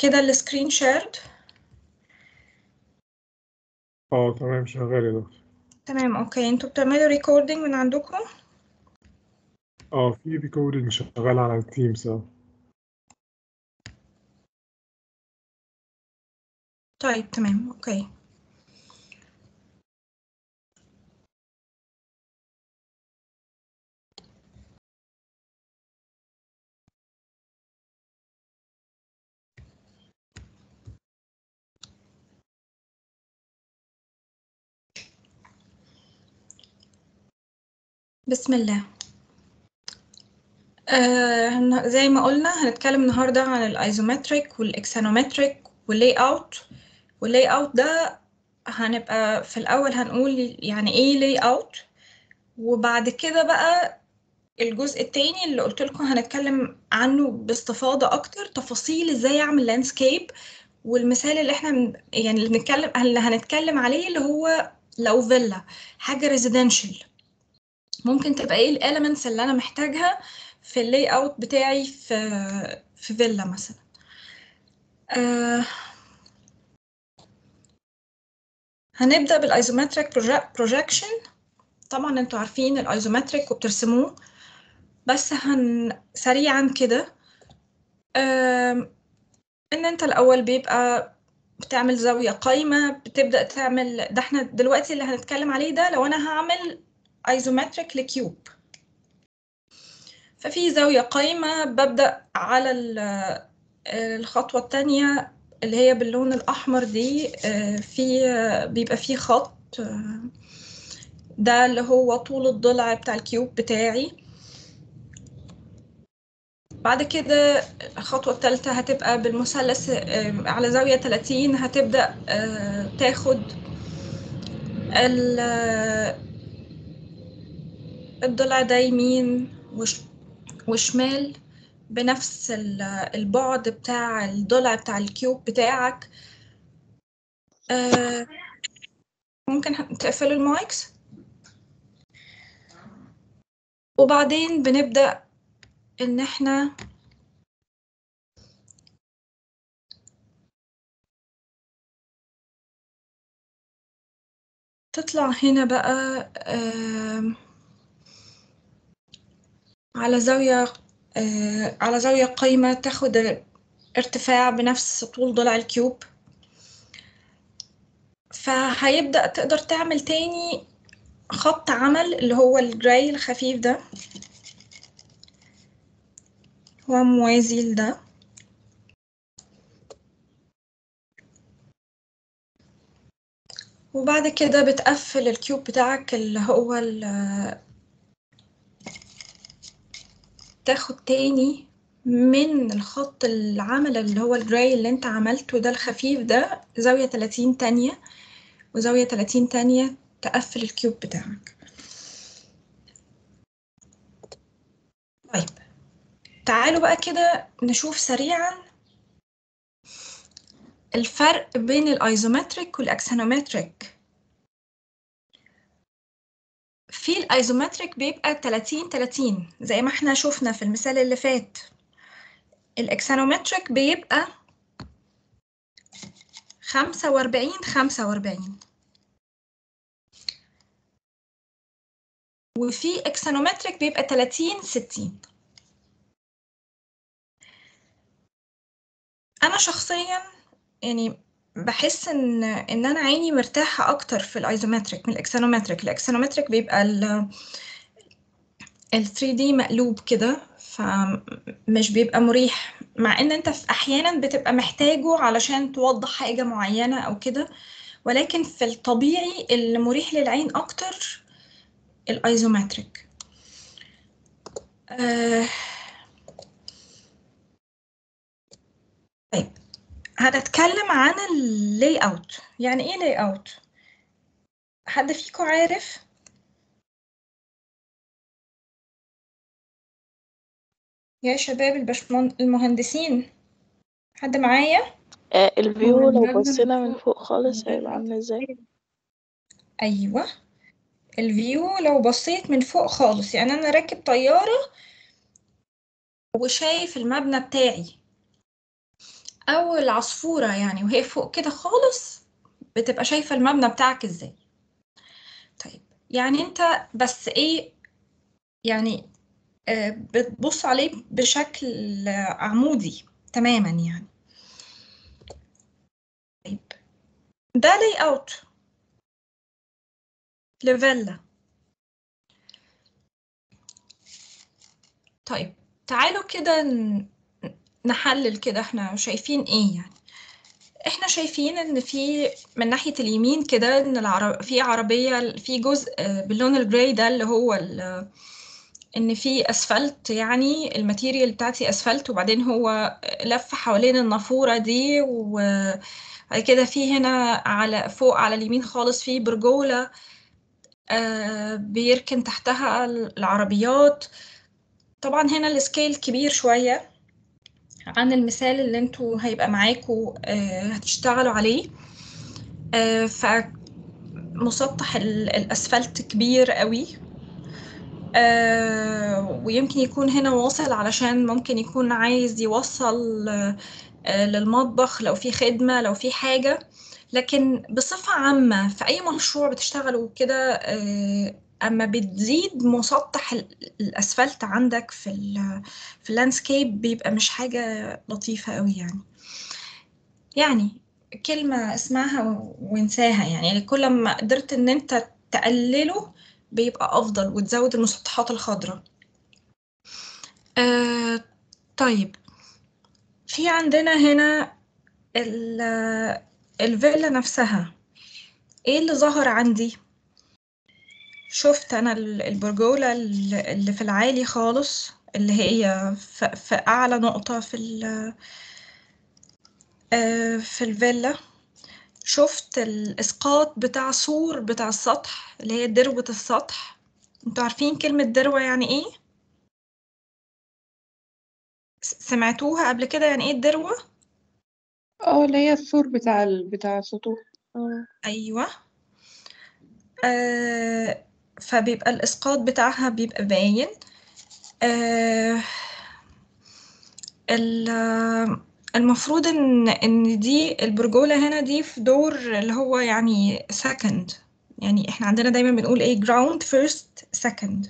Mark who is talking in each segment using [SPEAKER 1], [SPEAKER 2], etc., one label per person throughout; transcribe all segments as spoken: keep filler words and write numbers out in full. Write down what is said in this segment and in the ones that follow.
[SPEAKER 1] كده السكرين شيرد.
[SPEAKER 2] اه تمام شغال يا دكتور.
[SPEAKER 1] تمام اوكي، انتوا بتعملوا ريكوردينج من عندكم؟
[SPEAKER 2] اه في ريكوردنج شغال على التيمز. اه
[SPEAKER 1] طيب تمام اوكي. بسم الله. آه زي ما قلنا هنتكلم النهارده عن الايزومتريك والاكسانومتريك واللاي اوت. واللاي اوت ده هنبقى في الاول هنقول يعني ايه لاي اوت، وبعد كده بقى الجزء التاني اللي قلت لكم هنتكلم عنه باستفاضة اكتر، تفاصيل ازاي اعمل لاندسكيب. والمثال اللي احنا من يعني اللي بنتكلم اللي هنتكلم عليه اللي هو لو فيلا، حاجة ريزيدنشال، ممكن تبقى ايه الاليمنتس اللي انا محتاجها في اللاي اوت بتاعي في في فيلا مثلا. آه هنبدأ بالايزومتريك بروجكشن. طبعا انتوا عارفين الايزومتريك وبترسموه، بس هن سريعا كده. آه ان انت الاول بيبقى بتعمل زاوية قايمة، بتبدأ تعمل ده. احنا دلوقتي اللي هنتكلم عليه ده لو انا هعمل ايزومتريك لكيوب، ففي زاوية قايمة ببدأ على الخطوة التانية اللي هي باللون الأحمر دي. في بيبقى فيه خط، ده اللي هو طول الضلع بتاع الكيوب بتاعي. بعد كده الخطوة الثالثة هتبقى بالمثلث على زاوية ثلاثين، هتبدأ تاخد الضلع ده يمين وشمال بنفس البعد بتاع الضلع بتاع الكيوب بتاعك. ممكن تقفلوا المايكس. وبعدين بنبدأ إن إحنا تطلع هنا بقى على زاوية على زاوية قايمة، تاخد ارتفاع بنفس طول ضلع الكيوب. فهيبدأ تقدر تعمل تاني خط عمل اللي هو الجراي الخفيف ده، هو موازي لده. وبعد كده بتقفل الكيوب بتاعك اللي هو تاخد تاني من الخط العمل اللي هو الجراي اللي انت عملته ده الخفيف ده زاوية ثلاثين تانية، وزاوية ثلاثين تانية تقفل الكيوب بتاعك. طيب تعالوا بقى كده نشوف سريعا الفرق بين الايزومتريك والاكسانومتريك. في الايزومتريك بيبقى ثلاثين ثلاثين زي ما احنا شفنا في المثال اللي فات. الاكسانومتريك بيبقى خمسة وأربعين خمسة وأربعين، وفي اكسانومتريك بيبقى ثلاثين ستين. انا شخصيا يعني بحس ان ان انا عيني مرتاحه اكتر في الايزومتريك من الاكسانومتريك. الاكسانومتريك بيبقى ال ال ثري دي مقلوب كده، فمش بيبقى مريح، مع ان انت في احيانا بتبقى محتاجه علشان توضح حاجه معينه او كده، ولكن في الطبيعي اللي مريح للعين اكتر الايزومتريك. آه طيب هنتكلم عن اللاي اوت. يعني ايه لاي اوت؟ حد فيكم عارف؟ يا شباب البشمهندس المهندسين، حد معايا؟
[SPEAKER 3] آه الفيو لو بصينا من فوق خالص هيبقى عامل ازاي؟
[SPEAKER 1] ايوه، الفيو لو بصيت من فوق خالص، يعني انا راكب طياره وشايف المبنى بتاعي، او العصفورة يعني وهي فوق كده خالص بتبقى شايفة المبنى بتاعك ازاي. طيب يعني انت بس ايه يعني آه، بتبص عليه بشكل آه، عمودي تماما يعني. طيب ده لاي اوت لفيلا. طيب تعالوا كده ن- نحلل كده احنا شايفين ايه يعني. احنا شايفين ان في من ناحية اليمين كده ان العرب في عربية في جزء آه، باللون الجراي ده اللي هو ال- ان في اسفلت، يعني الماتيريال بتاعتي اسفلت، وبعدين هو لف حوالين النافورة دي، وبعد كده في هنا على فوق على اليمين خالص في برجولة آه، بيركن تحتها العربيات. طبعا هنا السكيل كبير شوية عن المثال اللي انتوا هيبقى معاكوا آه، هتشتغلوا عليه. آه، فمسطح ال- الأسفلت كبير قوي، آه، ويمكن يكون هنا واصل علشان ممكن يكون عايز يوصل آه، للمطبخ لو في خدمة لو في حاجة. لكن بصفة عامة في أي مشروع بتشتغلوا كده آه، أما بتزيد مسطح ال- الأسفلت عندك في ال في اللاندسكيب بيبقى مش حاجة لطيفة قوي يعني. يعني كلمة اسمعها و- وانساها يعني. كل ما قدرت ان انت تقلله بيبقى افضل وتزود المسطحات الخضراء. آه طيب في عندنا هنا ال- الفيلا نفسها. ايه اللي ظهر عندي؟ شفت انا ال- البرجولة ال- اللي في العالي خالص، اللي هي في, في اعلى نقطة في ال- آه في الفيلا. شفت الإسقاط بتاع سور بتاع السطح اللي هي دروة السطح. انتوا عارفين كلمة دروة يعني ايه؟ س- سمعتوها قبل كده يعني ايه الدروة؟
[SPEAKER 4] اه، اللي هي السور بتاع ال... بتاع السطوح.
[SPEAKER 3] مم.
[SPEAKER 1] أيوة. آه فبيبقى الإسقاط بتاعها بيبقى باين. آه ال- آه، المفروض ان ان دي البرجولة هنا دي في دور اللي هو يعني second. يعني احنا عندنا دايما بنقول ايه ground first second.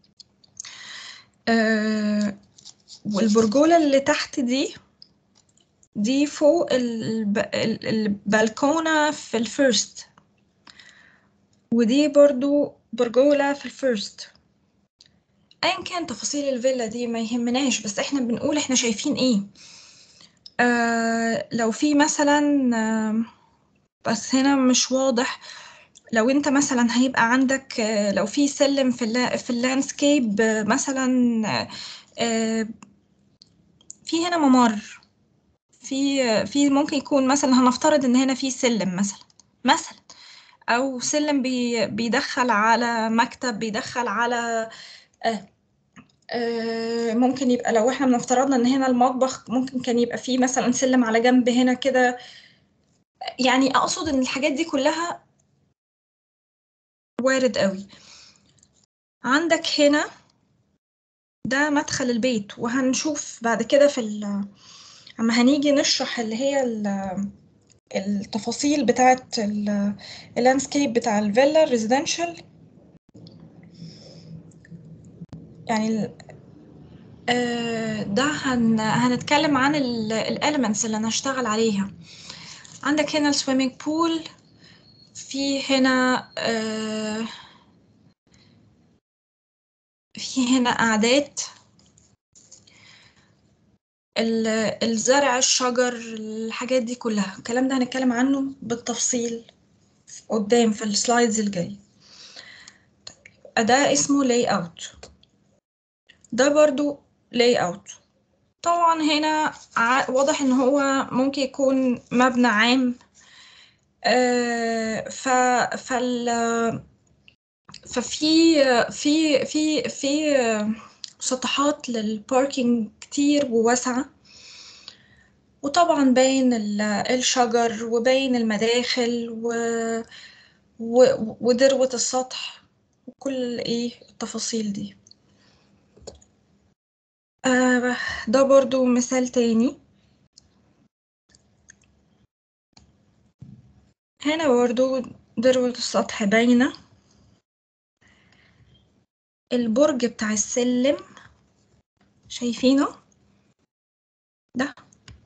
[SPEAKER 1] آه والبرجولة اللي تحت دي دي فوق الب... ال- البلكونة في الفيرست، ودي برضو برجولة في الفيرست. ايا كان تفاصيل الفيلا دي ما يهمناش، بس احنا بنقول احنا شايفين ايه. آه لو في مثلا آه بس هنا مش واضح. لو انت مثلا هيبقى عندك آه لو في سلم في اللا في اللاندسكيب آه مثلا آه آه، في هنا ممر، في في ممكن يكون مثلا هنفترض ان هنا في سلم مثلا مثلا او سلم بي بيدخل على مكتب، بيدخل على آه آه ممكن يبقى لو احنا بنفترضنا ان هنا المطبخ ممكن كان يبقى فيه مثلا سلم على جنب هنا كده. يعني اقصد ان الحاجات دي كلها وارد قوي. عندك هنا ده مدخل البيت، وهنشوف بعد كده في ال- اما هنيجي نشرح اللي هي ال- التفاصيل بتاعت ال- اللاندسكيب بتاع الفيلا الريزيدنشال. يعني آه، ده هن هنتكلم عن الاليمنتس اللي هنشتغل عليها. عندك هنا السويمنج بول، في هنا آه، في هنا قعدات، ال- الزرع الشجر الحاجات دي كلها. الكلام ده هنتكلم عنه بالتفصيل قدام في السلايدز الجاي. ده اسمه لاي اوت. ده برضو لاي اوت. طبعا هنا ع- واضح ان هو ممكن يكون مبنى عام. آه، ف فال ففي في في في مسطحات للباركينج كتير وواسعة، وطبعا باين ال- الشجر وباين المداخل و و وذروة السطح وكل ايه التفاصيل دي. آه ده برضو مثال تاني. هنا برضو ذروة السطح باينة. البرج بتاع السلم شايفينه ده؟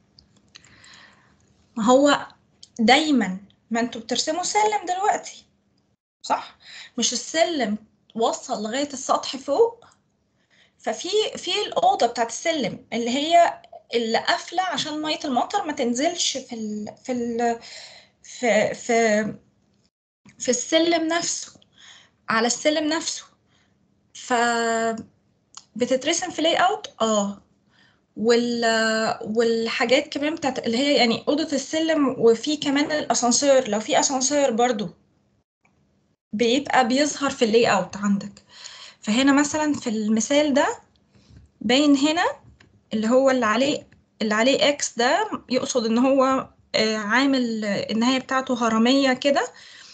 [SPEAKER 1] ما هو دايما ما انتوا بترسموا سلم دلوقتي صح؟ مش السلم وصل لغاية السطح فوق، ففي في الأوضة بتاعت السلم اللي هي اللي قافلة عشان مية المطر ما تنزلش في ال في ال في في في السلم نفسه، على السلم نفسه. ف بتترسم في لاي اوت اه وال والحاجات كمان بتاعت اللي هي يعني أوضة السلم، وفي كمان الأسانسير لو في أسانسير برضو بيبقى بيظهر في اللاي اوت عندك. فهنا مثلا في المثال ده باين هنا اللي هو اللي عليه اللي عليه اكس ده يقصد ان هو آه، عامل النهاية بتاعته هرمية كده،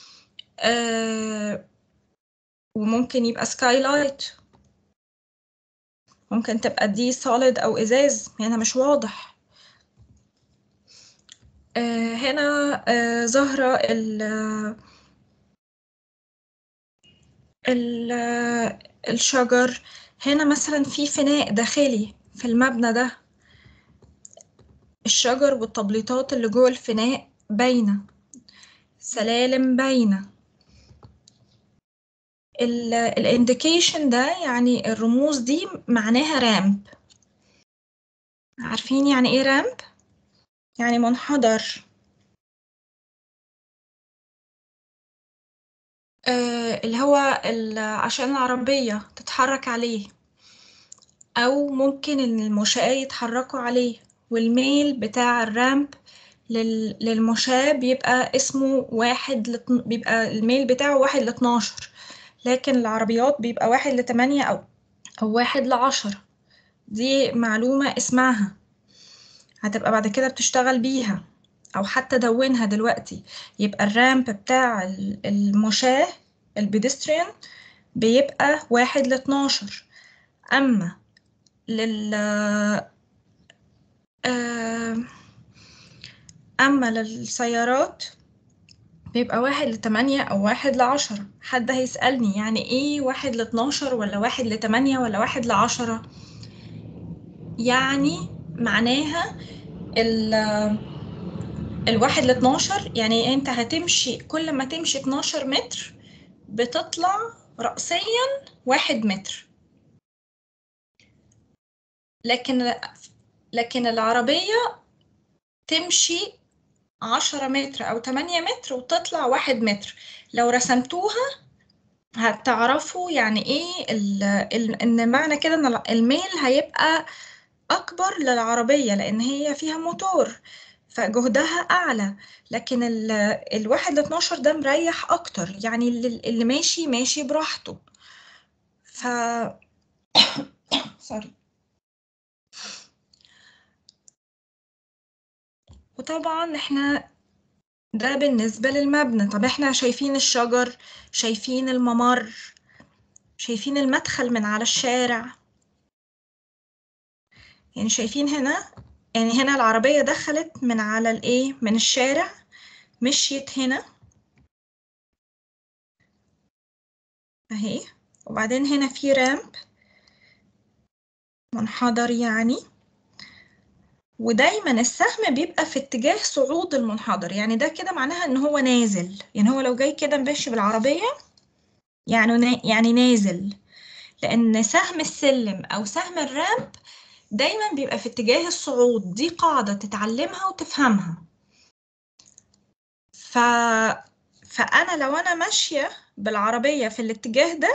[SPEAKER 1] آه، وممكن يبقى سكاي لايت، ممكن تبقى دي سوليد او ازاز هنا مش واضح. آه، هنا آه، ظاهرة ال ال الشجر. هنا مثلا في فناء داخلي في المبنى ده، الشجر والتبليطات اللي جوه الفناء باينة، سلالم باينة. الانديكيشن ده يعني الرموز دي معناها رامب. عارفين يعني ايه رامب؟ يعني منحدر. آه اللي هو ال- عشان العربية تتحرك عليه، أو ممكن إن المشاة يتحركوا عليه، والميل بتاع الرامب لل- للمشاة بيبقى اسمه واحد لطن... بيبقى الميل بتاعه واحد لاتناشر، لكن العربيات بيبقى واحد لتمانية أو أو واحد لعشرة. دي معلومة اسمعها، هتبقى بعد كده بتشتغل بيها، أو حتى دونها دلوقتي. يبقى الرامب بتاع ال- المشاة البيدستريان بيبقى واحد لاتناشر، أما لل آه، أما للسيارات بيبقى واحد لتمانية أو واحد لعشرة. حد هيسألني يعني إيه واحد لاتناشر ولا واحد لتمانية ولا واحد لعشرة؟ يعني معناها ال الواحد لاتناشر يعني أنت هتمشي كل ما تمشي اتناشر متر بتطلع رأسيا واحد متر، لكن لكن العربية تمشي عشرة متر أو تمانية متر وتطلع واحد متر. لو رسمتوها هتعرفوا يعني ايه ال ال ان معنى كده ان الميل هيبقى اكبر للعربية لان هي فيها موتور فجهدها اعلى، لكن ال الواحد لاتناشر ده مريح اكتر، يعني اللي, اللي ماشي ماشي براحته. ف سوري. وطبعا احنا ده بالنسبة للمبنى. طب احنا شايفين الشجر، شايفين الممر، شايفين المدخل من على الشارع، يعني شايفين هنا، يعني هنا العربية دخلت من على الايه من الشارع، مشيت هنا اهي، وبعدين هنا في رامب منحدر يعني، ودايما السهم بيبقى في اتجاه صعود المنحدر، يعني ده كده معناها ان هو نازل، يعني هو لو جاي كده ماشي بالعربية يعني نا يعني نازل، لان سهم السلم او سهم الرامب دايما بيبقى في اتجاه الصعود. دي قاعدة تتعلمها وتفهمها. ف... فأنا لو أنا ماشية بالعربية في الاتجاه ده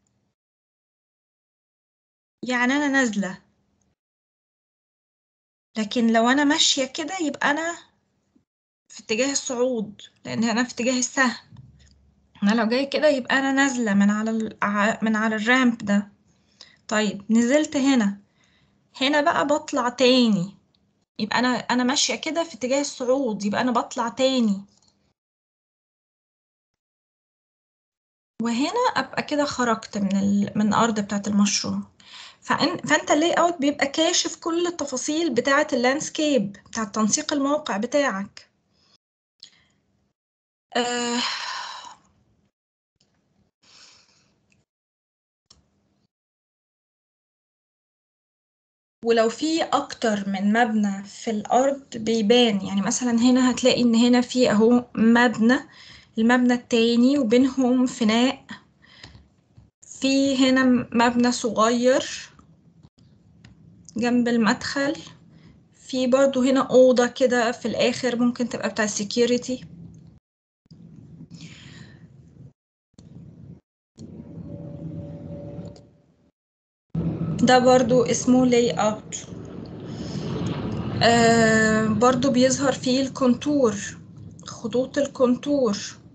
[SPEAKER 1] يعني أنا نازلة، لكن لو أنا ماشية كده يبقى أنا في اتجاه الصعود، لأن أنا في اتجاه السهم. أنا لو جاي كده يبقى أنا نازلة من على ال... من على الرامب ده. طيب نزلت هنا، هنا بقى بطلع تاني، يبقى أنا أنا ماشية كده في اتجاه الصعود، يبقى أنا بطلع تاني، وهنا أبقى كده خرجت من ال... من الأرض بتاعة المشروع. فأن... فأنت اللاي أوت بيبقى كاشف كل التفاصيل بتاعة اللاندسكيب، بتاعة تنسيق الموقع بتاعك. آه ولو في اكتر من مبنى في الارض بيبان، يعني مثلا هنا هتلاقي ان هنا في اهو مبنى، المبنى التاني وبينهم فناء، في هنا مبنى صغير جنب المدخل، في برضو هنا أوضة كده في الآخر ممكن تبقى بتاع السكيورتي. ده برضو اسمه لاي اوت. آه برضو بيظهر فيه الكونتور، خطوط الكونتور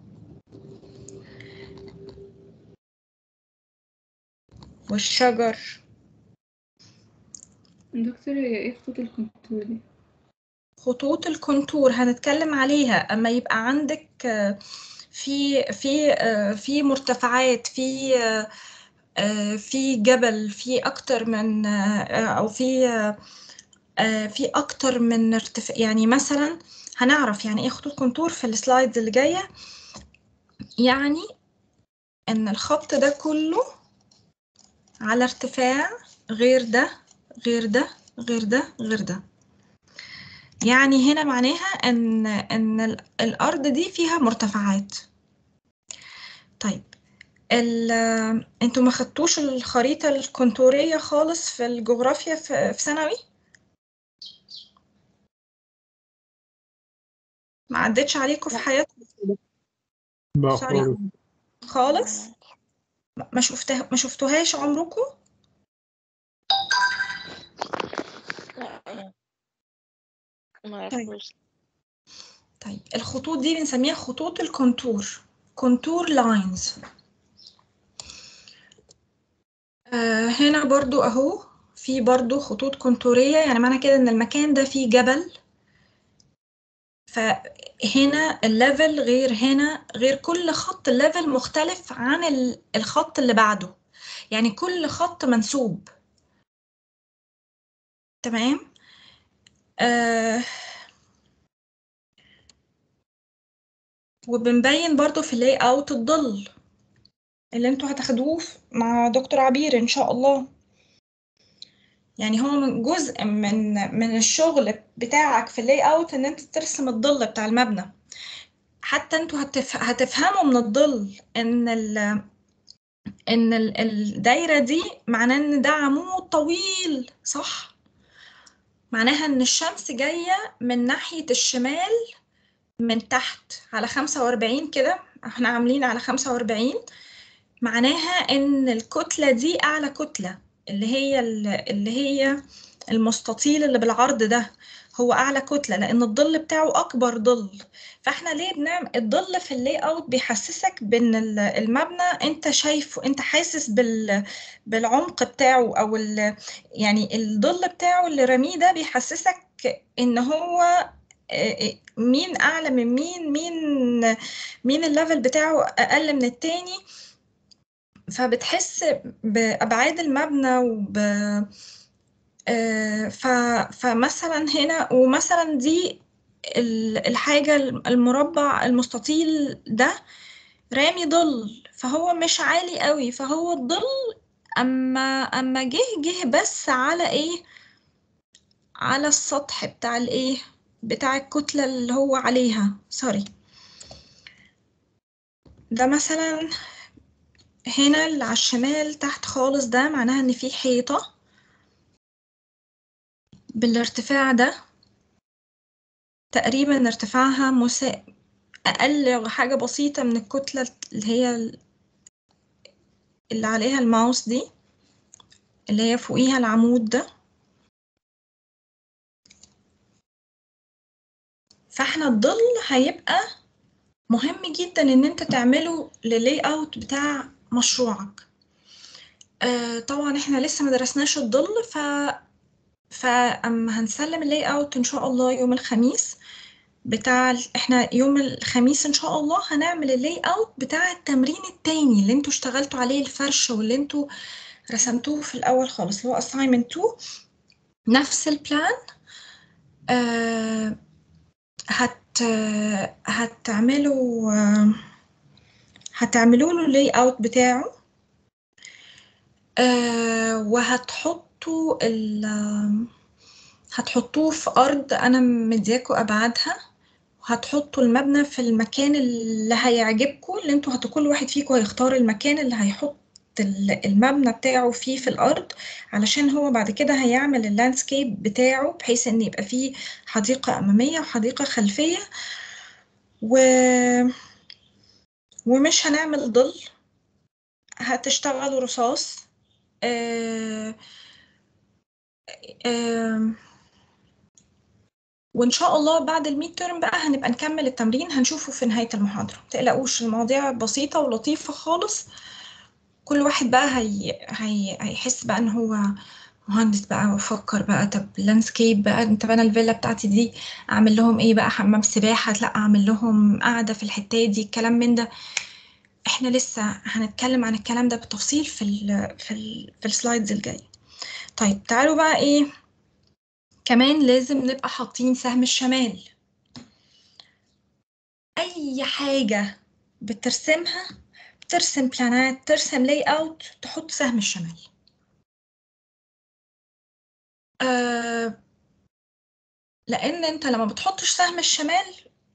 [SPEAKER 1] والشجر.
[SPEAKER 4] دكتور هي ايه خطوط الكونتور دي؟
[SPEAKER 1] خطوط الكونتور هنتكلم عليها اما يبقى عندك في في في مرتفعات، في في جبل، في اكتر من او في في اكتر من ارتفاع. يعني مثلا هنعرف يعني ايه خطوط كونتور في السلايدز اللي جايه. يعني ان الخط ده كله على ارتفاع غير ده غير ده غير ده غير ده. يعني هنا معناها ان ان الارض دي فيها مرتفعات. طيب انتوا ما خدتوش الخريطة الكونتورية خالص في الجغرافيا في ثانوي؟ ما عدتش عليكم في حياتكم؟
[SPEAKER 2] لا
[SPEAKER 1] سوري
[SPEAKER 2] خالص.
[SPEAKER 1] خالص. ما شفتها ما شفتوهاش عمركم؟
[SPEAKER 3] لا ما
[SPEAKER 1] طيب
[SPEAKER 3] عرفوش.
[SPEAKER 1] طيب الخطوط دي بنسميها خطوط الكونتور، كونتور لاينز. آه هنا برضو اهو في برضو خطوط كونتورية، يعني معنى كده ان المكان ده فيه جبل، فهنا الليفل غير هنا غير، كل خط الليفل مختلف عن الخط اللي بعده، يعني كل خط منسوب. تمام. آه وبنبين برضو في اللاي اوت الظل اللي انتوا هتاخدوه مع دكتور عبير ان شاء الله. يعني هو من جزء من من الشغل بتاعك في اللاي اوت ان انت ترسم الظل بتاع المبنى. حتى انتوا هتف... هتفهموا من الظل ان ال... ان ال... الدايره دي معناه ان ده عمود طويل، صح؟ معناها ان الشمس جايه من ناحيه الشمال من تحت على خمسة وأربعين كده، احنا عاملين على خمسة وأربعين، معناها ان الكتله دي اعلى كتله، اللي هي اللي هي المستطيل اللي بالعرض ده هو اعلى كتله، لان الظل بتاعه اكبر ظل. فاحنا ليه بنعمل الظل في اللاي اوت؟ بيحسسك بان المبنى انت شايفه، انت حاسس بال بالعمق بتاعه، او ال يعني الظل بتاعه اللي رميه ده بيحسسك ان هو مين اعلى من مين، مين مين الليفل بتاعه اقل من التاني. فبتحس بابعاد المبنى وب ف... فمثلا هنا، ومثلا دي الحاجة المربع المستطيل ده رامي ظل، فهو مش عالي قوي، فهو الظل اما اما جه جه بس على ايه، على السطح بتاع الايه، بتاع الكتلة اللي هو عليها. سوري. ده مثلا هنا اللي على الشمال تحت خالص ده معناها ان في حيطة بالارتفاع ده، تقريبا ارتفاعها مسا... اقل حاجة بسيطة من الكتلة اللي هي اللي عليها الماوس دي، اللي هي فوقيها العمود ده. فاحنا الظل هيبقى مهم جدا ان انت تعمله للاي اوت بتاع مشروعك. آه طبعا احنا لسه ما درسناش الظل، ف فاما هنسلم اللاي اوت ان شاء الله يوم الخميس بتاع ال... احنا يوم الخميس ان شاء الله هنعمل اللاي اوت بتاع التمرين التاني اللي انتوا اشتغلتوا عليه، الفرش واللي انتوا رسمتوه في الاول خالص، اللي هو assignment two. نفس البلان. آه هت هتعملوا هتعملوا له لاي اوت بتاعه، آه وهتحطوا ال هتحطوه في أرض أنا مدياكوا أبعادها، وهتحطوا المبنى في المكان اللي هيعجبكوا، اللي انتوا هت كل واحد فيكوا هيختار المكان اللي هيحط المبنى بتاعه فيه في الأرض، علشان هو بعد كده هيعمل اللاندسكيب بتاعه بحيث إن يبقى فيه حديقة أمامية وحديقة خلفية، و... ومش هنعمل ظل، هتشتغلوا رصاص. آه... آه... وإن شاء الله بعد الميد تيرم بقى هنبقى نكمل التمرين، هنشوفه في نهاية المحاضرة، متقلقوش المواضيع بسيطة ولطيفة خالص. كل واحد بقى هي... هي... هيحس بقى إن هو مهندس بقى، وفكر بقى طب لاندسكيب بقى، انت بقى الفيلا بتاعتي دي اعمل لهم ايه بقى، حمام سباحة، لا اعمل لهم قاعدة في الحتة دي، الكلام من ده احنا لسه هنتكلم عن الكلام ده بالتفصيل في ال في ال في السلايدز الجاية. طيب تعالوا بقى ايه كمان، لازم نبقى حاطين سهم الشمال. اي حاجة بترسمها، بترسم بلانات، ترسم لاي اوت، تحط سهم الشمال. أه لان انت لما بتحطش سهم الشمال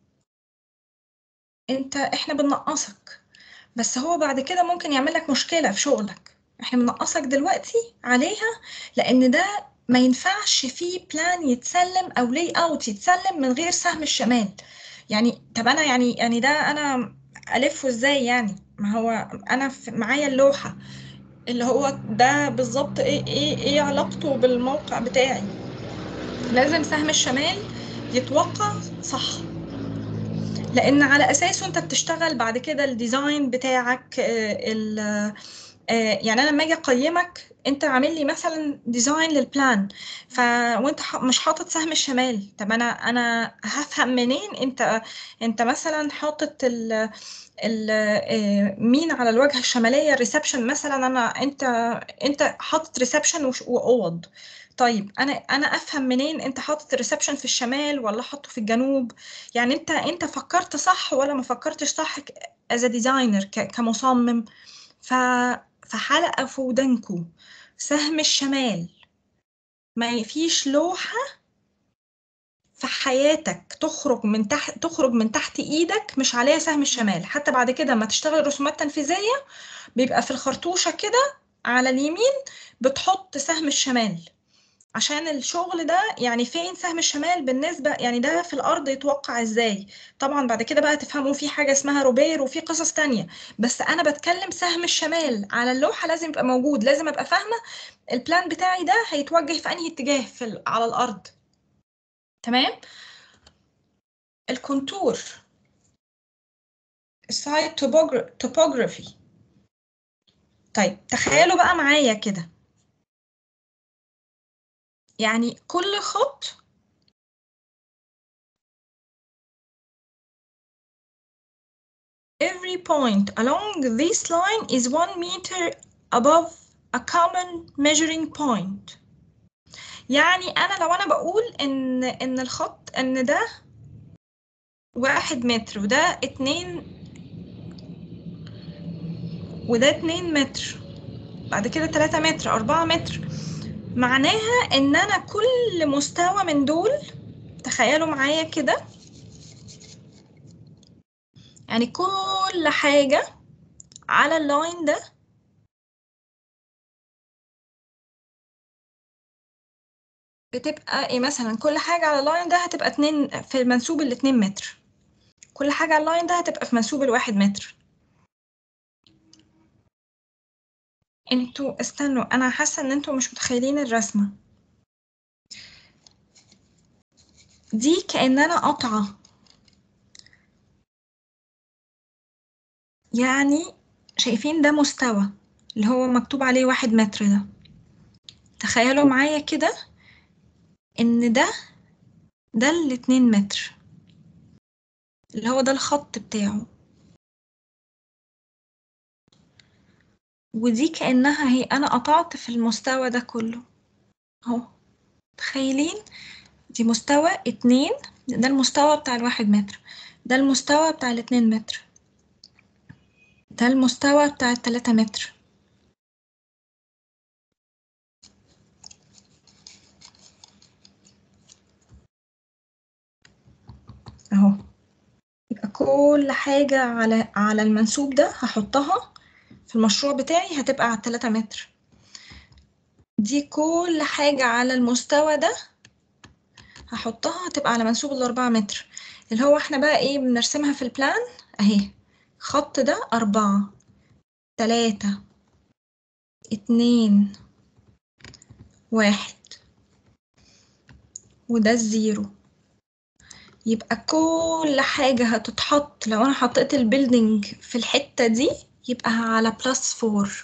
[SPEAKER 1] انت احنا بننقصك، بس هو بعد كده ممكن يعمل لك مشكلة في شغلك. احنا بننقصك دلوقتي عليها لان ده ما ينفعش فيه بلان يتسلم او لاي اوت يتسلم من غير سهم الشمال. يعني طب انا يعني يعني ده انا الفه ازاي يعني؟ ما هو انا في- معايا اللوحة اللي هو ده بالظبط، ايه ايه ايه علاقته بالموقع بتاعي؟ لازم سهم الشمال يتوقع صح، لان على اساسه انت بتشتغل بعد كده الديزاين بتاعك. آه، ال آه، يعني انا لما اجي اقيمك انت عامل لي مثلا ديزاين للبلان، ف وانت ح- مش حاطط سهم الشمال، طب انا انا هفهم منين انت انت مثلا حاطط ال ال آه، مين على الواجهه الشماليه، الريسبشن مثلا، انا انت انت حاطط ريسبشن واوض. طيب انا انا افهم منين انت حاطط الريسبشن في الشمال ولا حاطه في الجنوب؟ يعني انت انت فكرت صح ولا ما فكرتش صح از ديزاينر كمصمم؟ ف فحلقة في ودانكو، سهم الشمال. ما فيش لوحة في حياتك تخرج من تحت تخرج من تحت ايدك مش عليها سهم الشمال. حتى بعد كده لما تشتغل رسومات تنفيذية بيبقى في الخرطوشة كده على اليمين بتحط سهم الشمال، عشان الشغل ده يعني فين سهم الشمال بالنسبة، يعني ده في الأرض يتوقع ازاي؟ طبعا بعد كده بقى تفهموا في حاجة اسمها روبير وفي قصص تانية، بس أنا بتكلم سهم الشمال على اللوحة لازم يبقى موجود، لازم أبقى فاهمة البلان بتاعي ده هيتوجه في أنهي اتجاه في ال- على الأرض. تمام. الكونتور، السايد توبوغرافي. طيب تخيلوا بقى معايا كده، يعني كل خط every point along this line is one meter above a common measuring point. يعني أنا لو أنا بقول إن إن الخط إن ده واحد متر وده اتنين وده اتنين متر، بعد كده تلاتة متر أربعة متر، معناها إن أنا كل مستوى من دول، تخيلوا معايا كده، يعني كل حاجة على اللاين ده بتبقى ايه، مثلا كل حاجة على اللاين ده هتبقى اتنين في منسوب الاتنين متر، كل حاجة على اللاين ده هتبقى في منسوب الواحد متر. انتوا استنوا، انا حاسة ان انتوا مش متخيلين الرسمة دي، كأن انا قطعة، يعني شايفين ده مستوى اللي هو مكتوب عليه واحد متر ده، تخيلوا معايا كده ان ده ده الاتنين متر اللي هو ده الخط بتاعه، ودي كأنها هي انا قطعت في المستوى ده كله اهو. تخيلين دي مستوى اتنين، ده المستوى بتاع الواحد متر، ده المستوى بتاع الاتنين متر، ده المستوى بتاع التلاتة متر. اهو. يبقى كل حاجة على على المنسوب ده هحطها في المشروع بتاعي هتبقى على التلاتة متر. دي كل حاجة على المستوى ده هحطها هتبقى على منسوب الأربعة متر، اللي هو احنا بقى ايه بنرسمها في البلان اهي. خط ده أربعة، تلاتة، اتنين، واحد، وده الزيرو. يبقى كل حاجة هتتحط لو أنا حطيت البيلدينج في الحتة دي يبقى على بلس فور.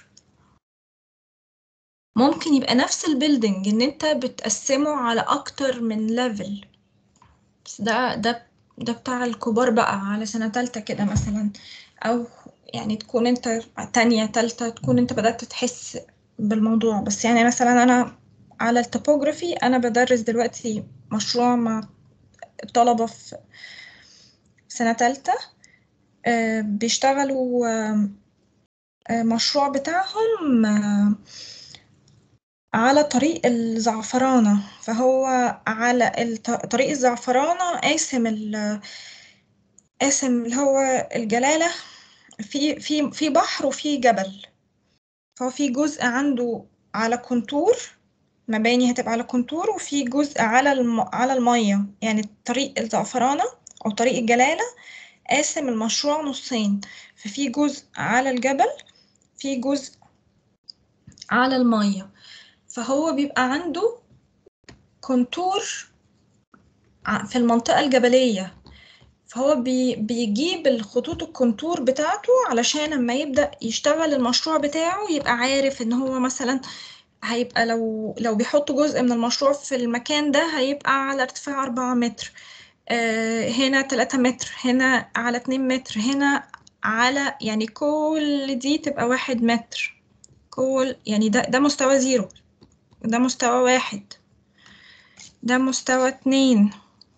[SPEAKER 1] ممكن يبقى نفس البيلدينج إن أنت بتقسمه على أكتر من ليفل، بس ده ده ده بتاع الكبار بقى على سنة تالتة كده مثلا، أو يعني تكون أنت تانية تالتة تكون أنت بدأت تحس بالموضوع. بس يعني مثلا أنا على التopography أنا بدرس دلوقتي مشروع مع الطلبة في سنة تالتة، آه، بيشتغلوا آه، آه، مشروع بتاعهم آه، على طريق الزعفرانة. فهو على الط- طريق الزعفرانة قاسم ال- قاسم اللي هو الجلالة في في في بحر وفي جبل. فهو في جزء عنده على كونتور، مباني هتبقى على كونتور، وفي جزء على الم... على المية. يعني طريق الزعفرانة أو طريق الجلالة قاسم المشروع نصين، ففي جزء على الجبل في جزء على المية. فهو بيبقى عنده كونتور في المنطقة الجبلية، فهو بي بيجيب الخطوط الكونتور بتاعته علشان لما يبدأ يشتغل المشروع بتاعه يبقى عارف ان هو مثلا هيبقى لو لو بيحط جزء من المشروع في المكان ده هيبقى على ارتفاع أربعة متر، آه هنا تلاتة متر، هنا على اتنين متر، هنا على يعني كل دي تبقى واحد متر. كل يعني ده ده مستوى زيرو، ده مستوى واحد، ده مستوى اتنين،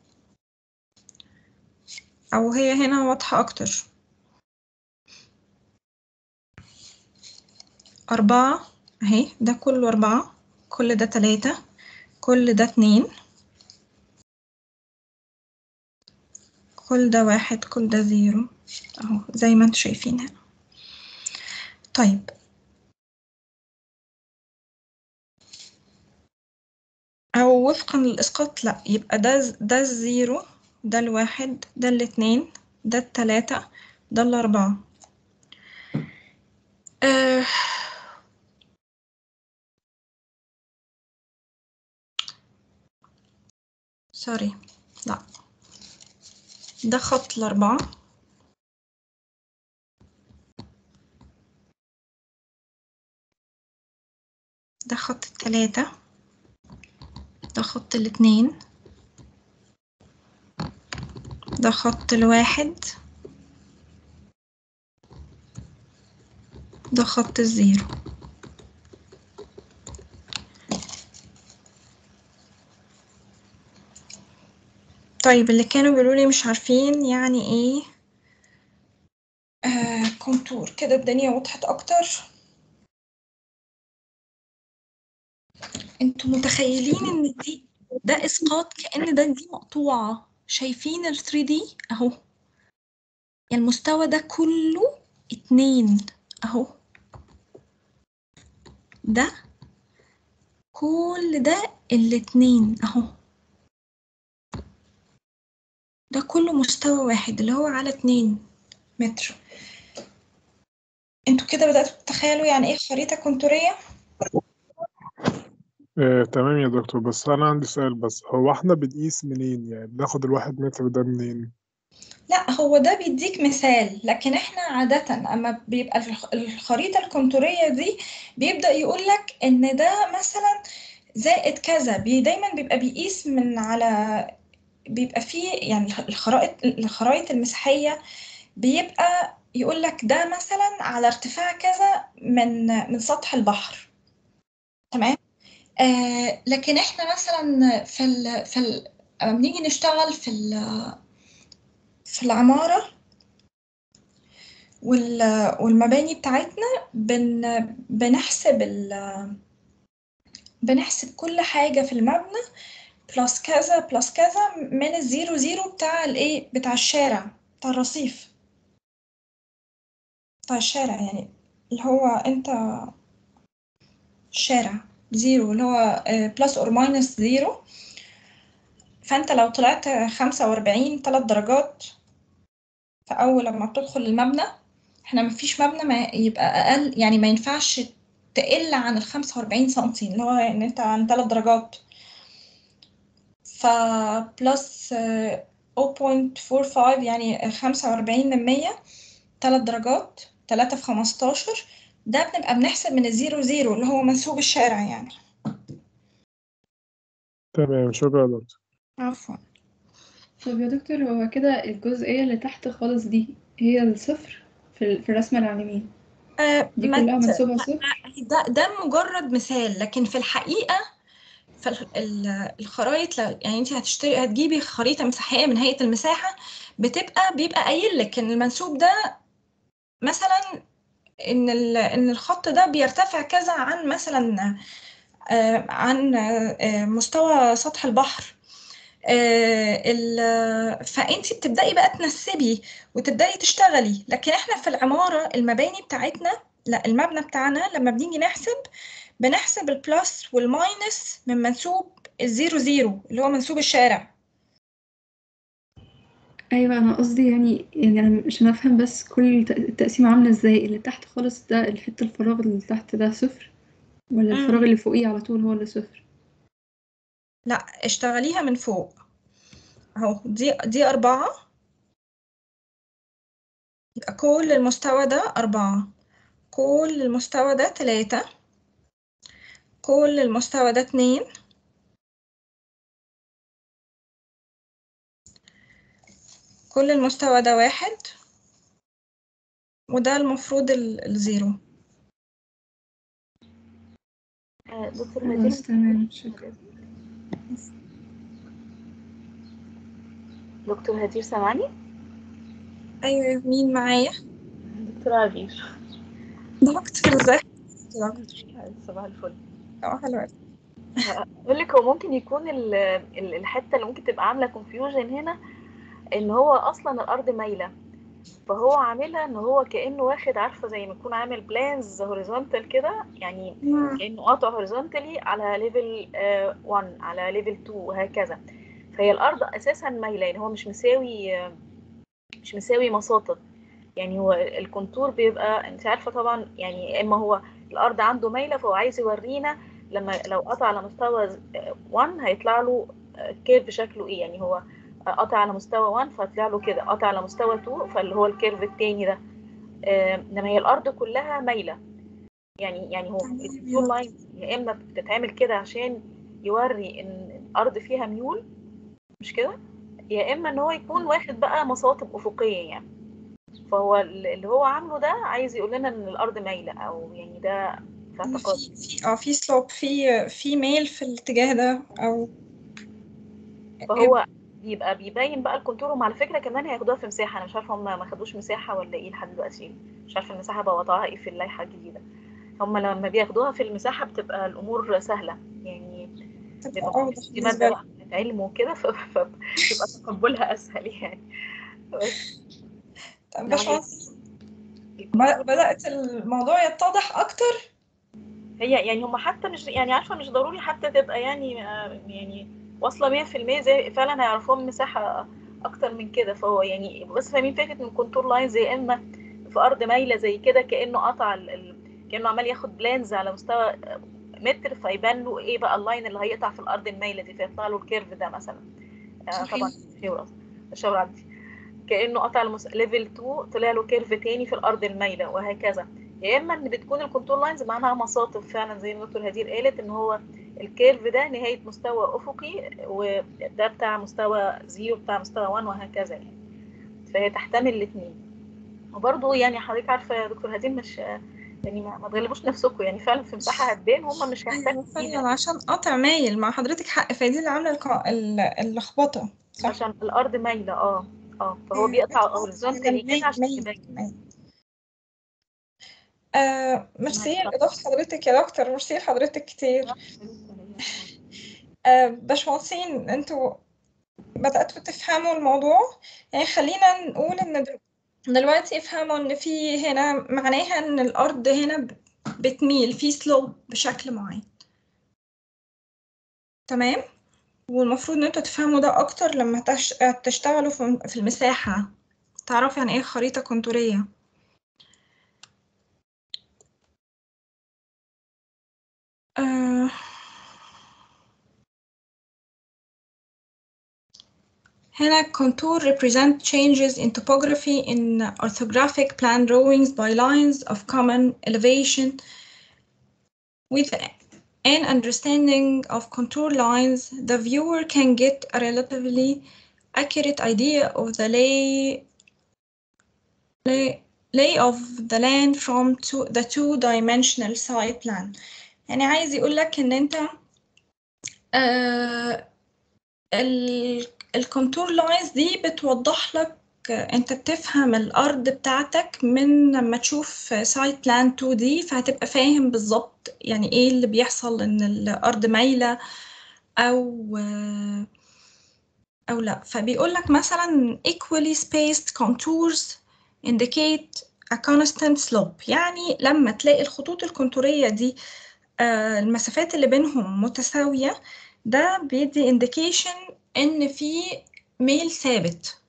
[SPEAKER 1] أو هي هنا واضحة أكتر. أربعة أهي، ده كله أربعة، كل ده تلاتة، كل ده اتنين، كل ده واحد، كل ده زيرو، أهو زي ما انتوا شايفين هنا. طيب أو وفقا للإسقاط لأ، يبقى ده ده الزيرو، ده الواحد، ده الاتنين، ده التلاتة، ده الأربعة. آه سوري، لأ، ده خط الأربعة، ده خط التلاتة، ده خط الاتنين، ده خط الواحد، ده خط الزيرو. طيب اللي كانوا بيقولولي مش عارفين يعني ايه آه كونتور، كده الدنيا وضحت اكتر. انتوا متخيلين ان دي ده اسقاط كأن ده دي مقطوعة؟ شايفين ال ثري دي اهو، يعني المستوى ده كله اتنين اهو، ده كل ده الاتنين اهو، ده كله مستوى واحد اللي هو على اتنين متر. انتوا كده بدأتوا تتخيلوا يعني ايه خريطة كونتورية؟
[SPEAKER 2] آه، تمام يا دكتور، بس أنا عندي سؤال. بس هو احنا بنقيس منين؟ يعني بناخد الواحد متر ده منين؟
[SPEAKER 1] لا، هو ده بيديك مثال، لكن احنا عادة اما بيبقى الخ- الخريطة الكونتورية دي بيبدأ يقولك ان ده مثلا زائد كذا، بي دايما بيبقى بيقيس من على، بيبقى فيه يعني الخرائط الخرائط المساحية بيبقى يقولك ده مثلا على ارتفاع كذا من من سطح البحر، تمام. آه لكن احنا مثلا في ال في ال اما بنيجي نشتغل في في العمارة والمباني بتاعتنا بن بنحسب ال بنحسب كل حاجة في المبنى بلس كذا بلس كذا من الزيرو زيرو بتاع الايه بتاع الشارع بتاع الرصيف بتاع الشارع، يعني اللي هو انت الشارع زيرو اللي هو بلس اور ماينس زيرو. فانت لو طلعت خمسة وأربعين تلات درجات في اول لما بتدخل المبنى، احنا مفيش مبنى ما يبقى اقل، يعني ما ينفعش تقل عن ال خمسة وأربعين سنتي اللي هو ان انت عن تلات درجات. ف بلس صفر فاصلة أربعة خمسة يعني خمسة وأربعين من مية، تلات درجات، تلاتة في خمستاشر، ده بنبقى بنحسب من الزيرو زيرو اللي هو منسوب الشارع يعني.
[SPEAKER 2] تمام، شكرا يا دكتور.
[SPEAKER 1] عفوا.
[SPEAKER 4] طب يا دكتور، هو كده الجزئية اللي تحت خالص دي هي الصفر في, ال- في الرسمة اللي على اليمين
[SPEAKER 1] أه
[SPEAKER 4] دي
[SPEAKER 1] ما
[SPEAKER 4] كلها
[SPEAKER 1] ت-
[SPEAKER 4] منسوبها صفر؟
[SPEAKER 1] ده ده مجرد مثال، لكن في الحقيقة فالخرايط يعني انت هتشتري هتجيبي خريطة مساحية من هيئة المساحة، بتبقى بيبقى قايل لك ان المنسوب ده مثلا ان ان الخط ده بيرتفع كذا عن مثلا آه عن آه مستوى سطح البحر. آه فانت بتبدأي بقى تنسبي وتبدأي تشتغلي. لكن احنا في العمارة المباني بتاعتنا، لا المبنى بتاعنا لما بنيجي نحسب بنحسب البلس والماينس من منسوب الزيرو زيرو اللي هو منسوب الشارع.
[SPEAKER 4] ايوه، انا قصدي يعني يعني انا مش هنفهم بس كل ت- التقسيمة عاملة ازاي. اللي تحت خالص ده الحتة الفراغ اللي تحت ده صفر، ولا الفراغ
[SPEAKER 1] مم.
[SPEAKER 4] اللي فوقيه على طول هو اللي صفر؟
[SPEAKER 1] لا اشتغليها من فوق اهو، دي دي أربعة، يبقى كل المستوى ده أربعة، كل المستوى ده تلاتة، كل المستوى ده اتنين، كل المستوى ده واحد، وده المفروض ال- الزيرو.
[SPEAKER 5] آه، دكتور
[SPEAKER 4] خلاص
[SPEAKER 5] هدير
[SPEAKER 4] تمام، شكرا.
[SPEAKER 5] دكتور هدير سامعني؟
[SPEAKER 1] أيوة، مين معايا؟
[SPEAKER 5] دكتور عبير.
[SPEAKER 1] دكتور ازيك؟ دكتور
[SPEAKER 5] صباح الفل.
[SPEAKER 1] اه حلوة.
[SPEAKER 5] اقول لك، هو ممكن يكون ال- ال- الحته اللي ممكن تبقى عامله كونفيوجن هنا ان هو اصلا الارض مايله، فهو عاملها ان هو كانه واخد، عارفه زي ما يكون عامل بلانز هوريزونتال كده، يعني
[SPEAKER 1] مم.
[SPEAKER 5] كانه قاطع هوريزونتالي على ليفل واحد على ليفل اتنين وهكذا. فهي الارض اساسا مايله، يعني هو مش مساوي آه، مش مساوي مساطب. يعني هو الكونتور بيبقى، انت عارفه طبعا، يعني اما هو الارض عنده مايله، فهو عايز يورينا لما لو قطع على مستوى واحد هيطلع له كيرف شكله ايه. يعني هو قطع على مستوى واحد فهيطلع له كده، قطع على مستوى اتنين فاللي هو الكيرف التاني ده. انما هي الارض كلها مايله. يعني يعني هو الكونتور لاين يا اما بتتعمل كده عشان يوري ان الارض فيها ميول، مش كده، يا اما ان هو يكون واخد بقى مساطب افقيه يعني. فهو اللي هو عامله ده عايز يقول لنا ان الارض مايله، او يعني ده في
[SPEAKER 1] في
[SPEAKER 5] اعتقاد.
[SPEAKER 1] في اه في سلوب، في في ميل في الاتجاه ده او
[SPEAKER 5] فهو يبقى بيبين بقى الكونتور. وعلى فكره كمان هياخدوها في مساحه، انا مش عارفه هم ما خدوش مساحه ولا ايه لحد دلوقتي. مش عارفه المساحه بقى وضعها ايه في اللائحه الجديده. هم لما بياخدوها في المساحه بتبقى الامور سهله يعني،
[SPEAKER 1] تبقى
[SPEAKER 5] بيبقى
[SPEAKER 1] اوضح
[SPEAKER 5] دي
[SPEAKER 1] بالنسبة
[SPEAKER 5] ماده
[SPEAKER 1] لي.
[SPEAKER 5] بقى بتاعت علم وكده، فبيبقى تقبلها اسهل يعني. بس
[SPEAKER 1] طب
[SPEAKER 5] انما هي
[SPEAKER 1] باشمهندس،
[SPEAKER 5] الكونتور
[SPEAKER 1] بدأت الموضوع يتضح أكتر.
[SPEAKER 5] هي يعني هم حتى مش، يعني عارفه مش ضروري حتى تبقى يعني آه، يعني واصله مية في المية، زي فعلا هيعرفوها من مساحه اكتر من كده. فهو يعني بس فاهمين فكره ان كونتور لاين زي اما في ارض مايله زي كده، كانه قطع ال... ال... كانه عمال ياخد بلانز على مستوى متر، فيبان له ايه بقى اللاين اللي هيقطع في الارض المايله دي، فيطلع له الكيرف ده مثلا. آه
[SPEAKER 1] صحيح.
[SPEAKER 5] طبعا الشاور اصلا الشاور عندي كانه قطع المس... ليفل اتنين طلع له كيرف تاني في الارض المايله وهكذا. يا اما ان بتكون الكونتور لاينز معناها مساطب فعلا زي ما دكتور هدير قالت، ان هو الكيرف ده نهايه مستوى افقي، وده بتاع مستوى زيرو بتاع مستوى واحد وهكذا يعني. فهي تحتمل الاثنين. وبرضه يعني حضرتك عارفه يا دكتور هدير، مش يعني ما, ما تغلبوش نفسكم، يعني فعلا في مساحه هتبان هم مش هيحتاجوا
[SPEAKER 1] ايوه
[SPEAKER 5] تقيله،
[SPEAKER 1] فعلا عشان قطع مايل، مع حضرتك حق، فدي اللي عامله الق- ال- اللخبطه صح.
[SPEAKER 5] عشان الارض مايله اه اه فهو
[SPEAKER 1] مم،
[SPEAKER 5] بيقطع
[SPEAKER 1] بيطلع
[SPEAKER 5] هوريزونتالي
[SPEAKER 1] على
[SPEAKER 5] كده عشان
[SPEAKER 1] المايل
[SPEAKER 5] يبين.
[SPEAKER 1] كمان. آه ميرسي لإضافة حضرتك يا دكتور، ميرسي لحضرتك كتير. آه باشمهندسين انتوا بدأتوا تفهموا الموضوع، يعني خلينا نقول ان دل- دلوقتي افهموا ان في هنا معناها ان الارض هنا ب- بتميل في سلوب بشكل معين، تمام. والمفروض ان انتوا تفهموا ده اكتر لما تش... تشتغلوا في في المساحة، تعرفوا يعني ايه خريطة كونتورية. آه هنا contour represent changes in topography in orthographic plan drawings by lines of common elevation. With an understanding of contour lines, the viewer can get a relatively accurate idea of the lay, lay, lay of the land from two, the two-dimensional side plan. يعني عايز يقول لك إن أنت آه الكونتور لاينز دي بتوضح لك، انت بتفهم الارض بتاعتك من لما تشوف سايت بلان تو دي، فهتبقى فاهم بالظبط يعني ايه اللي بيحصل، ان الارض مايله او او لا. فبيقول لك مثلا equally spaced contours indicate a constant slope، يعني لما تلاقي الخطوط الكونتوريه دي آه المسافات اللي بينهم متساويه، ده بيدي indication ان في ميل ثابت.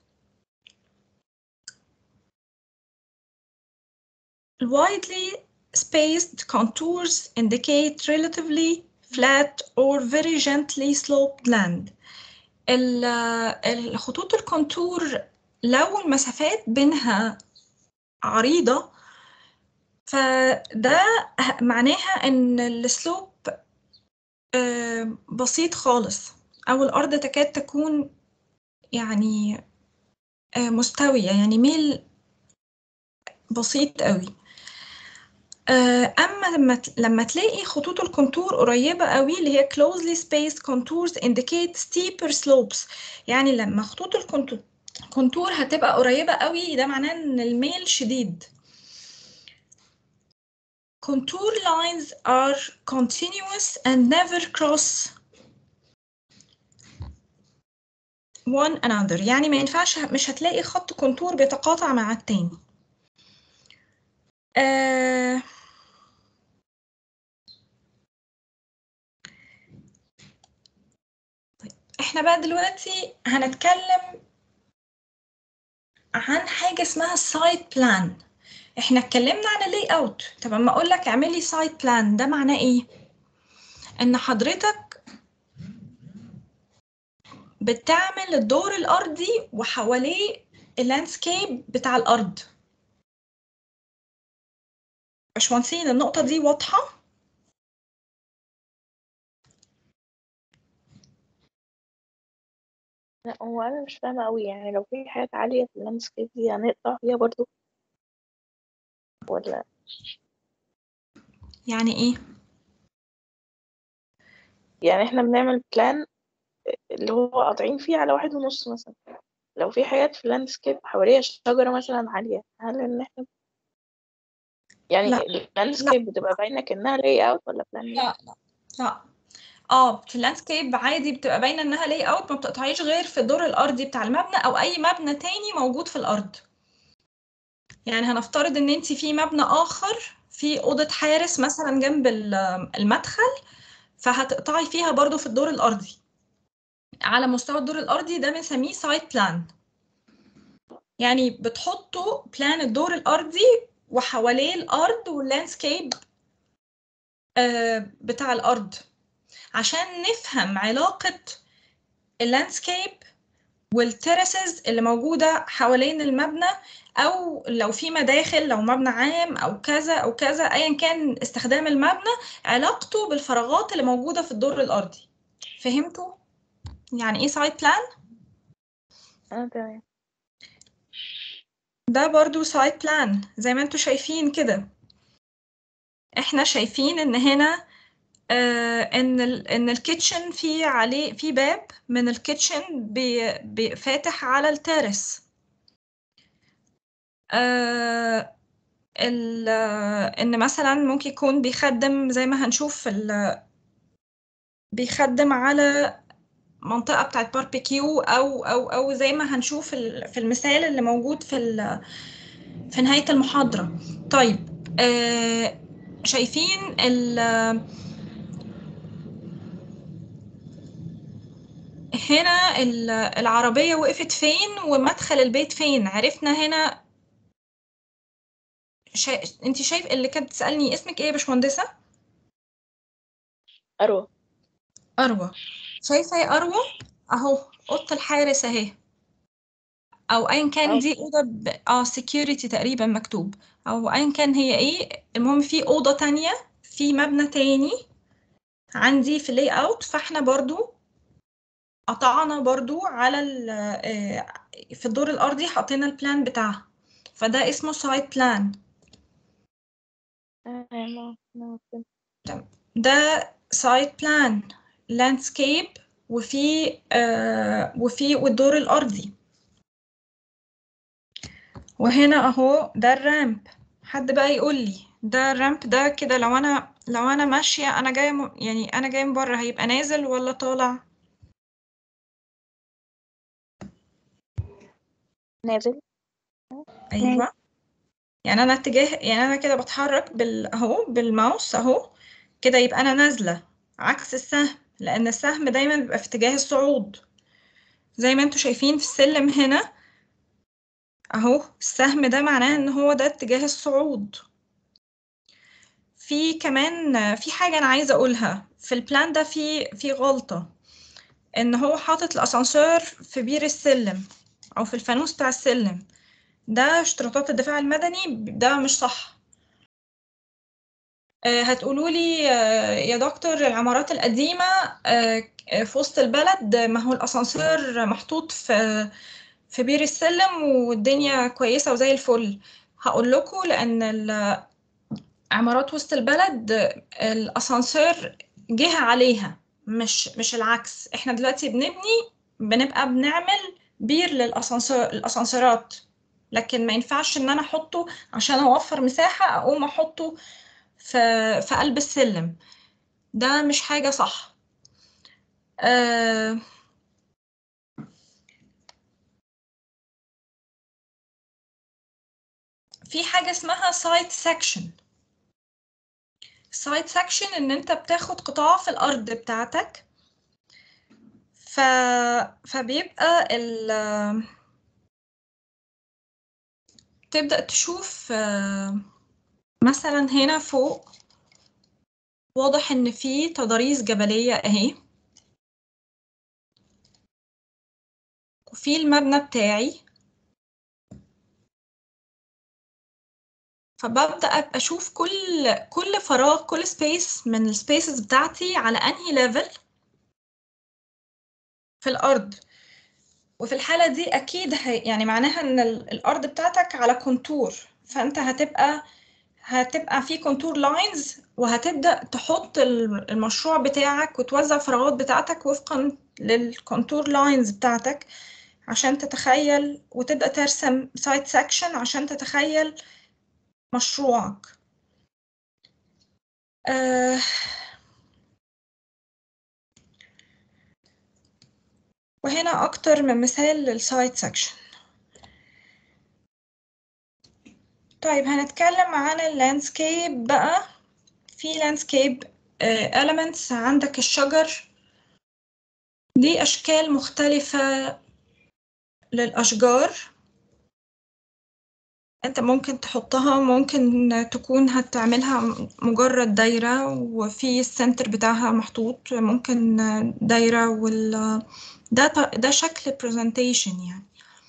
[SPEAKER 1] Widely spaced contours indicate relatively flat or very gently sloped land. الخطوط الكونتور لو المسافات بينها عريضة، فده معناها ان السلوب بسيط خالص، او الارض تكاد تكون يعني مستوية، يعني ميل بسيط قوي. اما لما لما تلاقي خطوط الكونتور قريبه قوي اللي هي closely spaced contours indicate steeper slopes، يعني لما خطوط الكونتور كونتور هتبقى قريبه قوي، ده معناه ان الميل شديد. contour lines are continuous and never cross one another، يعني ما ينفعش، مش هتلاقي خط كونتور بيتقاطع مع التاني. آه احنا بقى دلوقتي هنتكلم عن حاجة اسمها سايت بلان. احنا اتكلمنا عن اللي اوت، طب اما اقول لك اعملي سايت بلان ده معناه ايه؟ ان حضرتك بتعمل الدور الارضي وحواليه اللاندسكيب بتاع الارض. باشمهندسين النقطة دي واضحة؟
[SPEAKER 3] لا هو انا مش فاهمه قوي، يعني لو في حاجات عاليه في اللاندسكيب دي هنقطع فيها برضو ولا؟
[SPEAKER 1] يعني ايه؟
[SPEAKER 3] يعني احنا بنعمل بلان اللي هو قاطعين فيه على واحد ونص مثلا، لو في حاجات في اللاندسكيب حواليها شجره مثلا عاليه، هل ان احنا يعني
[SPEAKER 1] لا لا
[SPEAKER 3] اللاندسكيب بتبقى باينه كانها لاي اوت ولا بلان؟
[SPEAKER 1] لا لا لا اه في اللاندسكيب عادي بتبقى باينة انها لاي اوت، ما بتقطعيش غير في الدور الارضي بتاع المبنى او اي مبنى تاني موجود في الارض. يعني هنفترض ان انت في مبنى اخر في اوضه حارس مثلا جنب المدخل، فهتقطعي فيها برضو في الدور الارضي. على مستوى الدور الارضي ده بنسميه سايت بلان، يعني بتحطوا بلان الدور الارضي وحواليه الارض واللاندسكيب بتاع الارض، عشان نفهم علاقه اللاندسكيب والتيراسز اللي موجودة حوالين المبنى، أو لو في مداخل، لو مبنى عام أو كذا أو كذا، أيا كان استخدام المبنى، علاقته بالفراغات اللي موجودة في الدور الأرضي. فهمتوا يعني إيه سايت بلان؟
[SPEAKER 3] اه تمام.
[SPEAKER 1] ده برضو سايت بلان زي ما انتوا شايفين كده. احنا شايفين ان هنا آه ان ال ان الكيتشن في عليه في باب من الكيتشن بي بي فاتح على التيرس. آه ال ان مثلا ممكن يكون بيخدم زي ما هنشوف في ال بيخدم على منطقة بتاعت باربيكيو أو أو أو زي ما هنشوف في المثال اللي موجود في في نهاية المحاضرة. طيب آه شايفين ال هنا العربية وقفت فين ومدخل البيت فين؟ عرفنا هنا. شا... انت شايف اللي كانت بتسألني اسمك ايه يا باشمهندسة؟
[SPEAKER 3] أروى.
[SPEAKER 1] أروى. شايفة يا أروى أهو أوضة الحارس أهي، أو أيا كان دي أوضة ب... اه security تقريبا مكتوب، أو أيا كان هي ايه. المهم في أوضة تانية في مبنى تاني عندي في اللي اوت، فاحنا برضو قطعنا برضو على في الدور الأرضي حطينا البلان بتاعها، فده اسمه سايت بلان. ده سايت بلان لاندسكيب وفي آه وفي والدور الأرضي. وهنا أهو ده الرامب. حد بقى يقول لي ده الرامب ده كده لو أنا لو أنا ماشية أنا جاية م... يعني أنا جاية من بره هيبقى نازل ولا طالع؟
[SPEAKER 3] نازل.
[SPEAKER 1] أيوه. يعني انا اتجاه يعني انا كده بتحرك بال اهو بالماوس اهو كده، يبقى انا نازله عكس السهم، لان السهم دايما بيبقى في اتجاه الصعود زي ما انتم شايفين في السلم هنا اهو. السهم ده معناه ان هو ده اتجاه الصعود. في كمان في حاجه انا عايزه اقولها في البلان ده، في في غلطه ان هو حاطط الاسانسير في بير السلم او في الفانوس بتاع السلم. ده اشتراطات الدفاع المدني، ده مش صح. هتقولوا لي يا دكتور العمارات القديمة في وسط البلد ما هو الأسانسير محطوط في في بير السلم والدنيا كويسة وزي الفل. هقول لكم لأن عمارات وسط البلد الأسانسير جه عليها، مش مش العكس. احنا دلوقتي بنبني بنبقى بنعمل بير للأسانسير الأسانسيرات، لكن ما ينفعش ان انا احطه عشان اوفر مساحة اقوم احطه في في قلب السلم. ده مش حاجة صح. آه في حاجة اسمها سايت سكشن. سايت سكشن ان انت بتاخد قطاع في الارض بتاعتك، ف... فبيبقى ال تبدأ تشوف مثلا هنا فوق واضح ان في تضاريس جبلية اهي، وفي المبنى بتاعي، فببدأ أبقى أشوف كل كل فراغ كل سبيس من السبيسز بتاعتي على أنهي ليفل في الأرض. وفي الحالة دي أكيد هي يعني معناها إن الأرض بتاعتك على كونتور، فأنت هتبقى هتبقى في كونتور لاينز، وهتبدأ تحط المشروع بتاعك وتوزع الفراغات بتاعتك وفقا للكونتور لاينز بتاعتك عشان تتخيل، وتبدأ ترسم سايت سكشن عشان تتخيل مشروعك. آه وهنا أكتر من مثال للسايت سكشن. طيب هنتكلم عن اللاندسكيب بقى. في لاندسكيب elements، عندك الشجر، دي أشكال مختلفة للأشجار أنت ممكن تحطها، ممكن تكون هتعملها مجرد دايرة وفي السنتر بتاعها محطوط، ممكن دايرة وال ده ده شكل presentation يعني.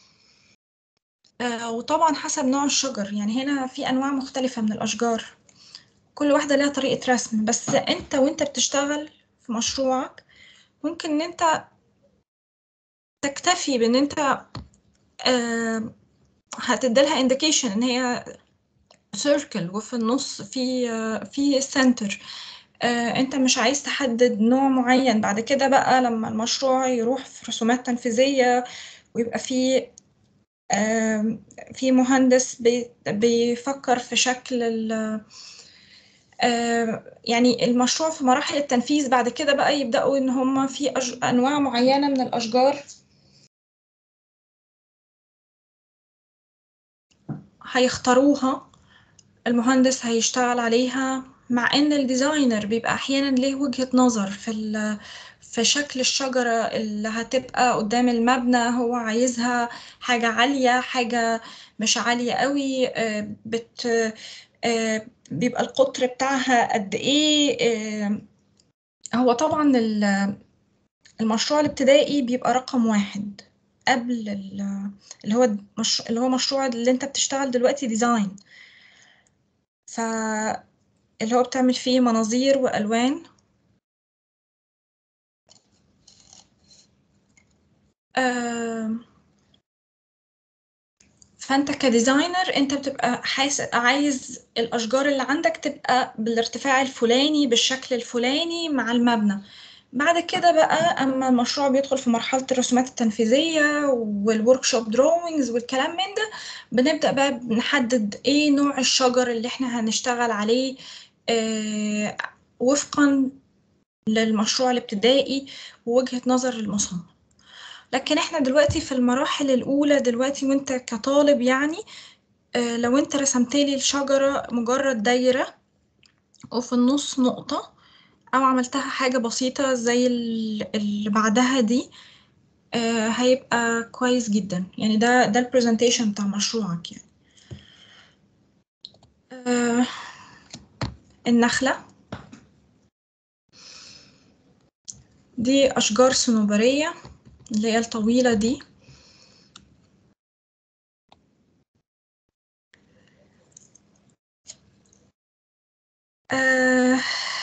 [SPEAKER 1] وطبعا حسب نوع الشجر، يعني هنا في أنواع مختلفة من الأشجار كل واحدة لها طريقة رسم، بس أنت وأنت بتشتغل في مشروعك ممكن إن أنت تكتفي بإن أنت هتديلها indication إن هي سيركل وفي النص في في سنتر. انت مش عايز تحدد نوع معين. بعد كده بقى لما المشروع يروح في رسومات تنفيذية ويبقى في في مهندس بيفكر في شكل ال يعني المشروع في مراحل التنفيذ، بعد كده بقى يبدأوا ان هم في انواع معينة من الاشجار هيختاروها، المهندس هيشتغل عليها، مع ان الديزاينر بيبقى احيانا ليه وجهة نظر في في شكل الشجرة اللي هتبقى قدام المبنى. هو عايزها حاجة عالية، حاجة مش عالية قوي، بت بيبقى القطر بتاعها قد ايه. هو طبعا المشروع الابتدائي بيبقى رقم واحد قبل اللي هو مش... اللي هو مشروع اللي انت بتشتغل دلوقتي ديزاين، فاللي هو بتعمل فيه مناظير وألوان. آه... فانت كديزاينر انت بتبقى حاس... عايز الأشجار اللي عندك تبقى بالارتفاع الفلاني بالشكل الفلاني مع المبنى. بعد كده بقى اما المشروع بيدخل في مرحلة الرسومات التنفيذية والوركشوب دروينجز والكلام من ده، بنبدأ بقى بنحدد ايه نوع الشجر اللي احنا هنشتغل عليه آه وفقا للمشروع الابتدائي ووجهة نظر المصمم. لكن احنا دلوقتي في المراحل الأولى دلوقتي وانت كطالب يعني آه لو انت رسمتلي الشجرة مجرد دايرة وفي النص نقطة، او عملتها حاجة بسيطة زي اللي بعدها دي، آه هيبقى كويس جدا. يعني ده ده البرزنتيشن بتاع مشروعك يعني. آه النخلة دي أشجار صنوبرية اللي هي الطويلة دي. آه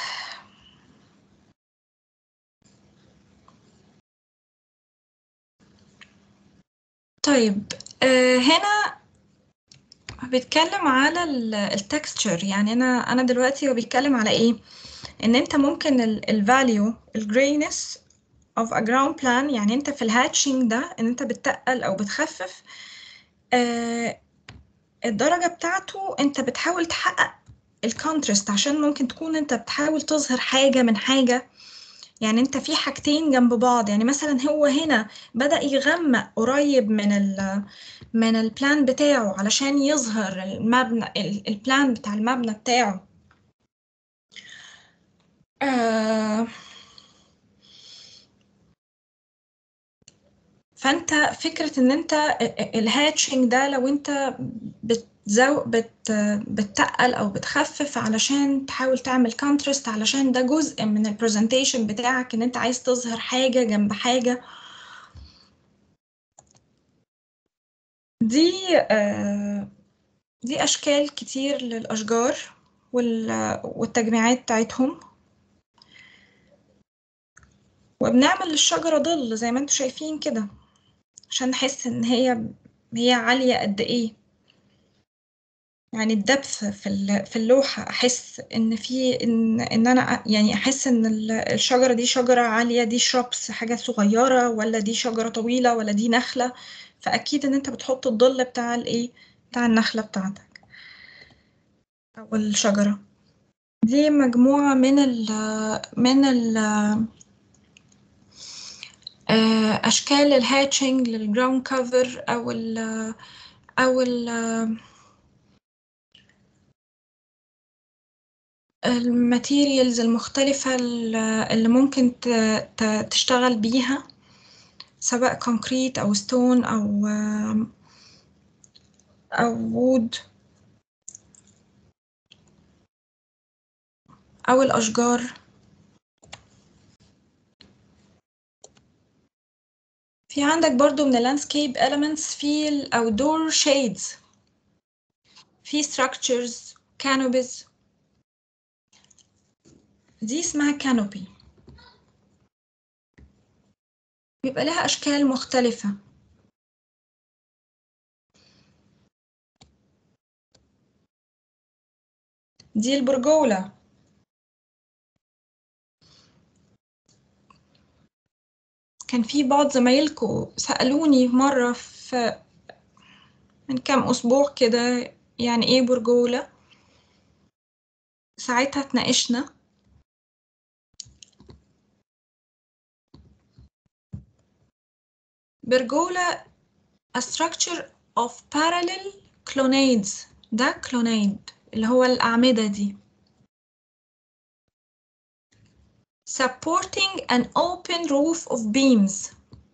[SPEAKER 1] طيب آه هنا بيتكلم على التكستشر. يعني انا انا دلوقتي هو بيتكلم على ايه؟ ان انت ممكن الفاليو الجرينس of a ground plan، يعني انت في الهاتشنج ده ان انت بتقل او بتخفف آه الدرجة بتاعته. انت بتحاول تحقق الكونترست عشان ممكن تكون انت بتحاول تظهر حاجة من حاجة. يعني انت في حاجتين جنب بعض، يعني مثلا هو هنا بدأ يغمق قريب من ال من البلان بتاعه علشان يظهر المبنى البلان بتاع المبنى بتاعه. آه فانت فكرة ان انت الهاتشنج ده لو انت بتزو بت بتقل او بتخفف علشان تحاول تعمل كونترست، علشان ده جزء من البرزنتيشن بتاعك ان انت عايز تظهر حاجة جنب حاجة. دي آه دي اشكال كتير للاشجار والتجميعات بتاعتهم. وبنعمل للشجرة ظل زي ما انتوا شايفين كده عشان نحس ان هي هي عالية قد ايه. يعني الدبث في في اللوحة احس ان في ان ان انا يعني احس ان الشجرة دي شجرة عالية، دي شربس حاجة صغيرة، ولا دي شجرة طويلة، ولا دي نخلة. فاكيد ان انت بتحط الظل بتاع الايه بتاع النخلة بتاعتك او الشجرة. دي مجموعة من ال من ال اشكال الهاتشنج للجراوند كفر او ال او ال الماتيريالز المختلفة اللي ممكن تشتغل بيها، سواء كونكريت أو ستون أو أو وود أو الأشجار. في عندك برضو من اللاندسكيب elements في ال outdoor shades، في structures canopies. دي اسمها canopy، بيبقى لها أشكال مختلفة. دي البرجولة. كان في بعض زمايلكم سألوني مرة في من كام أسبوع كده يعني إيه برجولة، ساعتها اتناقشنا. برجولة a structure of parallel colonnades، ده colonnade اللي هو الأعمدة دي، supporting an open roof of beams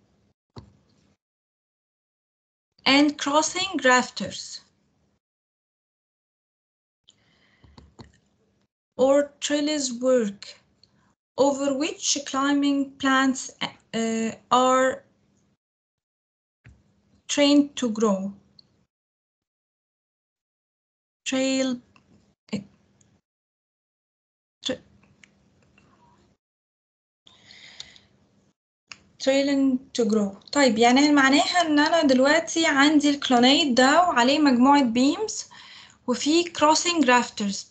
[SPEAKER 1] and crossing rafters or trellis work over which climbing plants uh, are trained to grow. Trail tra trailing to grow. طيب يعني معناها ان انا دلوقتي عندي الكلونيد ده وعليه مجموعة beams وفي crossing rafters،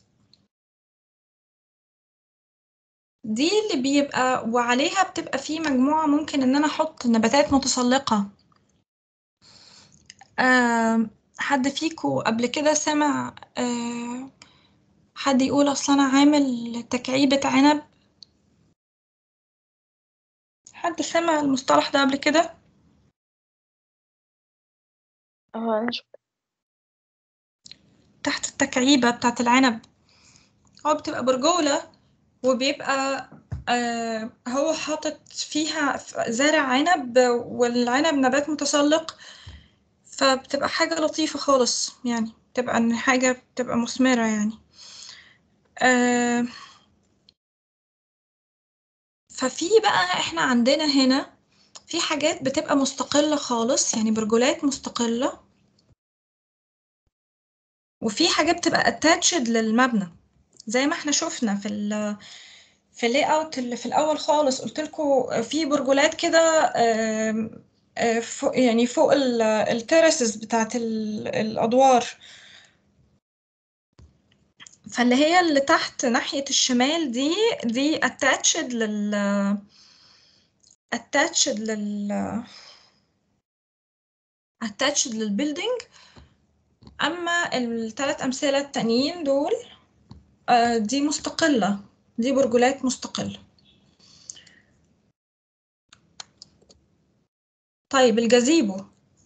[SPEAKER 1] دي اللي بيبقى وعليها بتبقى في مجموعة ممكن ان انا احط نباتات متسلقة. أه حد فيكو قبل كده سمع أه حد يقول اصل انا عامل تكعيبة عنب؟ حد سمع المصطلح ده قبل كده؟
[SPEAKER 3] اه انا شفت.
[SPEAKER 1] تحت التكعيبة بتاعت العنب هو بتبقى برجولة، وبيبقى آه هو حاطط فيها زارع عنب، والعنب نبات متسلق، فبتبقى حاجة لطيفة خالص يعني، بتبقى ان حاجة بتبقى مثمرة يعني. آه ففي بقى احنا عندنا هنا في حاجات بتبقى مستقلة خالص، يعني برجولات مستقلة، وفي حاجات بتبقى attached للمبنى زي ما احنا شفنا في ال في اللي اوت اللي في الاول خالص. قلت لكم في برجولات كده فوق، يعني فوق التيراسز بتاعت الادوار، فاللي هي اللي تحت ناحية الشمال دي دي attached لل attached لل attached للبيلدينج. اما الثلاث امثلة التانيين دول دي مستقلة، دي برجولات مستقلة. طيب الجازيبو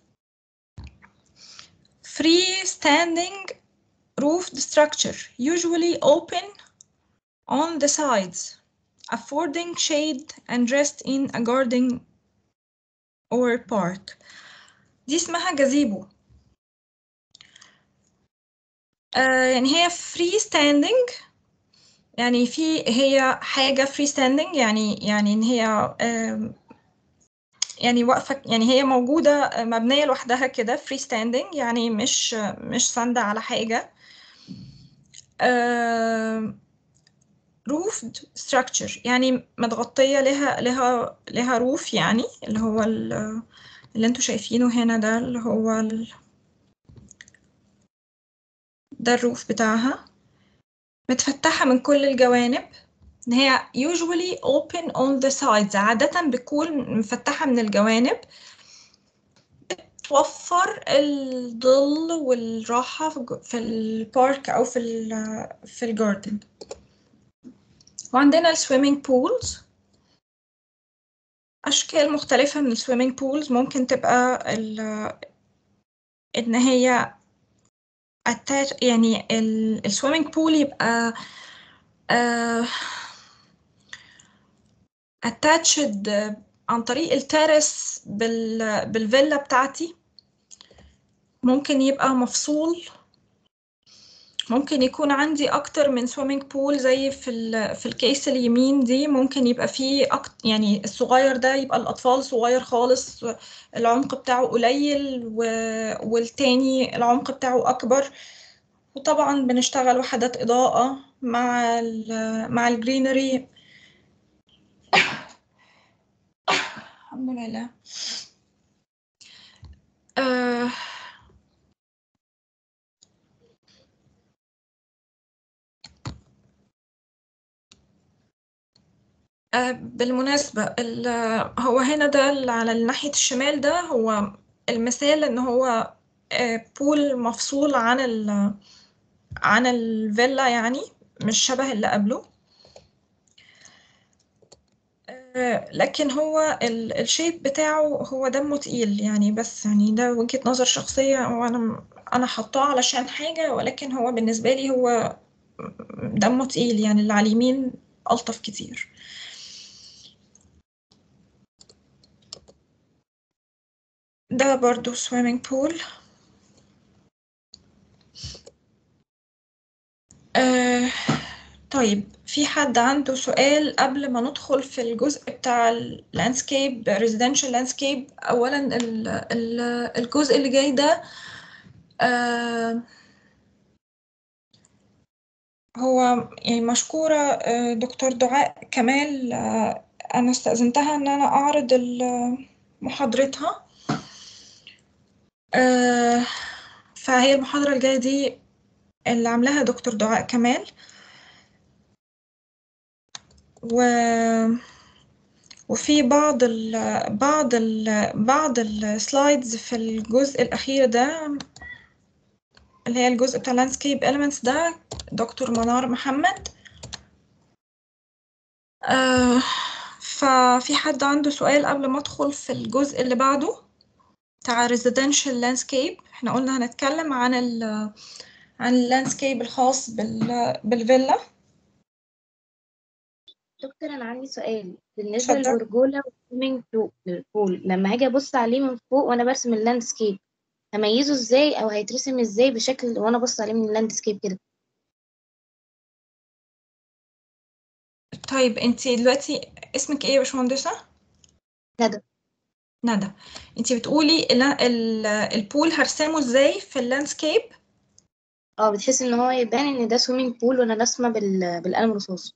[SPEAKER 1] free standing roofed structure usually open on the sides affording shade and rest in a garden or park. دي اسمها جازيبو. آه يعني هي free standing، يعني في هي حاجة free standing يعني يعني ان هي آه يعني واقفة، يعني هي موجودة مبنية لوحدها كده free standing، يعني مش مش ساندة على حاجة. آه roofed structure يعني متغطية لها لها لها روف، يعني اللي هو اللي انتوا شايفينه هنا ده اللي هو ال... ده الروف بتاعها، متفتحة من كل الجوانب. ان هي usually open on the sides، عادة بتكون مفتحة من الجوانب، توفر الظل والراحة في البارك أو في ال في الجاردن. وعندنا السويمينج بولز، أشكال مختلفة من السويمينج بولز، ممكن تبقى ال إن هي attach، يعني السويمينج بول يبقى uh, attached عن طريق الترس بال بالفيلا بتاعتي، ممكن يبقى مفصول، ممكن يكون عندي اكتر من سويمينج بول زي في ال في الكيس اليمين دي، ممكن يبقى فيه أكتر، يعني الصغير ده يبقى الاطفال صغير خالص العمق بتاعه قليل، والتاني العمق بتاعه اكبر. وطبعا بنشتغل وحدات اضاءة مع ال مع الجرينري. الحمد لله. آه آه، بالمناسبة ال- هو هنا ده اللي على ناحية الشمال ده هو المثال إن هو آه، بول مفصول عن ال عن الفيلا، يعني مش شبه اللي قبله. آه، لكن هو ال- الشيب بتاعه هو دمه تقيل يعني، بس يعني ده وجهة نظر شخصية، وأنا أنا حطاه علشان حاجة، ولكن هو بالنسبة لي هو دمه تقيل يعني، اللي على اليمين ألطف كتير. ده برضو swimming pool. آه طيب، في حد عنده سؤال قبل ما ندخل في الجزء بتاع اللاندسكيب residential landscape؟ أولا ال ال الجزء اللي جاي ده آه هو يعني مشكورة آه دكتور دعاء كمال، آه أنا استأذنتها إن أنا أعرض محاضرتها، آه فهي المحاضرة الجاية دي اللي عاملاها دكتور دعاء كمال. و وفي بعض ال بعض ال بعض السلايدز في الجزء الأخير ده اللي هي الجزء بتاع landscape elements ده دكتور منار محمد. آه ففي حد عنده سؤال قبل ما أدخل في الجزء اللي بعده بتاع residential landscape؟ احنا قلنا هنتكلم عن ال عن اللاندسكيب الخاص بال بالفيلا.
[SPEAKER 6] دكتور أنا عندي سؤال بالنسبة
[SPEAKER 1] اتفضل.
[SPEAKER 6] للبرجولة والسويمنج بول، لما هاجي أبص عليه من فوق وأنا برسم اللاندسكيب هميزه إزاي أو هيترسم إزاي بشكل وأنا بص عليه من اللاندسكيب كده؟
[SPEAKER 1] طيب انتي دلوقتي اسمك ايه يا باشمهندسة؟
[SPEAKER 6] ندى.
[SPEAKER 1] ندى. انتي بتقولي ال ال البول هرسمه ازاي في اللاندسكيب؟
[SPEAKER 6] اه بتحس إن هو يبان إن ده سويمنج بول وأنا راسمة بال... بالقلم الرصاص.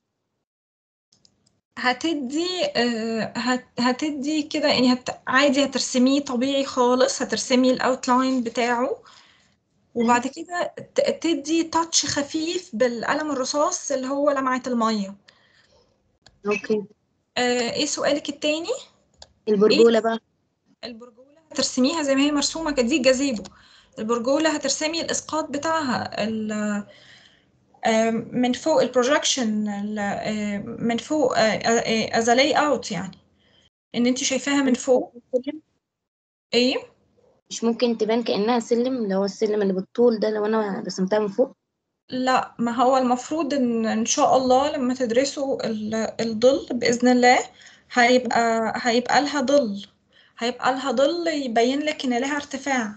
[SPEAKER 1] هتدي آه، هت هتدي كده يعني هت عادي هترسميه طبيعي خالص، هترسمي الاوتلاين بتاعه، وبعد كده ت- تدي تاتش خفيف بالقلم الرصاص اللي هو لمعة المية.
[SPEAKER 6] أوكي.
[SPEAKER 1] آه، ايه سؤالك التاني؟ ايه
[SPEAKER 6] البرجولة بقى؟
[SPEAKER 1] البرجولة هترسميها زي ما هي مرسومة كده، دي جازيبو. البرجولة هترسمي الإسقاط بتاعها ال- آم، من فوق البروجكشن، من فوق از لاي اوت، يعني ان انت شايفاها من فوق.
[SPEAKER 6] سلم؟
[SPEAKER 1] ايه؟
[SPEAKER 6] مش ممكن تبان كأنها سلم، اللي هو السلم اللي بالطول ده لو أنا رسمتها من فوق؟
[SPEAKER 1] لا، ما هو المفروض ان ان شاء الله لما تدرسوا ال- الظل باذن الله هيبقى هيبقى لها ظل، هيبقى لها ظل يبين لك ان لها ارتفاع.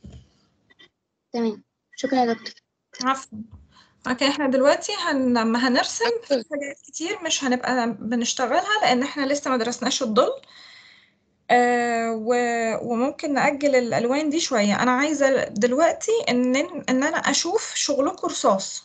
[SPEAKER 6] تمام، شكرا يا دكتور.
[SPEAKER 1] عفوا. لكن احنا دلوقتي هن... لما هنرسم في
[SPEAKER 7] دكتور
[SPEAKER 1] حاجات كتير مش هنبقى بنشتغلها لان احنا لسه ما درسناش الظل. آه و... وممكن نأجل الألوان دي شوية. أنا عايزة دلوقتي إن إن أنا أشوف شغلكم رصاص.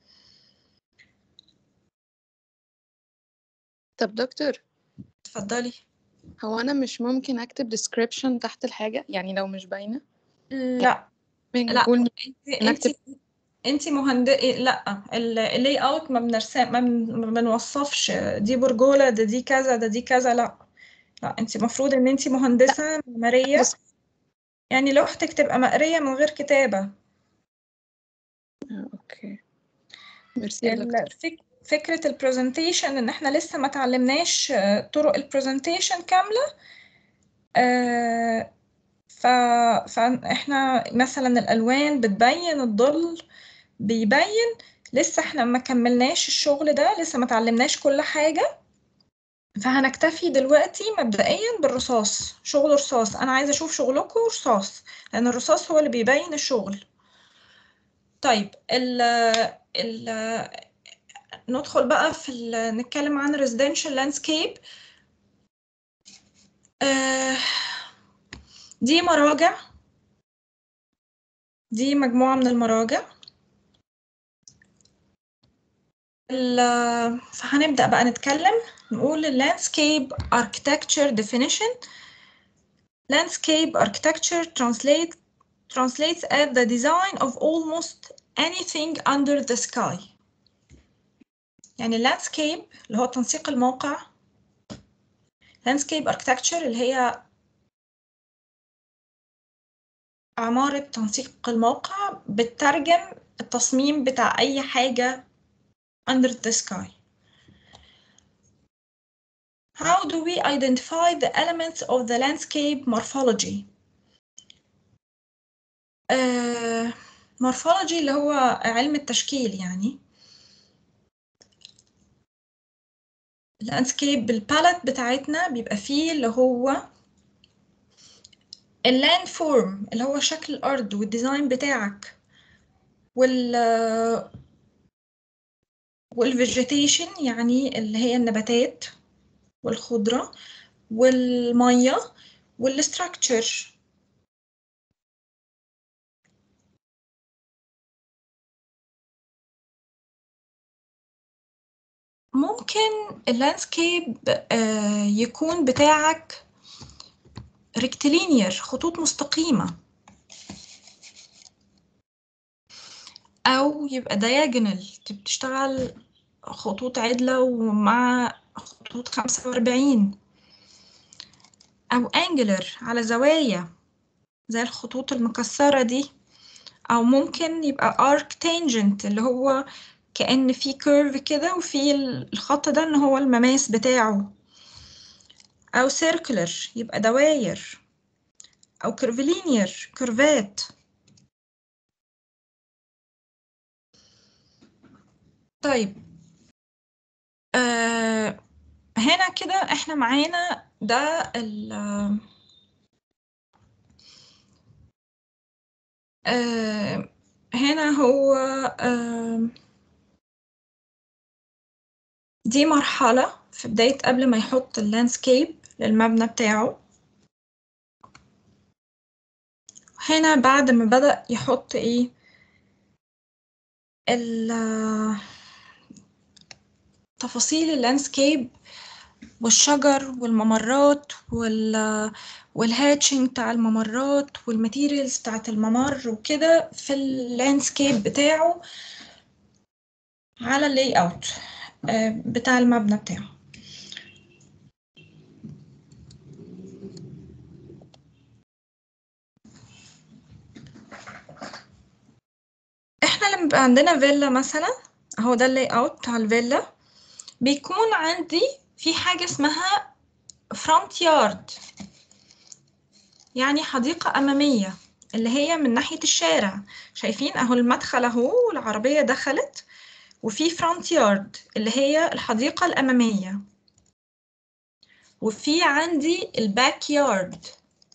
[SPEAKER 7] طب دكتور،
[SPEAKER 1] اتفضلي.
[SPEAKER 7] هو أنا مش ممكن أكتب description تحت الحاجة يعني لو مش باينة؟
[SPEAKER 1] لا
[SPEAKER 7] من
[SPEAKER 1] لا،
[SPEAKER 7] بول
[SPEAKER 1] انت
[SPEAKER 7] نكتب.
[SPEAKER 1] انت انت مهندسة. لا، اللاي اوت ما بنرسم، ما بن- ما بنوصفش دي برجولة، ده دي كذا، ده دي كذا. لا لا، انت المفروض ان انت
[SPEAKER 7] لا
[SPEAKER 1] مهندسة معمارية،
[SPEAKER 7] بص.
[SPEAKER 1] يعني لوحتك تبقى مقرية من غير كتابة.
[SPEAKER 7] آه، أوكي، ميرسي يا دكتور.
[SPEAKER 1] الفك... فكرة البرزنتيشن ان احنا لسه ما تعلمناش آه، طرق البرزنتيشن كاملة. آه، ف... فاحنا مثلا الالوان بتبين، الظل بيبين، لسه احنا ما كملناش الشغل ده، لسه ما تعلمناش كل حاجة. فهنكتفي دلوقتي مبدئيا بالرصاص، شغل رصاص. انا عايزة اشوف شغلكم رصاص لان الرصاص هو اللي بيبين الشغل. طيب ال ال ندخل بقى في ال... نتكلم عن residential landscape. آه دي مراجع، دي مجموعة من المراجع. ال- فهنبدأ بقى نتكلم، نقول landscape architecture definition. Landscape architecture translate, translates as the design of almost anything under the sky. يعني landscape اللي هو تنسيق الموقع landscape architecture اللي هي عمارة تنسيق الموقع، بتترجم التصميم بتاع أي حاجة under the sky. How do we identify the elements of the landscape morphology? uh, morphology اللي هو علم التشكيل يعني. اللاندسكيب بالباليت بتاعتنا بيبقى فيه اللي هو اللاند فورم اللي هو شكل الأرض والديزاين بتاعك، وال والفيجيتيشن يعني اللي هي النباتات والخضرة، والمية، والستراكتشر. ممكن اللاندسكيب يكون بتاعك ريكتيلينير، خطوط مستقيمة، أو يبقى دياجونال، بتشتغل خطوط عدلة ومع خطوط خمسة وأربعين، أو angular على زوايا زي الخطوط المكسرة دي، أو ممكن يبقى arc tangent اللي هو كأن في curve كده وفي الخط ده إن هو المماس بتاعه، أو circular يبقى دواير، أو curvilinear كيرفات. طيب آه هنا كده احنا معانا ده ال آه هنا هو آه دي مرحلة في بداية قبل ما يحط اللاندسكيب للمبنى بتاعه. هنا بعد ما بدأ يحط ايه تفاصيل اللاندسكيب والشجر والممرات وال والهاتشنج بتاع الممرات والماتيريالز بتاعت الممر وكده في اللاندسكيب بتاعه على اللاي اوت بتاع المبنى بتاعه. احنا لما بيبقى عندنا فيلا مثلا، اهو ده اللاي اوت بتاع الفيلا، بيكون عندي في حاجة اسمها فرونت يارد، يعني حديقة أمامية اللي هي من ناحية الشارع. شايفين اهو المدخل اهو، والعربية دخلت، وفي فرونت يارد اللي هي الحديقة الأمامية، وفي عندي الباك يارد،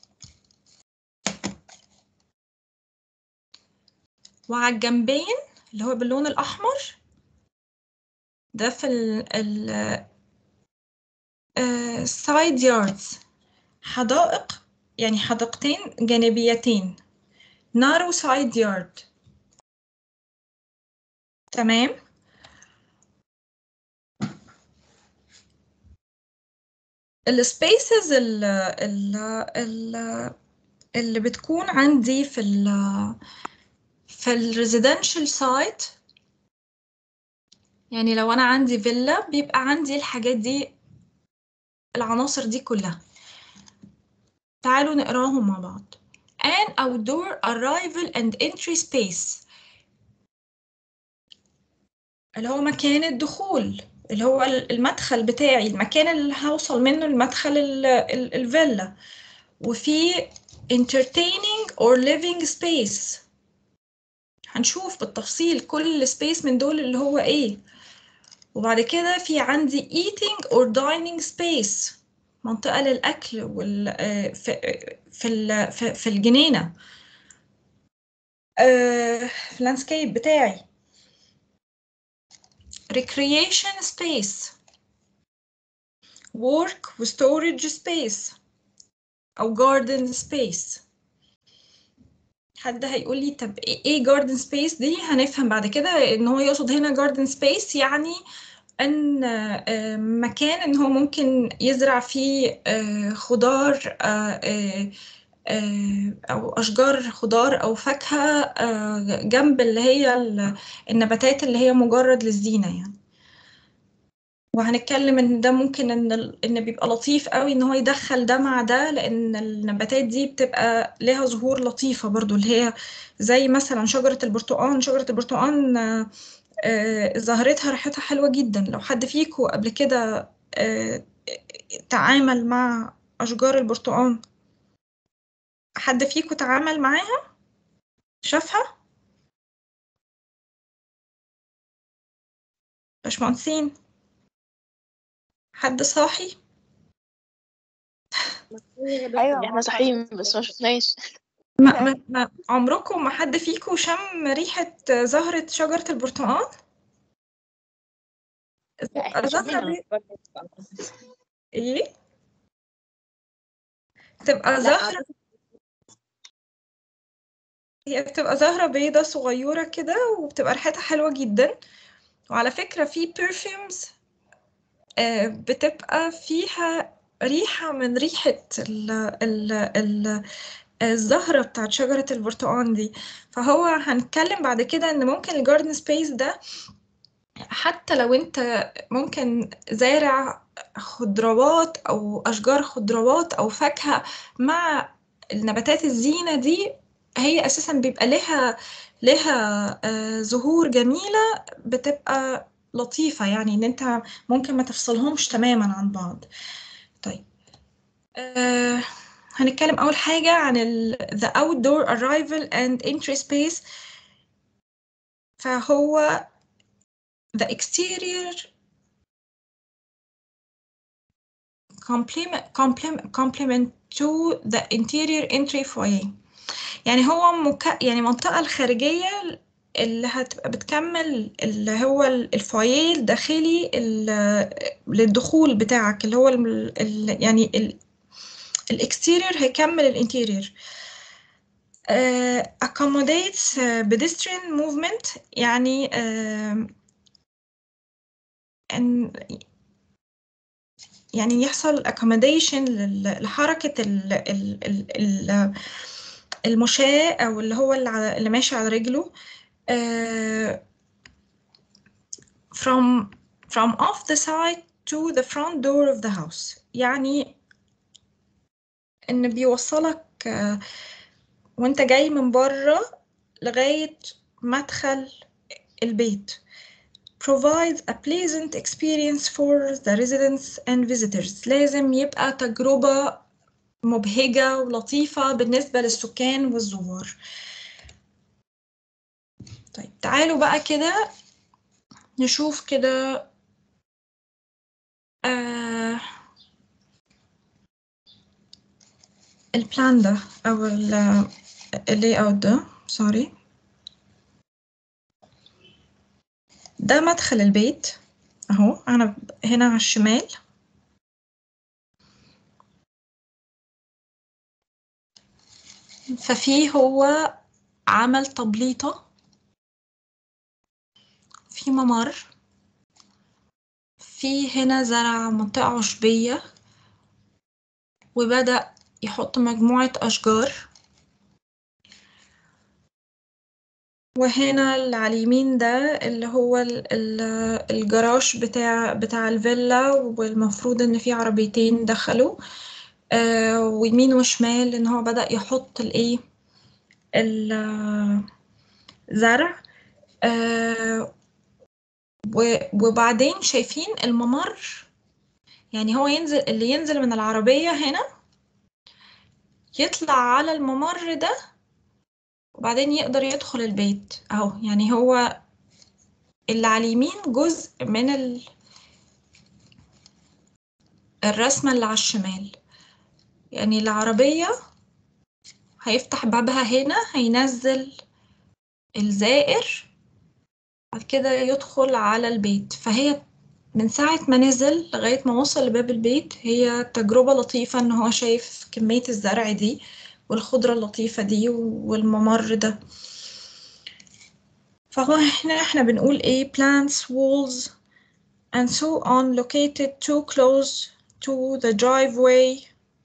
[SPEAKER 1] وعلى الجنبين اللي هو باللون الأحمر ده في ال ال سايد ياردز، حدائق يعني حديقتين جانبيتين، نارو سايد يارد. تمام. السبيسز اللي بتكون عندي في ال في الريزيدنشال سايت، يعني لو أنا عندي فيلا بيبقى عندي الحاجات دي، العناصر دي كلها. تعالوا نقراهم مع بعض. An outdoor arrival and entry space اللي هو مكان الدخول، اللي هو المدخل بتاعي، المكان اللي هوصل منه المدخل الفيلا. وفي entertaining or living space، هنشوف بالتفصيل كل space من دول اللي هو ايه. وبعد كده في عندي eating or dining space، منطقة للأكل وال في في في الجنينة في اللاندسكيب بتاعي. recreation space، work و storage space أو garden space. حد هيقول لي طب ايه garden space دي؟ هنفهم بعد كده ان هو يقصد هنا garden space يعني ان مكان ان هو ممكن يزرع فيه خضار او اشجار خضار او فاكهة جنب اللي هي النباتات اللي هي مجرد للزينة يعني. وهنتكلم ان ده ممكن ان ال- ان بيبقى لطيف قوي ان هو يدخل ده مع ده، لان النباتات دي بتبقى ليها زهور لطيفة برضو، اللي هي زي مثلا شجرة البرتقال. شجرة البرتقال آه، آه، زهرتها ريحتها حلوة جدا. لو حد فيكو قبل كده آه، تعامل مع أشجار البرتقال، حد فيكو تعامل معاها شافها؟ باشمهندسين، حد صاحي؟
[SPEAKER 3] ايوه احنا صاحيين بس ما شفناش.
[SPEAKER 1] ما ما ما عمركم ما حد فيكو شم ريحة زهرة شجرة البرتقال؟
[SPEAKER 6] لا احنا
[SPEAKER 1] زهرة
[SPEAKER 6] شمينا
[SPEAKER 1] بي...
[SPEAKER 6] برضه.
[SPEAKER 1] ايه؟ تبقى
[SPEAKER 6] لا
[SPEAKER 1] زهرة،
[SPEAKER 6] اعتقد.
[SPEAKER 1] هي بتبقى زهرة بيضة صغيرة كده، وبتبقى ريحتها حلوة جدا. وعلى فكرة في perfumes آه، بتبقى فيها ريحة من ريحة ال ال ال الزهرة بتاعت شجرة البرتقال دي. فهو هنتكلم بعد كده ان ممكن الجاردن سبيس ده، حتى لو انت ممكن زارع خضروات او اشجار خضروات او فاكهة مع النباتات الزينة دي، هي اساسا بيبقى لها لها آه، زهور جميلة بتبقى لطيفة، يعني ان انت ممكن ما تفصلهمش تماما عن بعض. طيب آه هنتكلم اول حاجة عن ال the outdoor arrival and entry space. فهو the exterior complement complement complement to the interior entry foyer. يعني هو مك... يعني المنطقة الخارجية اللي هتبقى بتكمل اللي هو الفويه الداخلي ال- للدخول بتاعك، اللي هو ال... ال... يعني ال... الاكستيرير هيكمل الانتيرير. uh, accommodates uh, pedestrian movement، يعني uh, ان يعني يحصل accommodation لل- لحركة ال ال ال ال المشاة أو اللي هو اللي, على اللي ماشي على رجله آه، from from off the side to the front door of the house. يعني إن بيوصلك آه، وانت جاي من بره لغاية مدخل البيت. provides a pleasant experience for the residents and visitors. لازم يبقى تجربة مبهجة ولطيفة بالنسبة للسكان والزوار. طيب تعالوا بقى كده نشوف كده آه البلان ده أو اللي اوت ده، سوري. ده مدخل البيت اهو، انا هنا على الشمال. ففيه هو عمل تبليطة في ممر، في هنا زرع منطقة عشبية وبدأ يحط مجموعة أشجار. وهنا اللي على اليمين ده اللي هو ال- ال- الجراج بتاع بتاع الفيلا، والمفروض ان في عربيتين دخلوا آه ويمين وشمال ان هو بدأ يحط الايه الزرع. آه و- وبعدين شايفين الممر، يعني هو ينزل اللي ينزل من العربية هنا يطلع على الممر ده وبعدين يقدر يدخل البيت اهو. يعني هو اللي على اليمين جزء من ال- الرسمة اللي على الشمال. يعني العربية هيفتح بابها هنا، هينزل الزائر، بعد كده يدخل على البيت. فهي من ساعة ما نزل لغاية ما وصل لباب البيت هي تجربة لطيفة ان هو شايف كمية الزرع دي والخضرة اللطيفة دي والممر ده. فهو احنا احنا بنقول ايه plants, walls and so on located too close to the driveway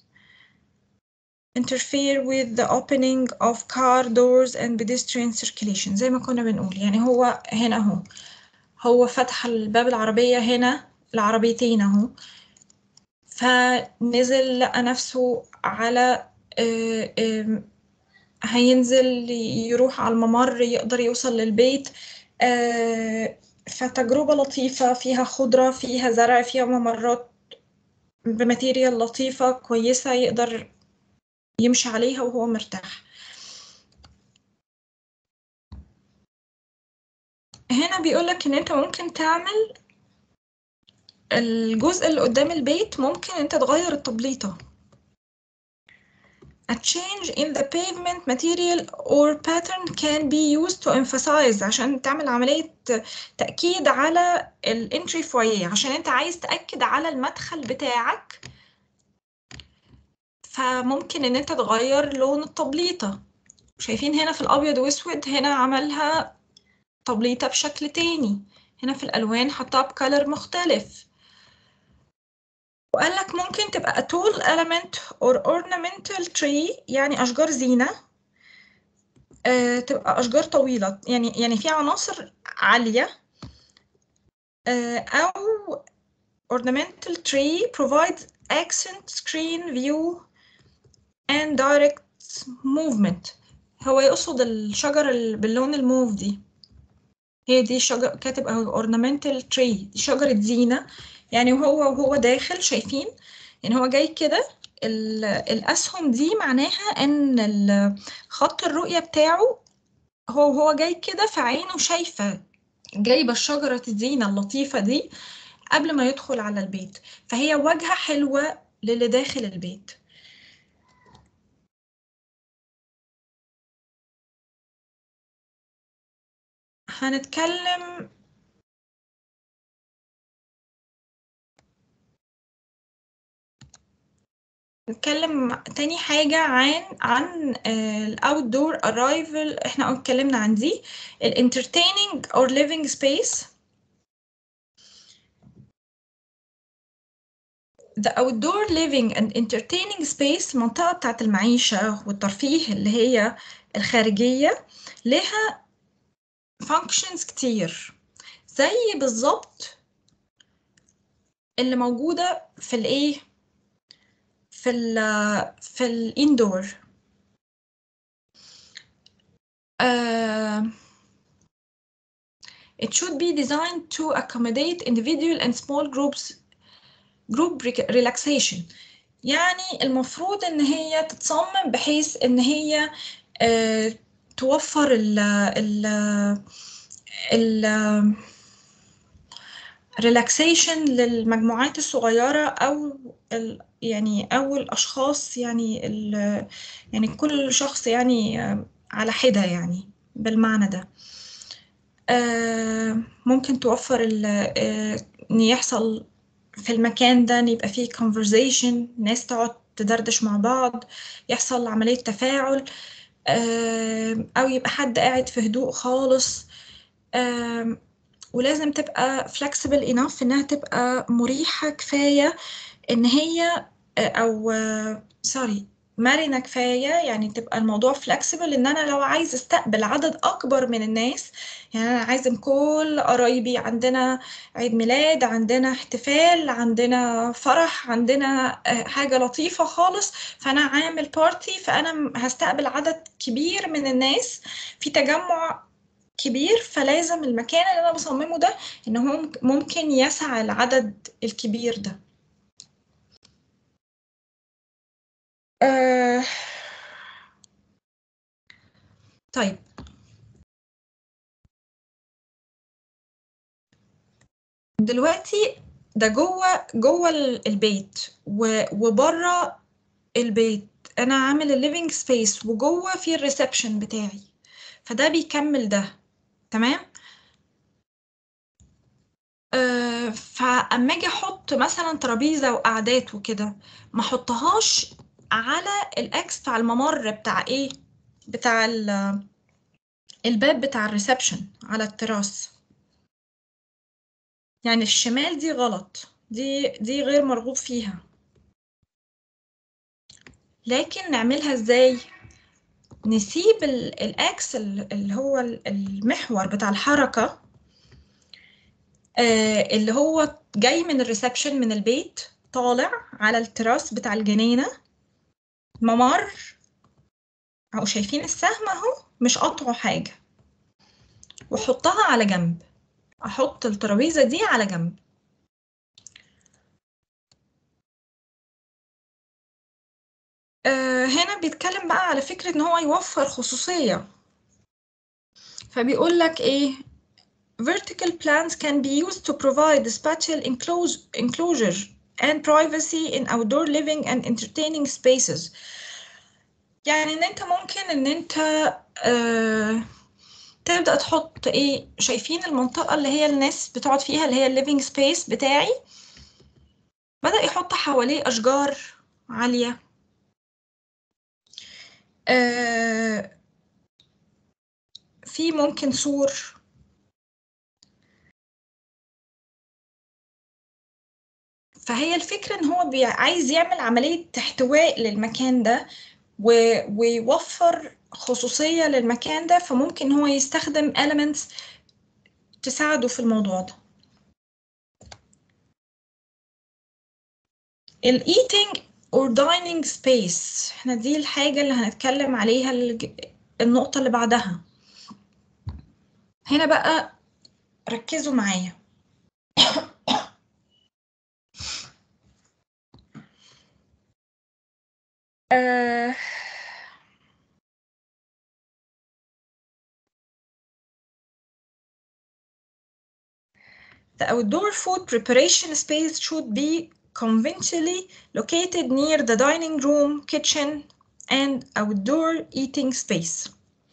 [SPEAKER 1] interfere with the opening of car doors and pedestrian circulation. زي ما كنا بنقول، يعني هو هنا اهو، هو فتح الباب العربية هنا العربيتين اهو، فنزل لقى نفسه على آه، آه، هينزل يروح على الممر يقدر يوصل للبيت. آه، فتجربة لطيفة فيها خضرة فيها زرع فيها ممرات بماتيريال لطيفة كويسة يقدر يمشي عليها وهو مرتاح. هنا بيقولك ان انت ممكن تعمل الجزء اللي قدام البيت، ممكن انت تغير التبليطة. A change in the pavement material or pattern can be used to emphasize، عشان تعمل عملية تأكيد على الانتري فويه، عشان انت عايز تأكد على المدخل بتاعك، فممكن ان انت تغير لون التبليطة. شايفين هنا في الابيض واسود، هنا عملها تبليطة بشكل تاني، هنا في الالوان حطها بكالر مختلف. وقال لك ممكن تبقى a tall element or ornamental tree، يعني أشجار زينة، آه تبقى أشجار طويلة، يعني يعني في عناصر عالية، آه أو ornamental tree provides accent screen view and direct movement. هو يقصد الشجر اللي باللون الموف دي، هي دي شجر كاتب أهو ornamental tree، دي شجرة زينة. يعني وهو وهو داخل شايفين يعني هو جاي كده، الأسهم دي معناها إن خط الرؤية بتاعه هو وهو جاي كده، فعينه شايفة جايبة الشجرة الزينة اللطيفة دي قبل ما يدخل على البيت، فهي واجهة حلوة للي داخل البيت. هنتكلم نتكلم تاني حاجة عن عن الاوت دور ارايفل. احنا اتكلمنا عن دي الانترتيننج اور ليفينج سبيس. The outdoor living and entertaining space، المنطقة بتاعت المعيشة والترفيه اللي هي الخارجية، لها functions كتير، زي بالظبط اللي موجودة في الايه في ال في الاندور. uh, it should be designed to accommodate individual and small groups group relaxation. يعني المفروض ان هي تتصمم بحيث ان هي uh, توفر ال ال ال relaxation للمجموعات الصغيرة، أو ال يعني أو الأشخاص، يعني ال يعني كل شخص يعني على حدة، يعني بالمعنى ده. ممكن توفر إن يحصل في المكان ده إن يبقى فيه conversation، ناس تقعد تدردش مع بعض، يحصل عملية تفاعل، أو يبقى حد قاعد في هدوء خالص. ولازم تبقى flexible enough إنها تبقى مريحة كفاية إن هي أو سوري مرنة كفاية، يعني تبقى الموضوع flexible إن أنا لو عايز استقبل عدد أكبر من الناس، يعني أنا عايزة كل قرايبي، عندنا عيد ميلاد، عندنا احتفال، عندنا فرح، عندنا حاجة لطيفة خالص، فأنا عامل بارتي، فأنا هستقبل عدد كبير من الناس في تجمع كبير، فلازم المكان اللي أنا بصممه ده إن هو ممكن يسع العدد الكبير ده. آه طيب دلوقتي ده جوه جوه البيت وبره البيت، انا عامل الليفينج سبيس وجوه في الريسبشن بتاعي، فده بيكمل ده تمام. آه فاما اجي احط مثلا ترابيزه وقعدات وكده، ما احطهاش على الاكس بتاع الممر بتاع ايه بتاع الباب بتاع الريسبشن على التراس، يعني الشمال دي غلط، دي دي غير مرغوب فيها. لكن نعملها ازاي؟ نسيب الاكس اللي هو المحور بتاع الحركة آه اللي هو جاي من الريسبشن من البيت طالع على التراس بتاع الجنينة، ممر اهو، شايفين السهم اهو مش قطعه حاجة، واحطها على جنب، احط الترابيزة دي على جنب. آه هنا بيتكلم بقى على فكرة ان هو يوفر خصوصية، فبيقول لك ايه vertical plans can be used to provide spatial enclosure and privacy in outdoor living and entertaining spaces. يعني ان انت ممكن ان انت آه تبدأ تحط ايه، شايفين المنطقة اللي هي الناس بتقعد فيها اللي هي الليفينج سبيس بتاعي، بدأ يحط حواليه أشجار عالية، آه في ممكن سور، فهي الفكرة ان هو عايز يعمل عملية احتواء للمكان ده ويوفر خصوصية للمكان ده، فممكن هو يستخدم elements تساعده في الموضوع ده. ال eating or dining space، احنا دي الحاجة اللي هنتكلم عليها النقطة اللي بعدها. هنا بقى ركزوا معايا. آه The outdoor food preparation space should be conventionally located near the dining room, kitchen, and outdoor eating space.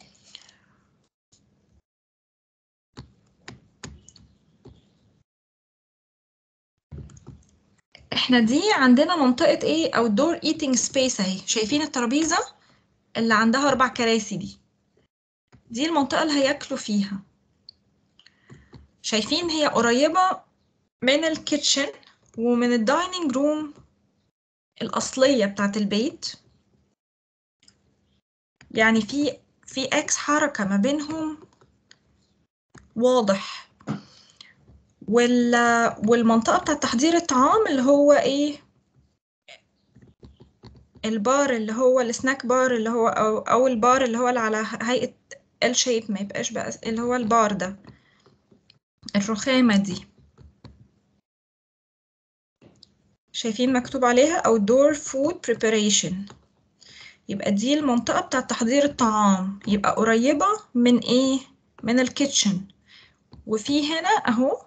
[SPEAKER 1] احنا دي عندنا منطقة ايه outdoor eating space اهي، شايفين الترابيزة اللي عندها أربع كراسي دي، دي المنطقة اللي هياكلوا فيها. شايفين هي قريبة من الكيتشن ومن الدايننج روم الأصلية بتاعت البيت، يعني في في اكس حركة ما بينهم واضح. وال والمنطقة بتاعت تحضير الطعام اللي هو ايه البار اللي هو السناك بار اللي هو او او البار اللي هو اللي على هيئة ال شيب، ما يبقاش بقى اللي هو البار ده، الرخامة دي شايفين مكتوب عليها outdoor food preparation، يبقى دي المنطقة بتاعت تحضير الطعام، يبقى قريبة من ايه من الكيتشن. وفي هنا اهو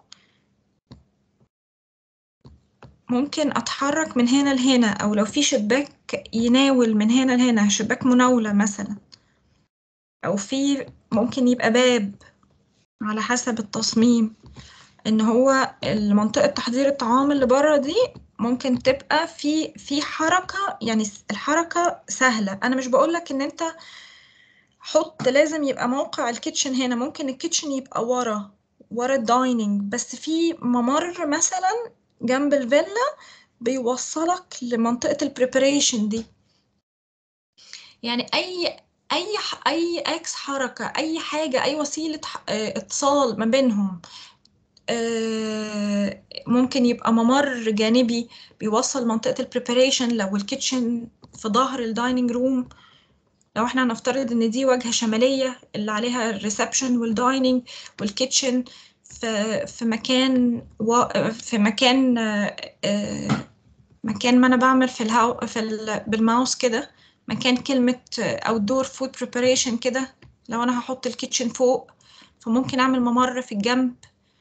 [SPEAKER 1] ممكن اتحرك من هنا لهنا، او لو في شباك يناول من هنا لهنا، شباك مناولة مثلا، او في ممكن يبقى باب على حسب التصميم، ان هو المنطقة تحضير الطعام اللي بره دي ممكن تبقى في في حركة، يعني الحركة سهلة. انا مش بقولك ان انت حط لازم يبقى موقع الكيتشن هنا، ممكن الكيتشن يبقى ورا ورا الدايننج، بس في ممر مثلا جنب الفيلا بيوصلك لمنطقة البريبريشن دي. يعني اي اي اي اكس حركة، اي حاجة، اي وسيلة اتصال ما بينهم، ممكن يبقى ممر جانبي بيوصل منطقة البريبريشن. لو الكيتشن في ظهر الدايننج روم، لو احنا هنفترض ان دي واجهة شمالية اللي عليها الريسبشن والدايننج، والكيتشن في في مكان و... في مكان مكان ما انا بعمل في الهاو في ال... بالماوس كده، مكان كلمة outdoor food preparation كده. لو انا هحط الكيتشن فوق، فممكن اعمل ممر في الجنب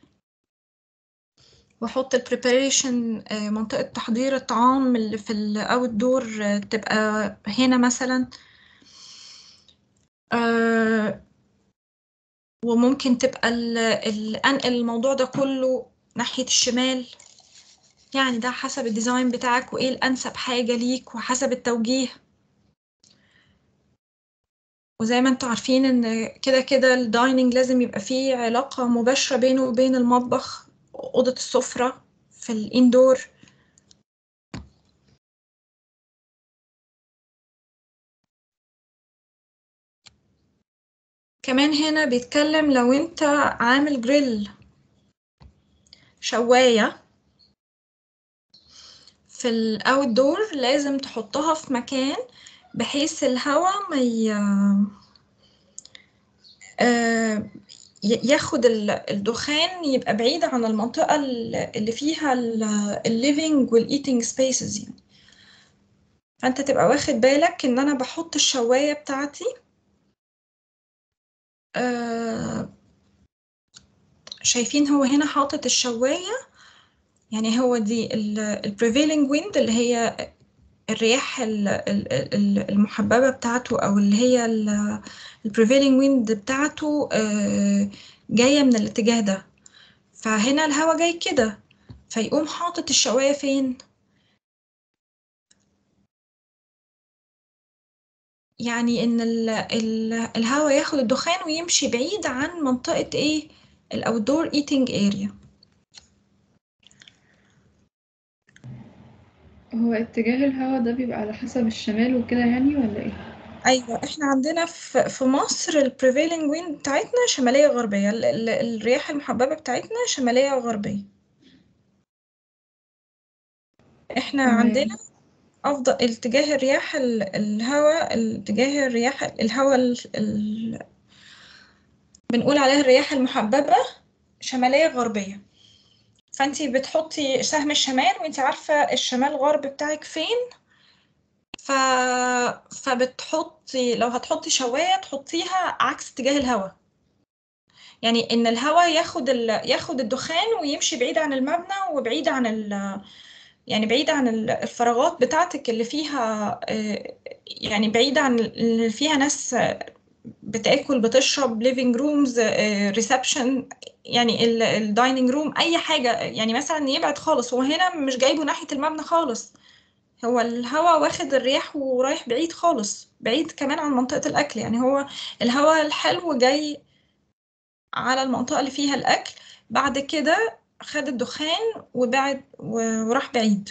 [SPEAKER 1] واحط البريباريشن منطقة تحضير الطعام اللي في الاوت دور تبقى هنا مثلا، وممكن تبقى انقل الموضوع ده كله ناحية الشمال. يعني ده حسب الديزاين بتاعك وايه الانسب حاجة ليك وحسب التوجيه. وزي ما انتوا عارفين ان كده كده الدايننج لازم يبقى فيه علاقة مباشرة بينه وبين المطبخ، أوضة السفرة في الاندور. كمان هنا بيتكلم لو انت عامل جريل، شواية في الاوت دور لازم تحطها في مكان بحيث الهواء ما ي... آه، ياخد الدخان، يبقى بعيد عن المنطقة اللي فيها الليفينج والايتنج سبيسز يعني. فانت تبقى واخد بالك ان انا بحط الشواية بتاعتي آه، شايفين هو هنا حاطط الشواية، يعني هو دي ال prevailing wind اللي هي الرياح المحببة بتاعته، أو اللي هي ال prevailing wind بتاعته جاية من الاتجاه ده. فهنا الهوا جاي كده، فيقوم حاطط الشواية فين؟ يعني إن ال ال الهوا ياخد الدخان ويمشي بعيد عن منطقة إيه؟ ال outdoor eating area.
[SPEAKER 4] هو اتجاه الهوا ده بيبقى على حسب الشمال وكده يعني ولا ايه؟
[SPEAKER 1] ايوه، احنا عندنا في في مصر ال prevailing wind بتاعتنا شماليه غربيه، ال ال الرياح المحببه بتاعتنا شماليه وغربيه. احنا عندنا
[SPEAKER 4] تمام.
[SPEAKER 1] افضل اتجاه الرياح الهواء اتجاه الرياح الهواء ال ال بنقول عليها الرياح المحببه شماليه غربيه. فانتي بتحطي سهم الشمال وانتي عارفه الشمال غرب بتاعك فين، ف... فبتحطي لو هتحطي شوايه تحطيها عكس اتجاه الهواء، يعني ان الهواء ياخد ال... ياخد الدخان ويمشي بعيد عن المبنى وبعيد عن ال... يعني بعيد عن الفراغات بتاعتك اللي فيها، يعني بعيد عن اللي فيها ناس بتاكل بتشرب، ليفينج رومز، ريسبشن، يعني الدايننج روم، اي حاجه، يعني مثلا يبعد خالص. هو هنا مش جايبه ناحيه المبنى خالص، هو الهواء واخد الرياح ورايح بعيد خالص، بعيد كمان عن منطقه الاكل. يعني هو الهواء الحلو جاي على المنطقة اللي فيها الأكل، بعد كده خد الدخان وبعد وراح بعيد.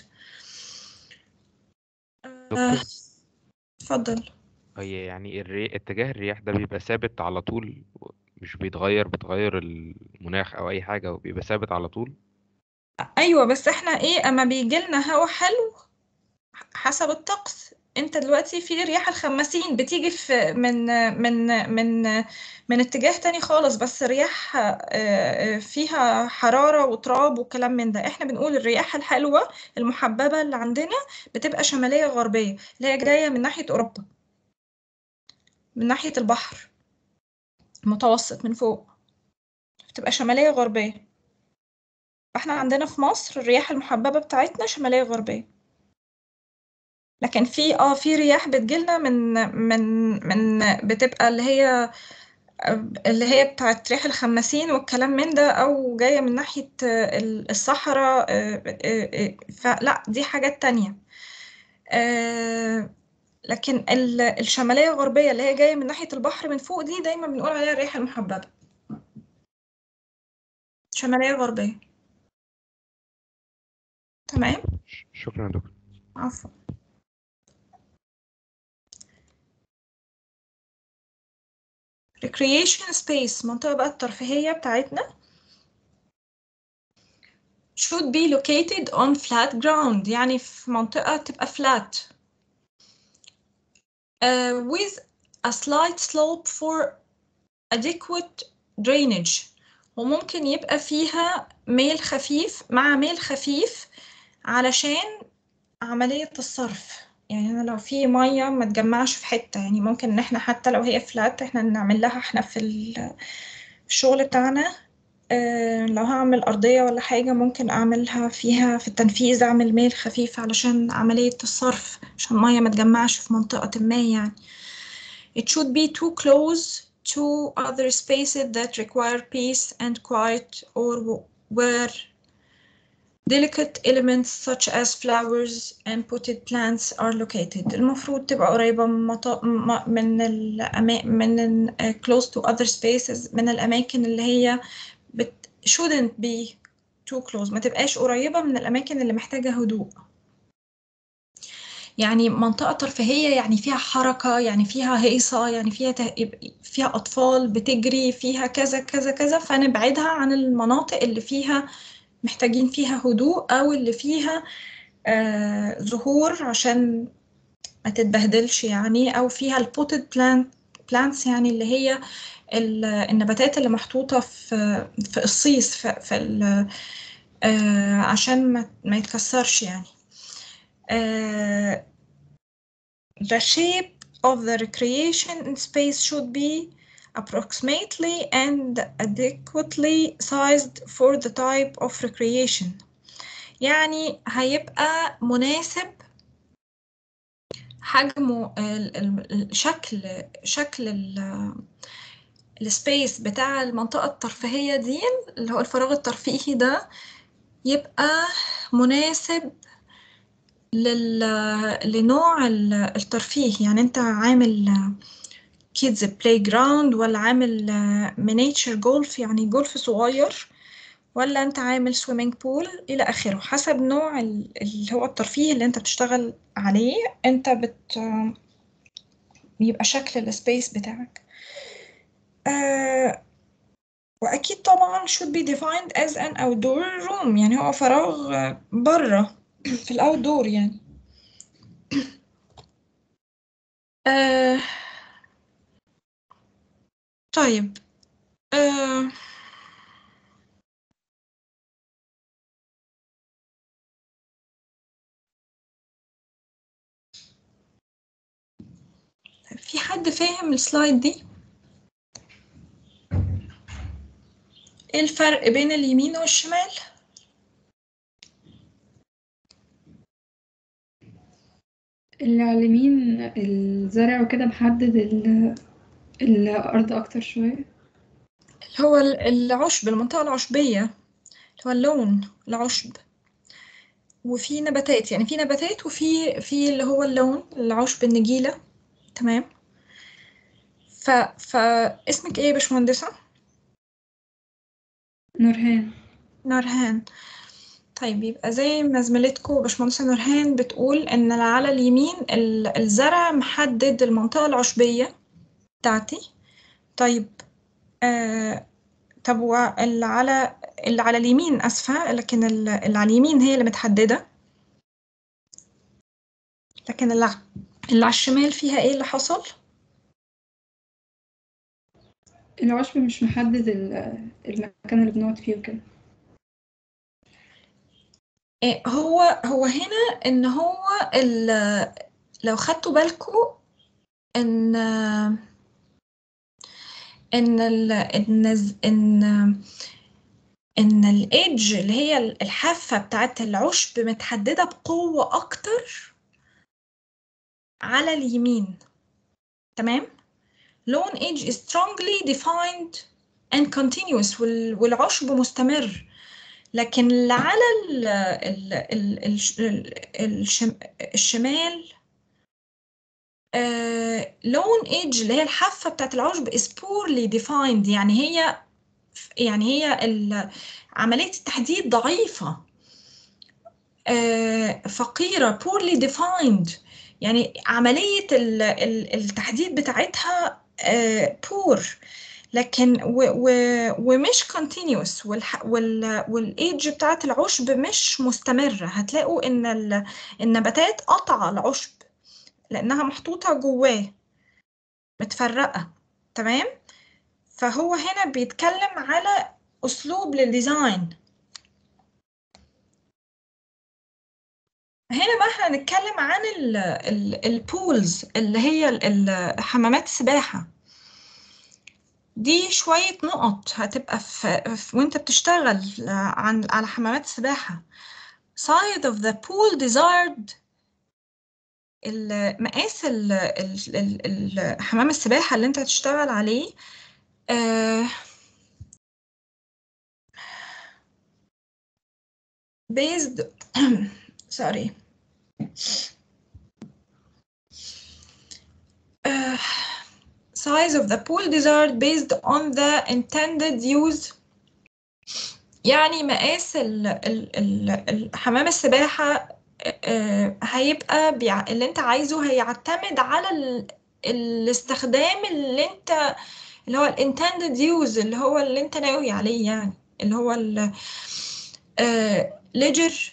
[SPEAKER 8] دكتور،
[SPEAKER 1] اتفضل.
[SPEAKER 8] هي يعني الري... اتجاه الرياح ده بيبقى ثابت على طول، مش بيتغير بتغير المناخ او اي حاجة، وبيبقى ثابت على طول؟
[SPEAKER 1] أيوة، بس احنا ايه، أما بيجيلنا هوا حلو حسب الطقس. انت دلوقتي في رياح الخماسين بتيجي في من من من من اتجاه تاني خالص، بس رياح فيها حرارة وتراب وكلام من ده. احنا بنقول الرياح الحلوة المحببة اللي عندنا بتبقى شمالية غربية، اللي هي جاية من ناحية أوروبا، من ناحية البحر المتوسط من فوق، بتبقى شمالية غربية. فاحنا عندنا في مصر الرياح المحببة بتاعتنا شمالية غربية، لكن في اه في رياح بتجيلنا من من من بتبقى اللي هي اللي هي بتاعت ريح الخماسين والكلام من ده، او جاية من ناحية الصحراء، فلا دي حاجات تانية. لكن الشمالية الغربية اللي هي جاية من ناحية البحر من فوق دي دايما بنقول عليها الرياح المحببة شمالية غربية. تمام،
[SPEAKER 8] شكرا يا دكتور.
[SPEAKER 1] عفوا. recreation space، منطقة بقى الترفيهية بتاعتنا، should be located on flat ground، يعني في منطقة تبقى flat uh, with a slight slope for adequate drainage، وممكن يبقى فيها ميل خفيف مع ميل خفيف علشان عملية الصرف. يعني أنا لو في مية ما تجمعش في حتة، يعني ممكن إن احنا حتى لو هي فلات احنا نعمل لها احنا في الشغل بتاعنا، اه لو هعمل أرضية ولا حاجة ممكن أعملها فيها في التنفيذ، أعمل ميل خفيف علشان عملية الصرف، عشان المية ما تجمعش في منطقة ما يعني. It should be too close to other spaces that require peace and quiet, or where delicate elements such as flowers and potted plants are located. المفروض تبقى قريبة من الأما... من close to other spaces، من الأماكن اللي هي بت... shouldn't be too close، ما تبقاش قريبة من الأماكن اللي محتاجة هدوء. يعني منطقة ترفيهية يعني فيها حركة، يعني فيها هيصة، يعني فيها ته... فيها أطفال بتجري، فيها كذا كذا كذا، فنبعدها عن المناطق اللي فيها محتاجين فيها هدوء أو اللي فيها آه زهور عشان ما تتبهدلش يعني، أو فيها البوتد بلانت plants يعني اللي هي النباتات اللي محطوطة في في الصيص في, في آه عشان ما, ما يتكسرش يعني. آه the shape of the recreation space should be approximately and adequately sized for the type of recreation. يعني هيبقى مناسب حجمه، الشكل شكل السبيس بتاع المنطقة الترفيهية دي اللي هو الفراغ الترفيهي ده يبقى مناسب لل... لنوع الترفيه. يعني انت عامل كيدز بلاي جراوند ولا عامل مينيتشر جولف يعني جولف صغير، ولا انت عامل سويمنج بول الى اخره، حسب نوع اللي هو الترفيه اللي انت بتشتغل عليه انت بت بيبقى شكل السبيس بتاعك. آه واكيد طبعا should be defined as an outdoor room، يعني هو فراغ بره في الاوتدور يعني. آه طيب آه في حد فاهم السلايد دي؟ ايه الفرق بين اليمين والشمال؟
[SPEAKER 4] اللي على اليمين الزرع وكده محدد ال- الأرض أكتر شوية.
[SPEAKER 1] هو العشب، المنطقة العشبية اللي هو اللون العشب، وفي نباتات، يعني في نباتات وفي في اللي هو اللون العشب النجيلة. تمام. ف فاسمك ايه يا باشمهندسة؟
[SPEAKER 4] نورهان.
[SPEAKER 1] نورهان. طيب يبقى زي ما زميلتكم باشمهندسة نورهان بتقول ان على اليمين الزرع محدد المنطقة العشبية بتاعتي. طيب آه طب واللي على اللي على اليمين اسفة، لكن اللي على اليمين هي اللي متحددة، لكن اللي اللي على الشمال فيها ايه اللي حصل؟
[SPEAKER 4] العشب مش محدد ال- المكان اللي بنقعد فيه وكده.
[SPEAKER 1] إيه هو هو هنا ان هو لو خدتوا بالكم ان ان ال ان ان ان الايدج اللي هي الحافة بتاعت العشب متحددة بقوة اكتر على اليمين. تمام. lone edge is strongly defined and continuous والعشب مستمر. لكن اللي على ال ال ال ال الشمال lone edge اللي هي الحافة بتاعت العشب is poorly defined، يعني هي يعني هي عملية التحديد ضعيفة، فقيرة poorly defined، يعني عملية التحديد بتاعتها poor، لكن و و ومش continuous، والايدج بتاعت العشب مش مستمرة. هتلاقوا ان النباتات قطع العشب لانها محطوطة جواه متفرقة. تمام. فهو هنا بيتكلم على اسلوب للديزاين. هنا بقى احنا هنتكلم عن البولز اللي هي حمامات السباحة. دي شوية نقط هتبقى في, في وانت بتشتغل عن على حمامات السباحة. side of the pool desired، مقاس حمام السباحة اللي انت هتشتغل عليه uh, based sorry uh, size of the pool desired based on the intended use، يعني مقاس ال ال ال حمام السباحة هيبقى بيع... اللي انت عايزه هيعتمد على ال... الاستخدام اللي انت اللي هو الانتندد يوز اللي هو اللي انت ناوي عليه، يعني اللي هو ال... آه ليجر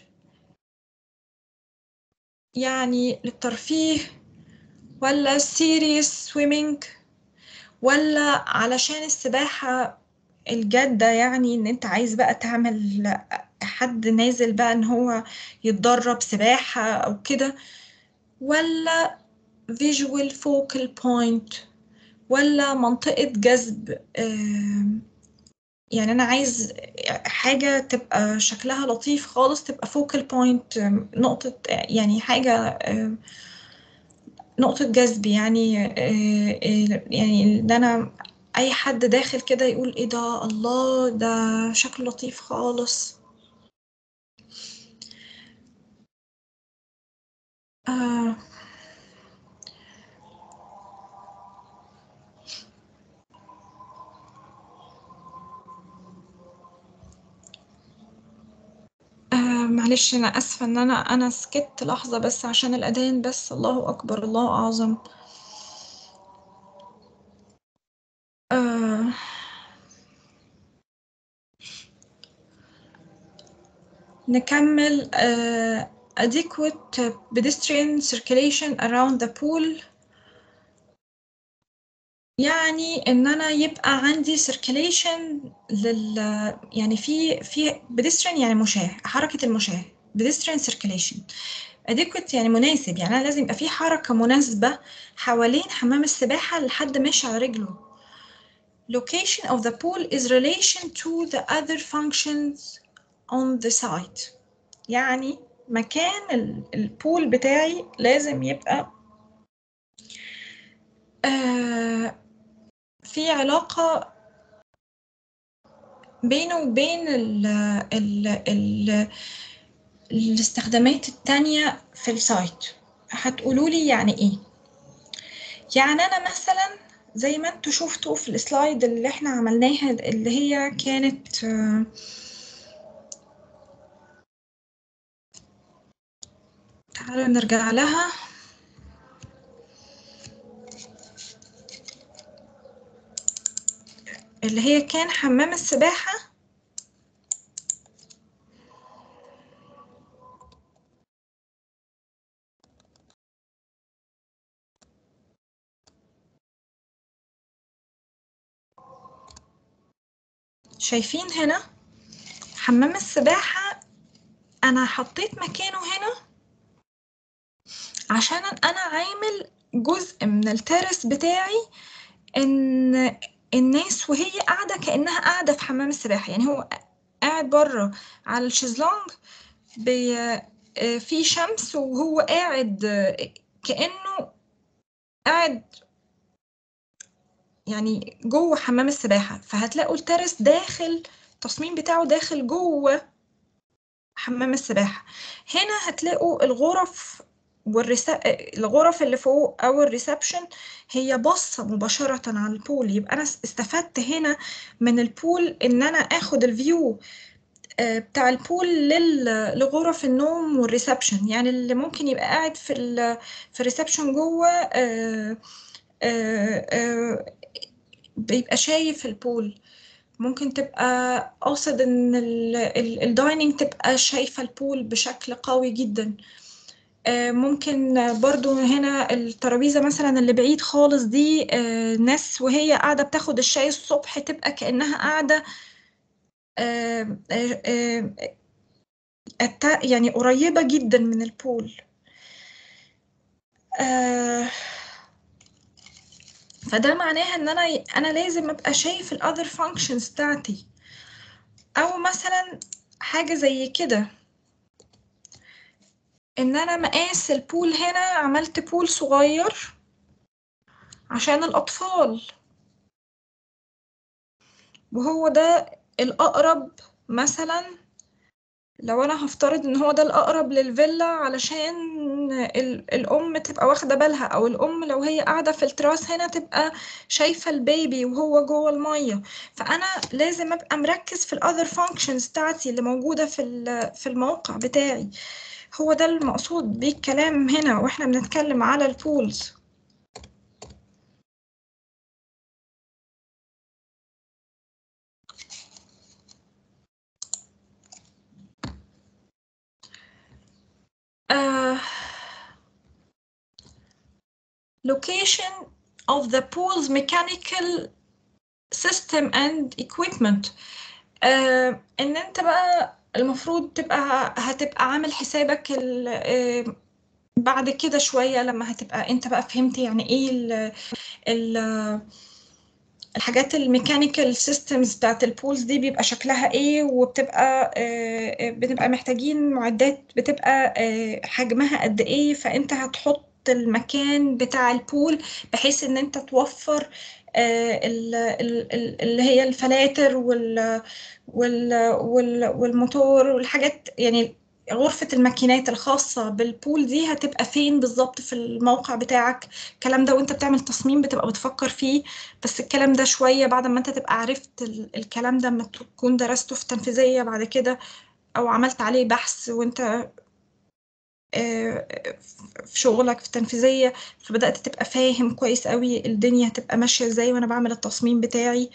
[SPEAKER 1] يعني للترفيه، ولا serious swimming، ولا علشان السباحة الجادة، يعني ان انت عايز بقى تعمل حد نازل بقى ان هو يتدرب سباحة او كده، ولا visual focal point، ولا منطقة جذب. آم، يعني انا عايز حاجة تبقى شكلها لطيف خالص، تبقى focal point، آم، نقطة، يعني حاجة، آم، نقطة جذب، يعني آه، آه، يعني ان انا اي حد داخل كده يقول ايه ده، الله ده شكله لطيف خالص. آه آه معلش انا اسفة ان انا انا سكت لحظة بس عشان الاذان، بس الله اكبر الله اعظم. آه نكمل. آه adequate pedestrian circulation around the pool، يعني ان انا يبقى عندي circulation لل يعني في في pedestrian يعني مشاة، حركة المشاة pedestrian circulation. adequate يعني مناسب، يعني انا لازم يبقى في حركة مناسبة حوالين حمام السباحة لحد ماشي على رجله. location of the pool is relation to the other functions on the site، يعني مكان ال- البول بتاعي لازم يبقى آه في علاقة بينه وبين ال ال ال الاستخدامات التانية في السايت. هتقولوا لي يعني ايه؟ يعني انا مثلا زي ما انتوا شفتوا في السلايد اللي احنا عملناها، اللي هي كانت آه، تعالوا نرجع لها. اللي هي كان حمام السباحة شايفين هنا حمام السباحة أنا حطيت مكانه هنا عشان أنا عامل جزء من الترس بتاعي إن الناس وهي قاعدة كأنها قاعدة في حمام السباحة، يعني هو قاعد بره على الشезлونج في شمس، وهو قاعد كأنه قاعد يعني جوه حمام السباحة. فهتلاقوا الترس داخل، التصميم بتاعه داخل جوه حمام السباحة. هنا هتلاقوا الغرف والرسا... الغرف اللي فوق أو الريسبشن هي باصة مباشرة على البول، يبقى أنا استفدت هنا من البول إن أنا آخد الفيو بتاع البول لل... لغرف النوم والريسبشن. يعني اللي ممكن يبقى قاعد في ال... في الريسبشن جوه آه، آه، آه، بيبقى شايف البول. ممكن تبقى قاصد ان الدايننج تبقى شايفة البول بشكل قوي جدا. آه، ممكن برضو هنا الترابيزة مثلا اللي بعيد خالص دي، آه، ناس وهي قاعدة بتاخد الشاي الصبح تبقى كأنها قاعدة آه، آه، آه، أتا- يعني قريبة جدا من البول. آه، فده معناها ان انا انا لازم ابقى شايف الاذر فانكشنز بتاعتي. او مثلا حاجة زي كده، ان انا مقاس البول هنا عملت بول صغير عشان الاطفال، وهو ده الاقرب. مثلا لو انا هفترض ان هو ده الاقرب للفيلا علشان ال- الام تبقى واخده بالها، او الام لو هي قاعده في التراس هنا تبقى شايفه البيبي وهو جوه الميه. فانا لازم ابقى مركز في الاذر فانكشنز بتاعتي اللي موجوده في ال- في الموقع بتاعي. هو ده المقصود بيه الكلام هنا واحنا بنتكلم على البولز. location of the pool's mechanical system and equipment. آه ان انت بقى المفروض تبقى هتبقى عامل حسابك آه بعد كده شوية لما هتبقى انت بقى فهمت يعني ايه ال ال الحاجات الميكانيكال سيستمز بتاعت البولز دي بيبقى شكلها ايه، وبتبقى آه بنبقى محتاجين معدات بتبقى آه حجمها قد ايه، فانت هتحط المكان بتاع البول بحيث ان انت توفر آه اللي هي الفلاتر وال وال والموتور والحاجات، يعني غرفة الماكينات الخاصة بالبول دي هتبقى فين بالظبط في الموقع بتاعك. الكلام ده وانت بتعمل تصميم بتبقى بتفكر فيه، بس الكلام ده شوية بعد ما انت تبقى عرفت الكلام ده، لما تكون درسته في تنفيذية بعد كده او عملت عليه بحث وانت في شغلك في تنفيذية، فبدأت تبقى فاهم كويس قوي الدنيا هتبقى ماشية ازاي وانا بعمل التصميم بتاعي.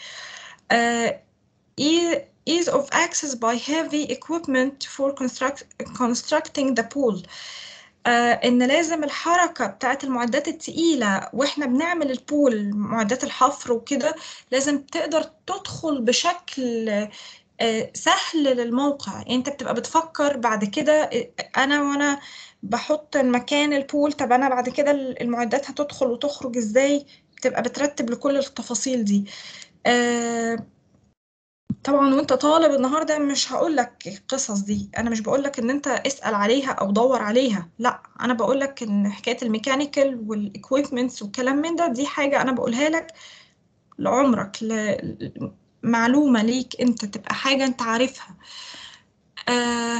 [SPEAKER 1] ease of access by heavy equipment for construct, constructing the pool. آه إن لازم الحركة بتاعت المعدات التقيلة وإحنا بنعمل البول، معدات الحفر وكده، لازم تقدر تدخل بشكل آه سهل للموقع. يعني أنت بتبقى بتفكر بعد كده أنا وأنا بحط مكان البول، طب أنا بعد كده المعدات هتدخل وتخرج إزاي، بتبقى بترتب لكل التفاصيل دي. آه طبعا وانت طالب النهارده مش هقولك القصص دي، انا مش بقولك ان انت اسأل عليها او دور عليها، لا، انا بقولك ان حكاية الميكانيكال والاكويبمنتس والكلام من ده دي حاجة انا بقولها لك لعمرك، معلومة ليك انت، تبقى حاجة انت عارفها. آه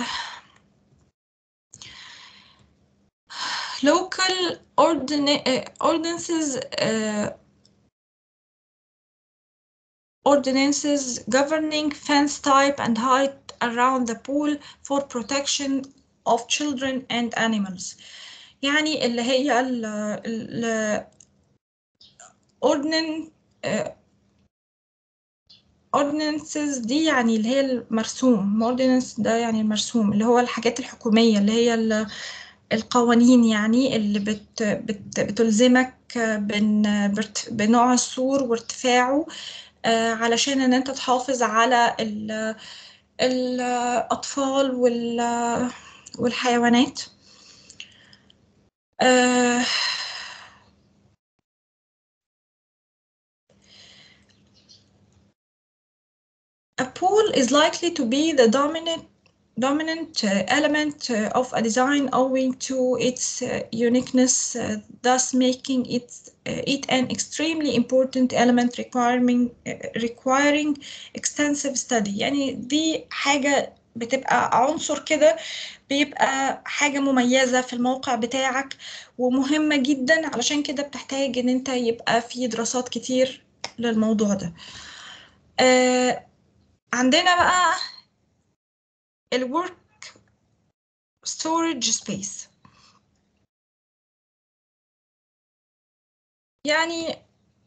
[SPEAKER 1] local ordinances uh, ordinances governing fence type and height around the pool for protection of children and animals. يعني اللي هي ال ال ordinance ordinances دي يعني اللي هي المرسوم، ordinance ده يعني المرسوم، اللي هو الحاجات الحكومية اللي هي القوانين، يعني اللي بت بت بتلزمك بنوع السور وارتفاعه، علشان ان انت تحافظ على الأطفال والحيوانات. A pool is likely to be the dominant dominant uh, element uh, of a design owing to its uh, uniqueness, uh, thus making it uh, it an extremely important element requiring uh, requiring extensive study. يعني دي حاجة بتبقى عنصر كده، بيبقى حاجة مميزة في الموقع بتاعك ومهمة جدا، علشان كده بتحتاج ان انت يبقى في دراسات كتير للموضوع ده. آه عندنا بقى الورك storage space. يعني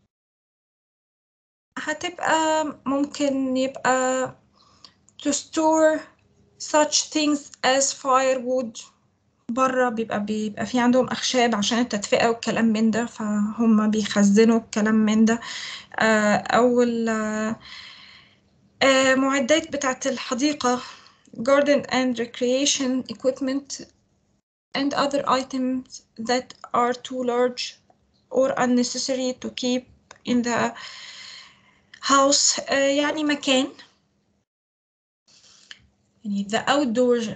[SPEAKER 1] هتبقى ممكن يبقى to store such things as firewood. بره بيبقى بيبقى في عندهم أخشاب عشان التدفئة والكلام من ده، فهم بيخزنوا الكلام من ده. أو المعدات بتاعت الحديقة garden and recreation equipment and other items that are too large or unnecessary to keep in the house. uh, يعني مكان، يعني the outdoor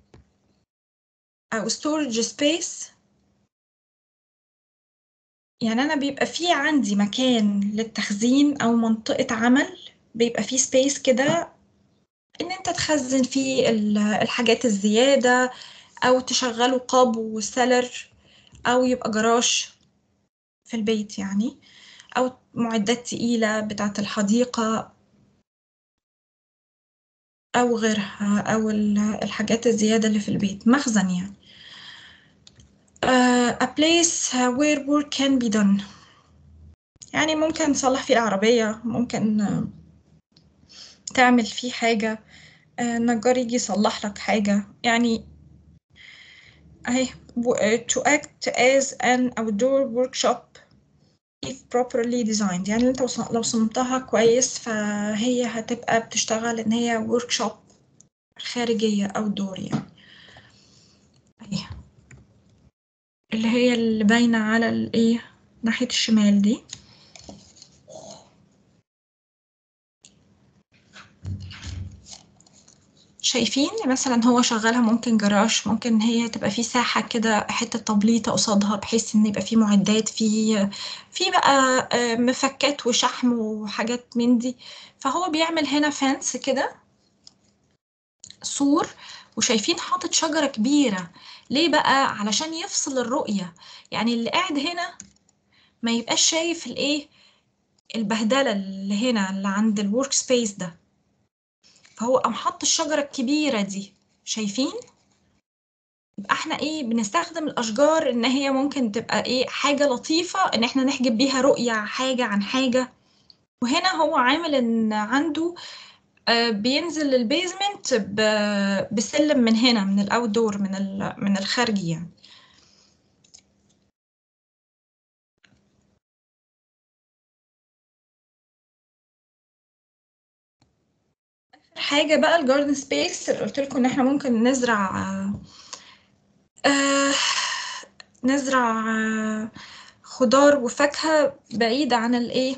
[SPEAKER 1] أو storage space. يعني أنا بيبقى في عندي مكان للتخزين أو منطقة عمل، بيبقى فيه space كده إن أنت تخزن فيه الحاجات الزيادة، أو تشغله قاب وسلر، أو يبقى جراج في البيت يعني، أو معدات تقيلة بتاعة الحديقة أو غيرها، أو الحاجات الزيادة اللي في البيت، مخزن يعني. uh, a place where work can be done. يعني ممكن تصلح فيه العربية، ممكن تعمل فيه حاجة، نجار يجي يصلح لك حاجة، يعني أهي to act as an outdoor workshop if properly designed. يعني انت لو صممتها كويس فهي هتبقى بتشتغل ان هي workshop خارجية او دور يعني. اهي اللي هي اللي باينة على الايه ناحية الشمال دي. شايفين مثلا هو شغالها ممكن جراج، ممكن هي تبقى في ساحة كده حتة تبليطة قصادها بحيث ان يبقى في معدات، في في بقى مفكات وشحم وحاجات من دي. فهو بيعمل هنا فانس كده سور، وشايفين حاطط شجرة كبيرة. ليه بقى؟ علشان يفصل الرؤية، يعني اللي قاعد هنا ما يبقاش شايف الايه البهدلة اللي هنا اللي عند الورك سبيس ده. فهو قام حط الشجرة الكبيرة دي، شايفين؟ يبقى احنا ايه بنستخدم الاشجار ان هي ممكن تبقى ايه حاجة لطيفة ان احنا نحجب بيها رؤية حاجة عن حاجة. وهنا هو عامل ان عنده آه بينزل البيزمنت بسلم من هنا من الاوت دور من من الخارجي يعني. حاجة بقى الجاردن سبيس اللي قلت لكم ان احنا ممكن نزرع آه آه نزرع آه خضار وفاكهة بعيدة عن الايه.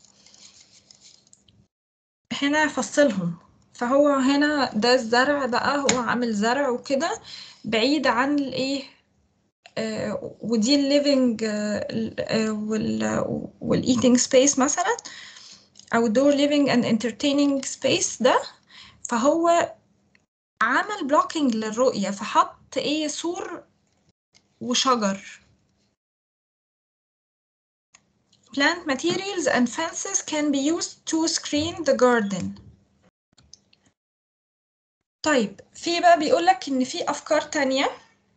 [SPEAKER 1] هنا فصلهم، فهو هنا ده الزرع بقى، هو عامل زرع وكده بعيد عن الايه آه ودي الليفينج آه والايتنج سبيس مثلا، او دور living and entertaining space ده. فهو عمل blocking للرؤية، فحط ايه سور وشجر. Plant materials and fences can be used to screen the garden. طيب في بقى بيقولك ان في افكار تانية.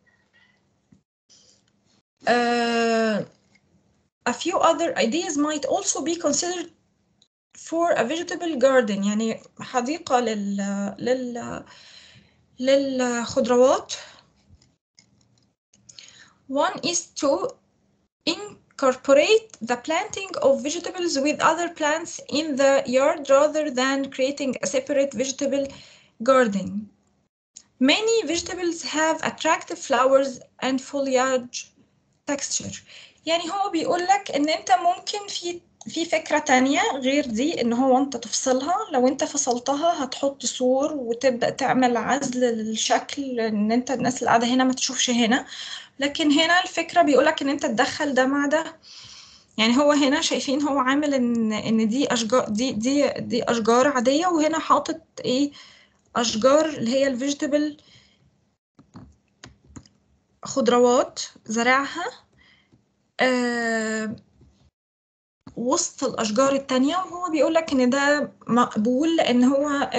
[SPEAKER 1] uh, a few other ideas might also be considered for a vegetable garden، يعني حديقة لل لل للخضروات. One is to incorporate the planting of vegetables with other plants in the yard rather than creating a separate vegetable garden. Many vegetables have attractive flowers and foliage texture. يعني هو بيقولك ان انت ممكن في في فكرة تانية غير دي، ان هو انت تفصلها. لو انت فصلتها هتحط سور وتبدأ تعمل عزل للشكل ان انت الناس اللي قاعدة هنا ما تشوفش هنا. لكن هنا الفكرة بيقولك ان انت تدخل ده مع ده. يعني هو هنا شايفين هو عامل ان ان دي اشجار دي دي دي اشجار عادية، وهنا حاطط ايه اشجار اللي هي الفيجيتابل خضروات زرعها آه وسط الاشجار التانية. وهو بيقولك ان ده مقبول لان هو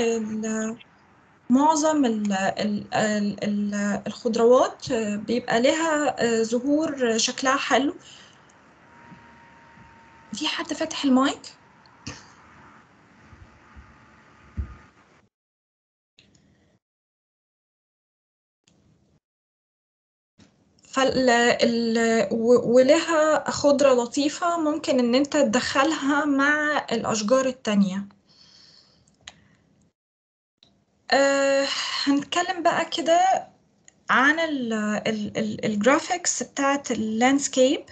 [SPEAKER 1] معظم ال ال ال الخضروات بيبقى لها زهور شكلها حلو. في حد فاتح المايك؟ فال ال ولها خضرة لطيفة ممكن ان انت تدخلها مع الاشجار التانية. أه هنتكلم بقى كده عن الجرافيكس بتاعت اللاندسكيب،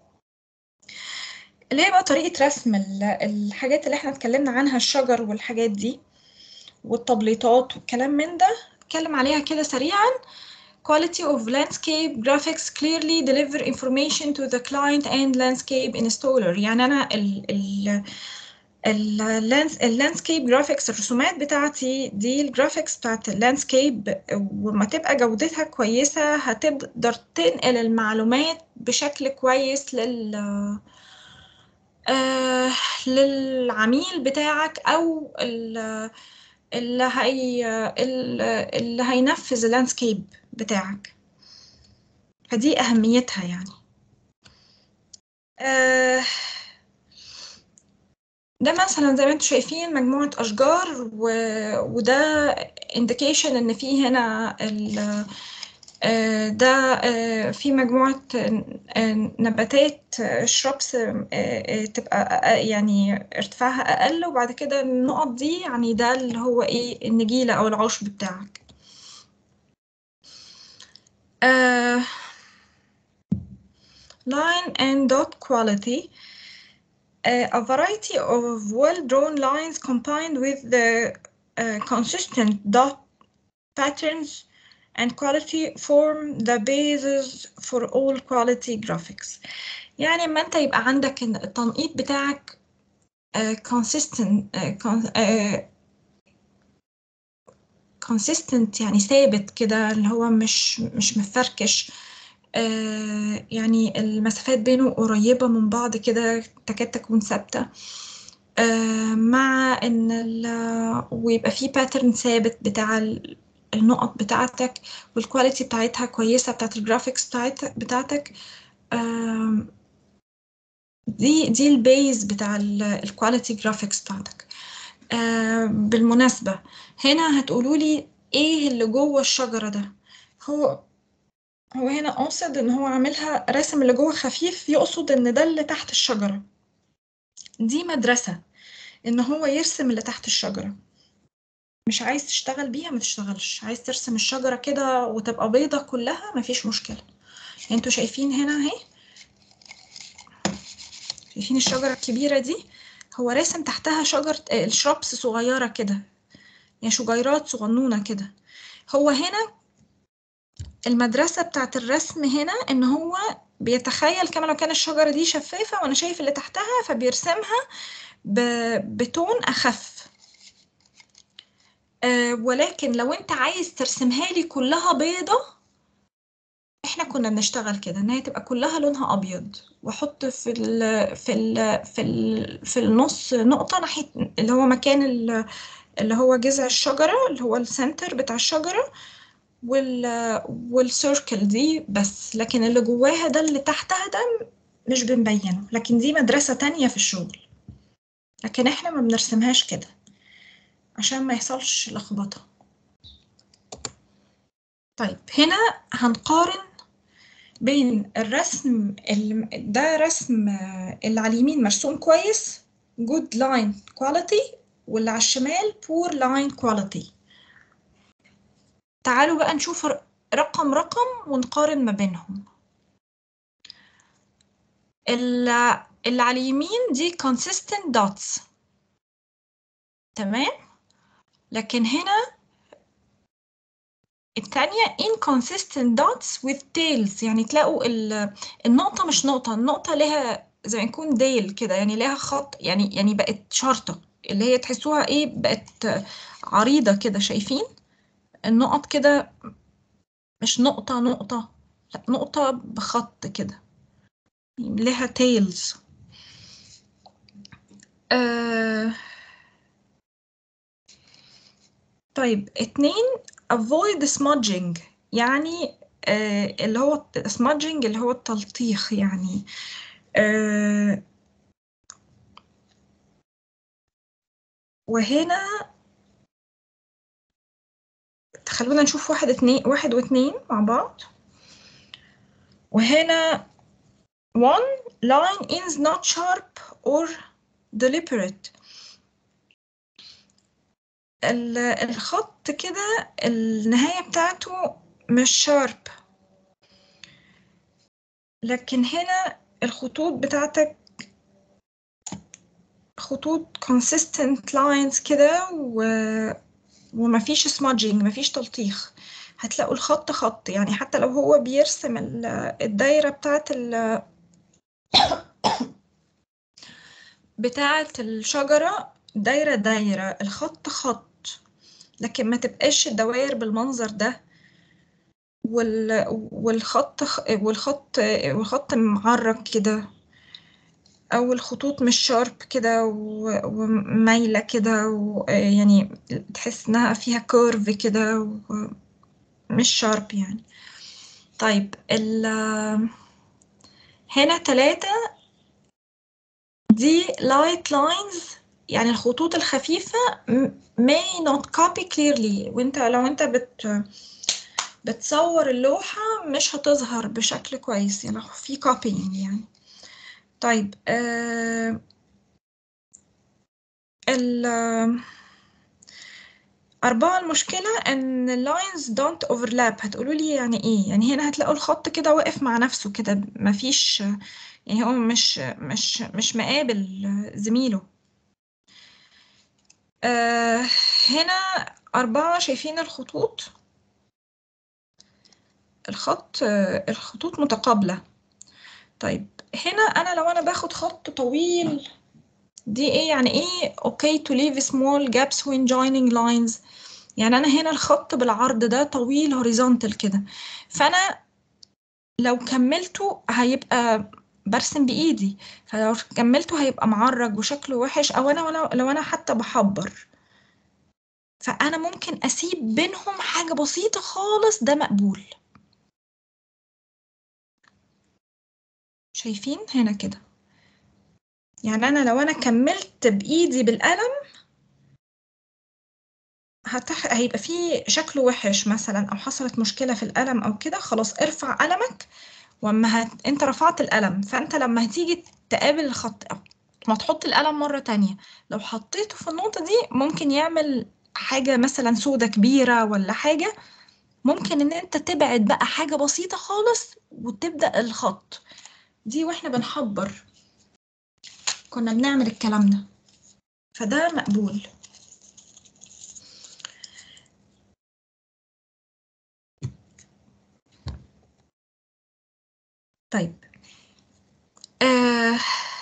[SPEAKER 1] اللي هي بقى طريقة رسم الحاجات اللي احنا اتكلمنا عنها، الشجر والحاجات دي والتبليطات والكلام من ده. اتكلم عليها كده سريعا. Quality of landscape graphics clearly deliver information to the client and landscape installer. يعني أنا ال ال اللاندسكيب جرافيكس الرسومات بتاعتي دي الجرافيكس بتاعت اللاندسكيب، وما تبقى جودتها كويسة هتقدر تنقل المعلومات بشكل كويس لل آه للعميل بتاعك أو اللي هي اللي هينفذ اللاندسكيب بتاعك. فدي أهميتها يعني. آه ده مثلا زي ما انتم شايفين مجموعة أشجار، و... وده indication إن في هنا ال... آه، ده آه، في مجموعة آه، نباتات shrubs تبقى أق- يعني ارتفاعها أقل، وبعد كده النقط دي يعني ده اللي هو إيه النجيلة أو العشب بتاعك. آه، line and dot quality. Uh, a variety of well-drawn lines combined with the uh, consistent dot patterns and quality form the basis for all quality graphics. يعني لما انت يبقى عندك إن التنقيط بتاعك uh, consistent uh, con uh, consistent يعني ثابت كده، اللي هو مش مش مفركش، uh, يعني المسافات بينه قريبة من بعض كده تكاد تكون ثابتة، uh, مع ان ال ويبقى فيه باترن ثابت بتاع النقط بتاعتك، والكواليتي بتاعتها كويسة، بتاعت الجرافيكس بتاعت بتاعتك. uh, دي دي البيز بتاع الكواليتي جرافيكس بتاعتك. آه بالمناسبة هنا هتقولوا لي ايه اللي جوه الشجرة ده. هو هو هنا قاصد ان هو عاملها راسم اللي جوه خفيف، يقصد ان ده اللي تحت الشجرة. دي مدرسة ان هو يرسم اللي تحت الشجرة. مش عايز تشتغل بيها ما تشتغلش، عايز ترسم الشجرة كده وتبقى بيضة كلها مفيش مشكلة. انتوا شايفين هنا اهي، شايفين الشجرة الكبيرة دي؟ هو راسم تحتها شجرة الشرابس صغيرة كده، يعني شجيرات صغنونة كده. هو هنا المدرسة بتاعت الرسم هنا ان هو بيتخيل كما لو كان الشجرة دي شفافة وانا شايف اللي تحتها، فبيرسمها بتون اخف. أه ولكن لو انت عايز ترسمها لي كلها بيضة، احنا كنا بنشتغل كده ان هي تبقى كلها لونها ابيض، واحط في ال في ال في ال في النص نقطة ناحية اللي هو مكان اللي هو جذع الشجرة، اللي هو السنتر بتاع الشجرة، وال والسيركل دي بس. لكن اللي جواها ده اللي تحتها ده مش بنبينه، لكن دي مدرسة تانية في الشغل، لكن احنا ما بنرسمهاش كده عشان ما يحصلش لخبطة. طيب هنا هنقارن بين الرسم اللي ده رسم اللي على اليمين مرسوم كويس good line quality، واللي على الشمال poor line quality. تعالوا بقى نشوف رقم رقم ونقارن ما بينهم. اللي على اليمين دي consistent dots، تمام؟ لكن هنا التانية inconsistent dots with tails، يعني تلاقوا النقطة مش نقطة، النقطة لها زي ما يكون ديل كده، يعني لها خط، يعني يعني بقت شرطة، اللي هي تحسوها ايه، بقت عريضة كده. شايفين النقط كده مش نقطة نقطة، لا نقطة بخط كده لها tails. آه طيب اتنين avoid smudging، يعني آه اللي هو smudging اللي هو التلطيخ يعني. آه وهنا خلونا نشوف واحد اتنين واحد واتنين مع بعض. وهنا one line is not sharp or deliberate، الخط كده النهاية بتاعته مش شارب، لكن هنا الخطوط بتاعتك خطوط consistent lines كده، و... ومفيش smudging، مفيش تلطيخ. هتلاقوا الخط خط، يعني حتى لو هو بيرسم الدايرة بتاعت ال... بتاعت الشجرة دايرة دايرة، الخط خط، لكن ما تبقاش الدوائر بالمنظر ده، وال... والخط والخط والخط معرج كده، او الخطوط مش شارب كده ومايلة كده، يعني تحس انها فيها كيرف كده ومش شارب يعني. طيب ال هنا تلاتة دي light lines، يعني الخطوط الخفيفة may not copy clearly. وانت لو انت بت بتصور اللوحة مش هتظهر بشكل كويس، يعني في كوبينج يعني. طيب آه ال أربعة، المشكلة إن ال lines don't overlap. هتقولوا لي يعني إيه؟ يعني هنا هتلاقوا الخط كده واقف مع نفسه كده، مفيش يعني، هو مش مش مش مقابل زميله. آه هنا أربعة، شايفين الخطوط؟ الخط آه الخطوط متقابلة. طيب هنا أنا لو أنا باخد خط طويل، دي إيه يعني إيه؟ okay to leave small gaps when joining lines. يعني أنا هنا الخط بالعرض ده طويل horizontal كده، فأنا لو كملته هيبقى برسم بإيدي، فلو كملته هيبقى معرج وشكله وحش، أو أنا لو, لو أنا حتى بحبر، فأنا ممكن أسيب بينهم حاجة بسيطة خالص، ده مقبول. شايفين هنا كده؟ يعني أنا لو أنا كملت بإيدي بالقلم هتح... هيبقى فيه شكله وحش مثلا، أو حصلت مشكلة في القلم أو كده، خلاص ارفع قلمك. وأما هت... أنت رفعت القلم، فأنت لما هتيجي تقابل الخط أو ما تحط القلم مرة تانية، لو حطيته في النقطة دي ممكن يعمل حاجة مثلا سودة كبيرة ولا حاجة. ممكن ان انت تبعد بقى حاجة بسيطة خالص وتبدأ الخط. دي واحنا بنحبر كنا بنعمل الكلام ده، فده مقبول. طيب آه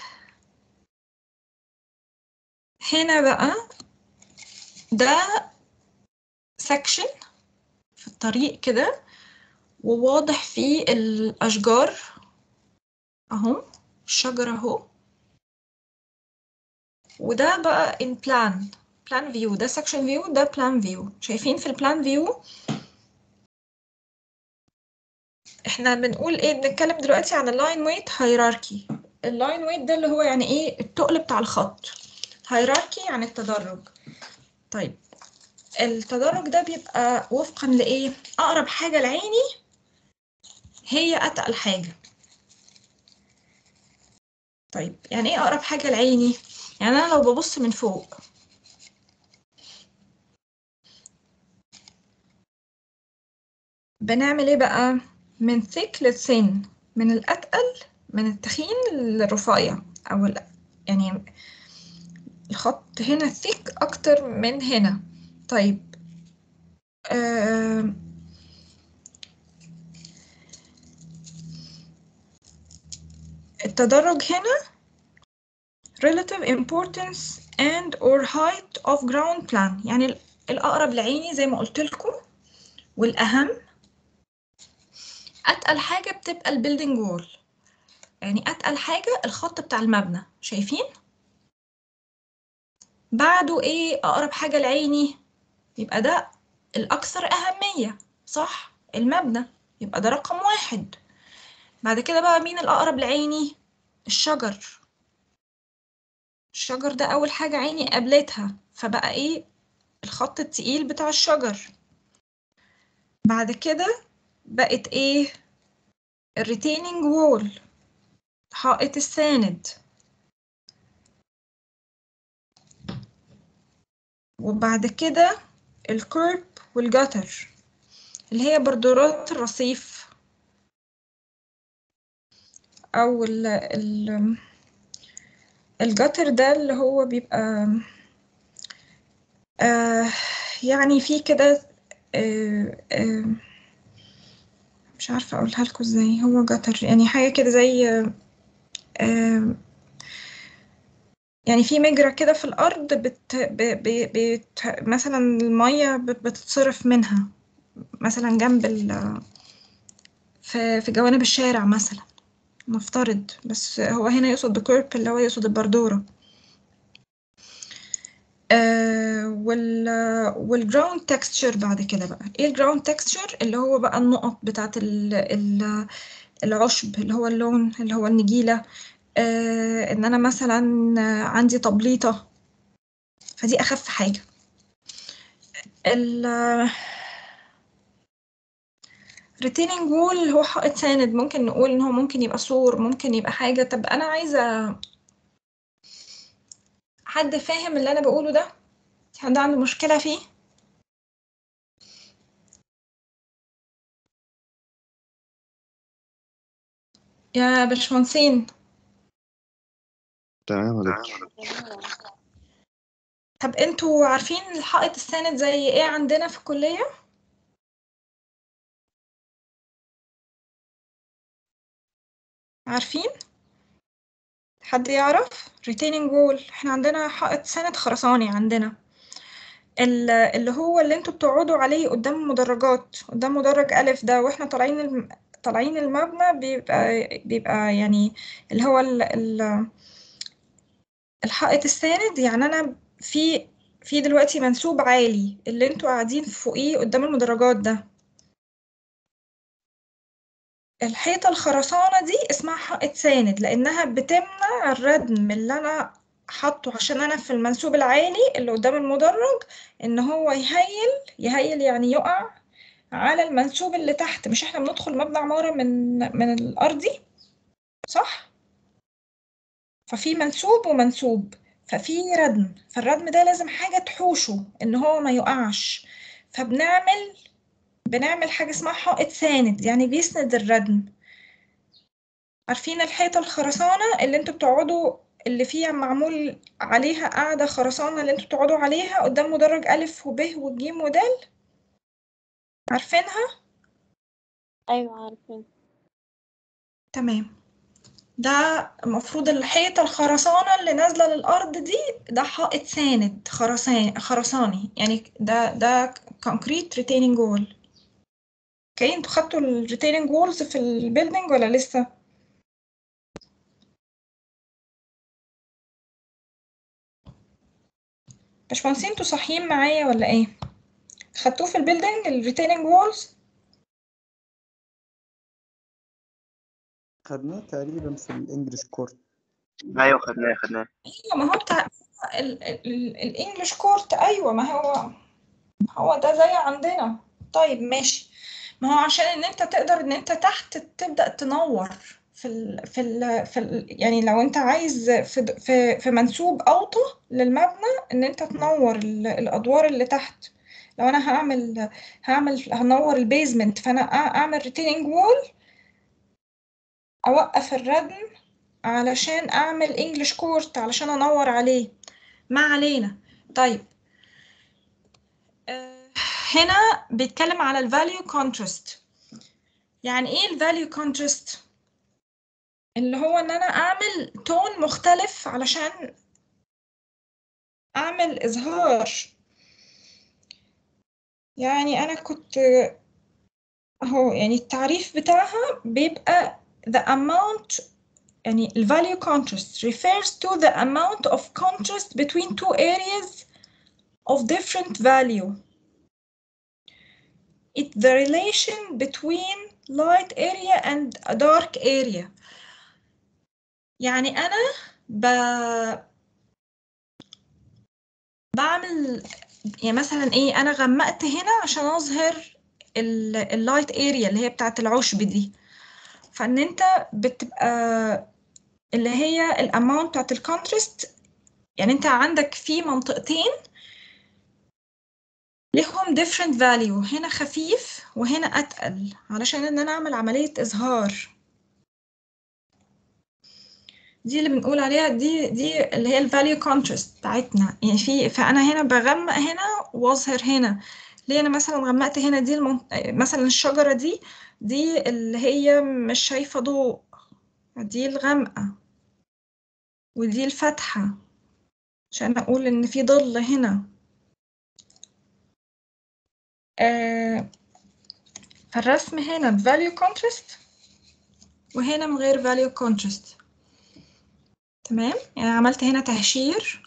[SPEAKER 1] هنا بقى ده سكشن في الطريق كده، وواضح فيه الأشجار اهو، الشجرة اهو. وده بقى in plan plan view، ده section view، ده plan view. شايفين في البلان فيو احنا بنقول ايه؟ بنتكلم دلوقتي عن اللاين ويت هيراركي. اللاين ويت ده اللي هو يعني ايه؟ التقل بتاع الخط. هيراركي عن التدرج. طيب التدرج ده بيبقى وفقا لايه؟ اقرب حاجة لعيني هي اتقل حاجة. طيب يعني ايه اقرب حاجة لعيني؟ يعني انا لو ببص من فوق، بنعمل ايه بقى؟ من thick للthin، من الاتقل، من التخين للرفيع، او يعني الخط هنا thick اكتر من هنا. طيب آه التدرج هنا relative importance and or height of ground plan، يعني الأقرب لعيني زي ما قلت لكم، والأهم أتقل حاجة بتبقى البيلدينج وول، يعني أتقل حاجة الخط بتاع المبنى. شايفين؟ بعده إيه أقرب حاجة لعيني؟ يبقى ده الأكثر أهمية، صح؟ المبنى، يبقى ده رقم واحد. بعد كده بقى مين الأقرب لعيني؟ الشجر. الشجر ده أول حاجة عيني قابلتها، فبقى إيه؟ الخط التقيل بتاع الشجر. بعد كده بقت إيه؟ الريتيننج وول، حائط الساند. وبعد كده الكيرب والجتر اللي هي بردورات الرصيف، أو ال ال الجتر ده اللي هو بيبقى آه يعني فيه كده آه آه مش عارفة أقولها لكم ازاي. هو جتر يعني حاجة كده زي آه يعني في مجرى كده في الأرض، بت ب بت مثلا المية بتتصرف منها، مثلا جنب ال في في جوانب الشارع مثلا نفترض، بس هو هنا يقصد بكيرب اللي هو يقصد البردورة. آه وال والجراوند تكستشر. بعد كده بقى ايه الجراوند تكستشر؟ اللي هو بقى النقط بتاعت ال ال العشب، اللي هو اللون، اللي هو النجيلة. آه ان انا مثلا عندي تبليطة، فدي اخف حاجة. ال retaining wall هو حائط ساند، ممكن نقول ان هو ممكن يبقى سور، ممكن يبقى حاجة. طب انا عايزة حد فاهم اللي انا بقوله ده؟ حد عنده مشكلة فيه؟ يا باشمهندسين.
[SPEAKER 9] تمام يا دكتور.
[SPEAKER 1] طب انتوا عارفين الحائط الساند زي ايه عندنا في الكلية؟ عارفين؟ حد يعرف؟ retaining wall، احنا عندنا حائط ساند خرساني عندنا، ال- اللي هو اللي انتوا بتقعدوا عليه قدام المدرجات، قدام مدرج ألف ده، واحنا طالعين الم... طالعين المبنى، بيبقى بيبقى يعني اللي هو ال... ال... الحائط الساند. يعني انا في في دلوقتي منسوب عالي اللي انتوا قاعدين فوقيه قدام المدرجات ده، الحيطة الخرسانة دي اسمها حائط ساند، لأنها بتمنع الردم اللي أنا حاطه عشان أنا في المنسوب العالي اللي قدام المدرج، إن هو يهيل يهيل يعني يقع على المنسوب اللي تحت. مش احنا بندخل مبنى عمارة من من الأرضي، صح؟ ففي منسوب ومنسوب، ففي ردم، فالردم ده لازم حاجة تحوشه إن هو ما يقعش، فبنعمل بنعمل حاجة اسمها حائط ساند، يعني بيسند الردم. عارفين الحيطة الخرسانة اللي انتوا بتقعدوا، اللي فيها معمول عليها قاعدة خرسانة اللي انتوا بتقعدوا عليها قدام مدرج ألف وب وجيم ودال؟ عارفينها؟
[SPEAKER 3] ايوه عارفين.
[SPEAKER 1] تمام. ده المفروض الحيطة الخرسانة اللي نازلة للأرض دي، ده حائط ساند خرساني خرساني يعني ده ده concrete retaining wall. اوكي، انتوا خدتوا ال retaining walls في البيلدينج ولا لسه؟ باشمهندسين انتوا صاحيين معايا ولا ايه؟ خدتوه في البيلدينج ال retaining walls؟
[SPEAKER 10] خدناه تقريبا في الانجليش كورس.
[SPEAKER 9] ايوه خدناه خدناه
[SPEAKER 1] ايوه، ما هو بتاع الانجليش كورت. ايوه، ما هو هو ده زي عندنا. طيب ماشي. ما هو عشان ان انت تقدر ان انت تحت تبدأ تنور في ال في ال في ال يعني لو انت عايز في في في منسوب اوطى للمبنى ان انت تنور ال- الادوار اللي تحت. لو انا هعمل هعمل هنور البيزمنت، فانا أ- اعمل ريتيننج وول، اوقف الردم علشان اعمل انجليش كورت علشان انور عليه. ما علينا. طيب، آه، هنا بيتكلم على الفاليو كونتراست. يعني ايه الفاليو كونتراست؟ اللي هو ان انا اعمل تون مختلف علشان اعمل اظهار. يعني انا كنت اهو، يعني التعريف بتاعها بيبقى the amount، يعني ال value contrast refers to the amount of contrast between two areas of different value. It's the relation between light area and a dark area. يعني أنا ب... بعمل يعني مثلا إيه، أنا غمقت هنا عشان أظهر اللايت اريا اللي هي بتاعة العشب دي، فإن أنت بتبقى اللي هي الأماونت بتاعة الكونترست. يعني أنت عندك في منطقتين ليهم different value، هنا خفيف وهنا أتقل، علشان إن أنا أعمل عملية إظهار. دي اللي بنقول عليها، دي دي اللي هي الفاليو كونتراست بتاعتنا. يعني في فأنا هنا بغمق هنا وأظهر هنا. ليه أنا مثلا غمقت هنا؟ دي المن... مثلا الشجرة دي دي اللي هي مش شايفة ضوء، دي الغامقة، ودي الفاتحة عشان أقول إن في ظل هنا. آه فالرسم هنا بفاليو كونتراست وهنا من غير فاليو كونتراست. تمام، يعني عملت هنا تهشير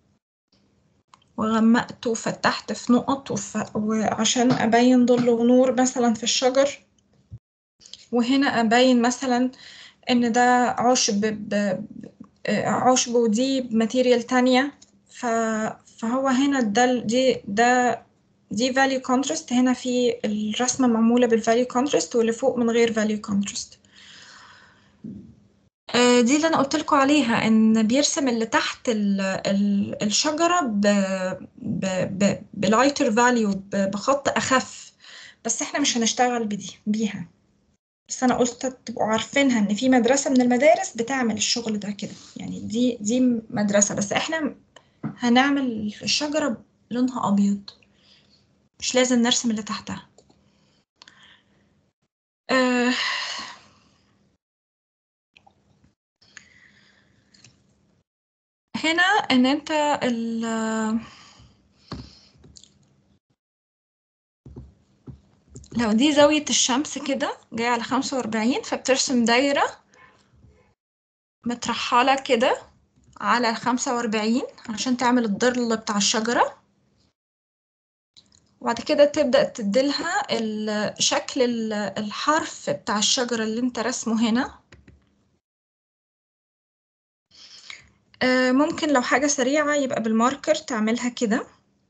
[SPEAKER 1] وغمقت وفتحت في نقط وف... وعشان أبين ظل ونور مثلا في الشجر، وهنا أبين مثلا إن ده عشب ب... عشب ودي بماتيريال تانية. ف... فهو هنا ده دي ده دي value contrast. هنا في الرسمة معمولة بالvalue contrast واللي فوق من غير value contrast. دي اللي انا قلت لكم عليها، ان بيرسم اللي تحت ال ال الشجرة ب ب ب بلايتر فاليو، بخط اخف، بس احنا مش هنشتغل بدي بيها. بس انا قلت تبقوا عارفينها ان في مدرسة من المدارس بتعمل الشغل ده كده، يعني دي دي مدرسة، بس احنا هنعمل الشجرة لونها ابيض، مش لازم نرسم اللي تحتها. آه هنا ان انت ال لو دي زاوية الشمس كده جاية على خمسة وأربعين، فبترسم دايرة مترحلة كده على خمسة وأربعين عشان تعمل الظل بتاع الشجرة، وبعد كده تبدأ تديلها شكل الحرف بتاع الشجرة اللي انت رسمه هنا. ممكن لو حاجة سريعة يبقى بالماركر تعملها كده.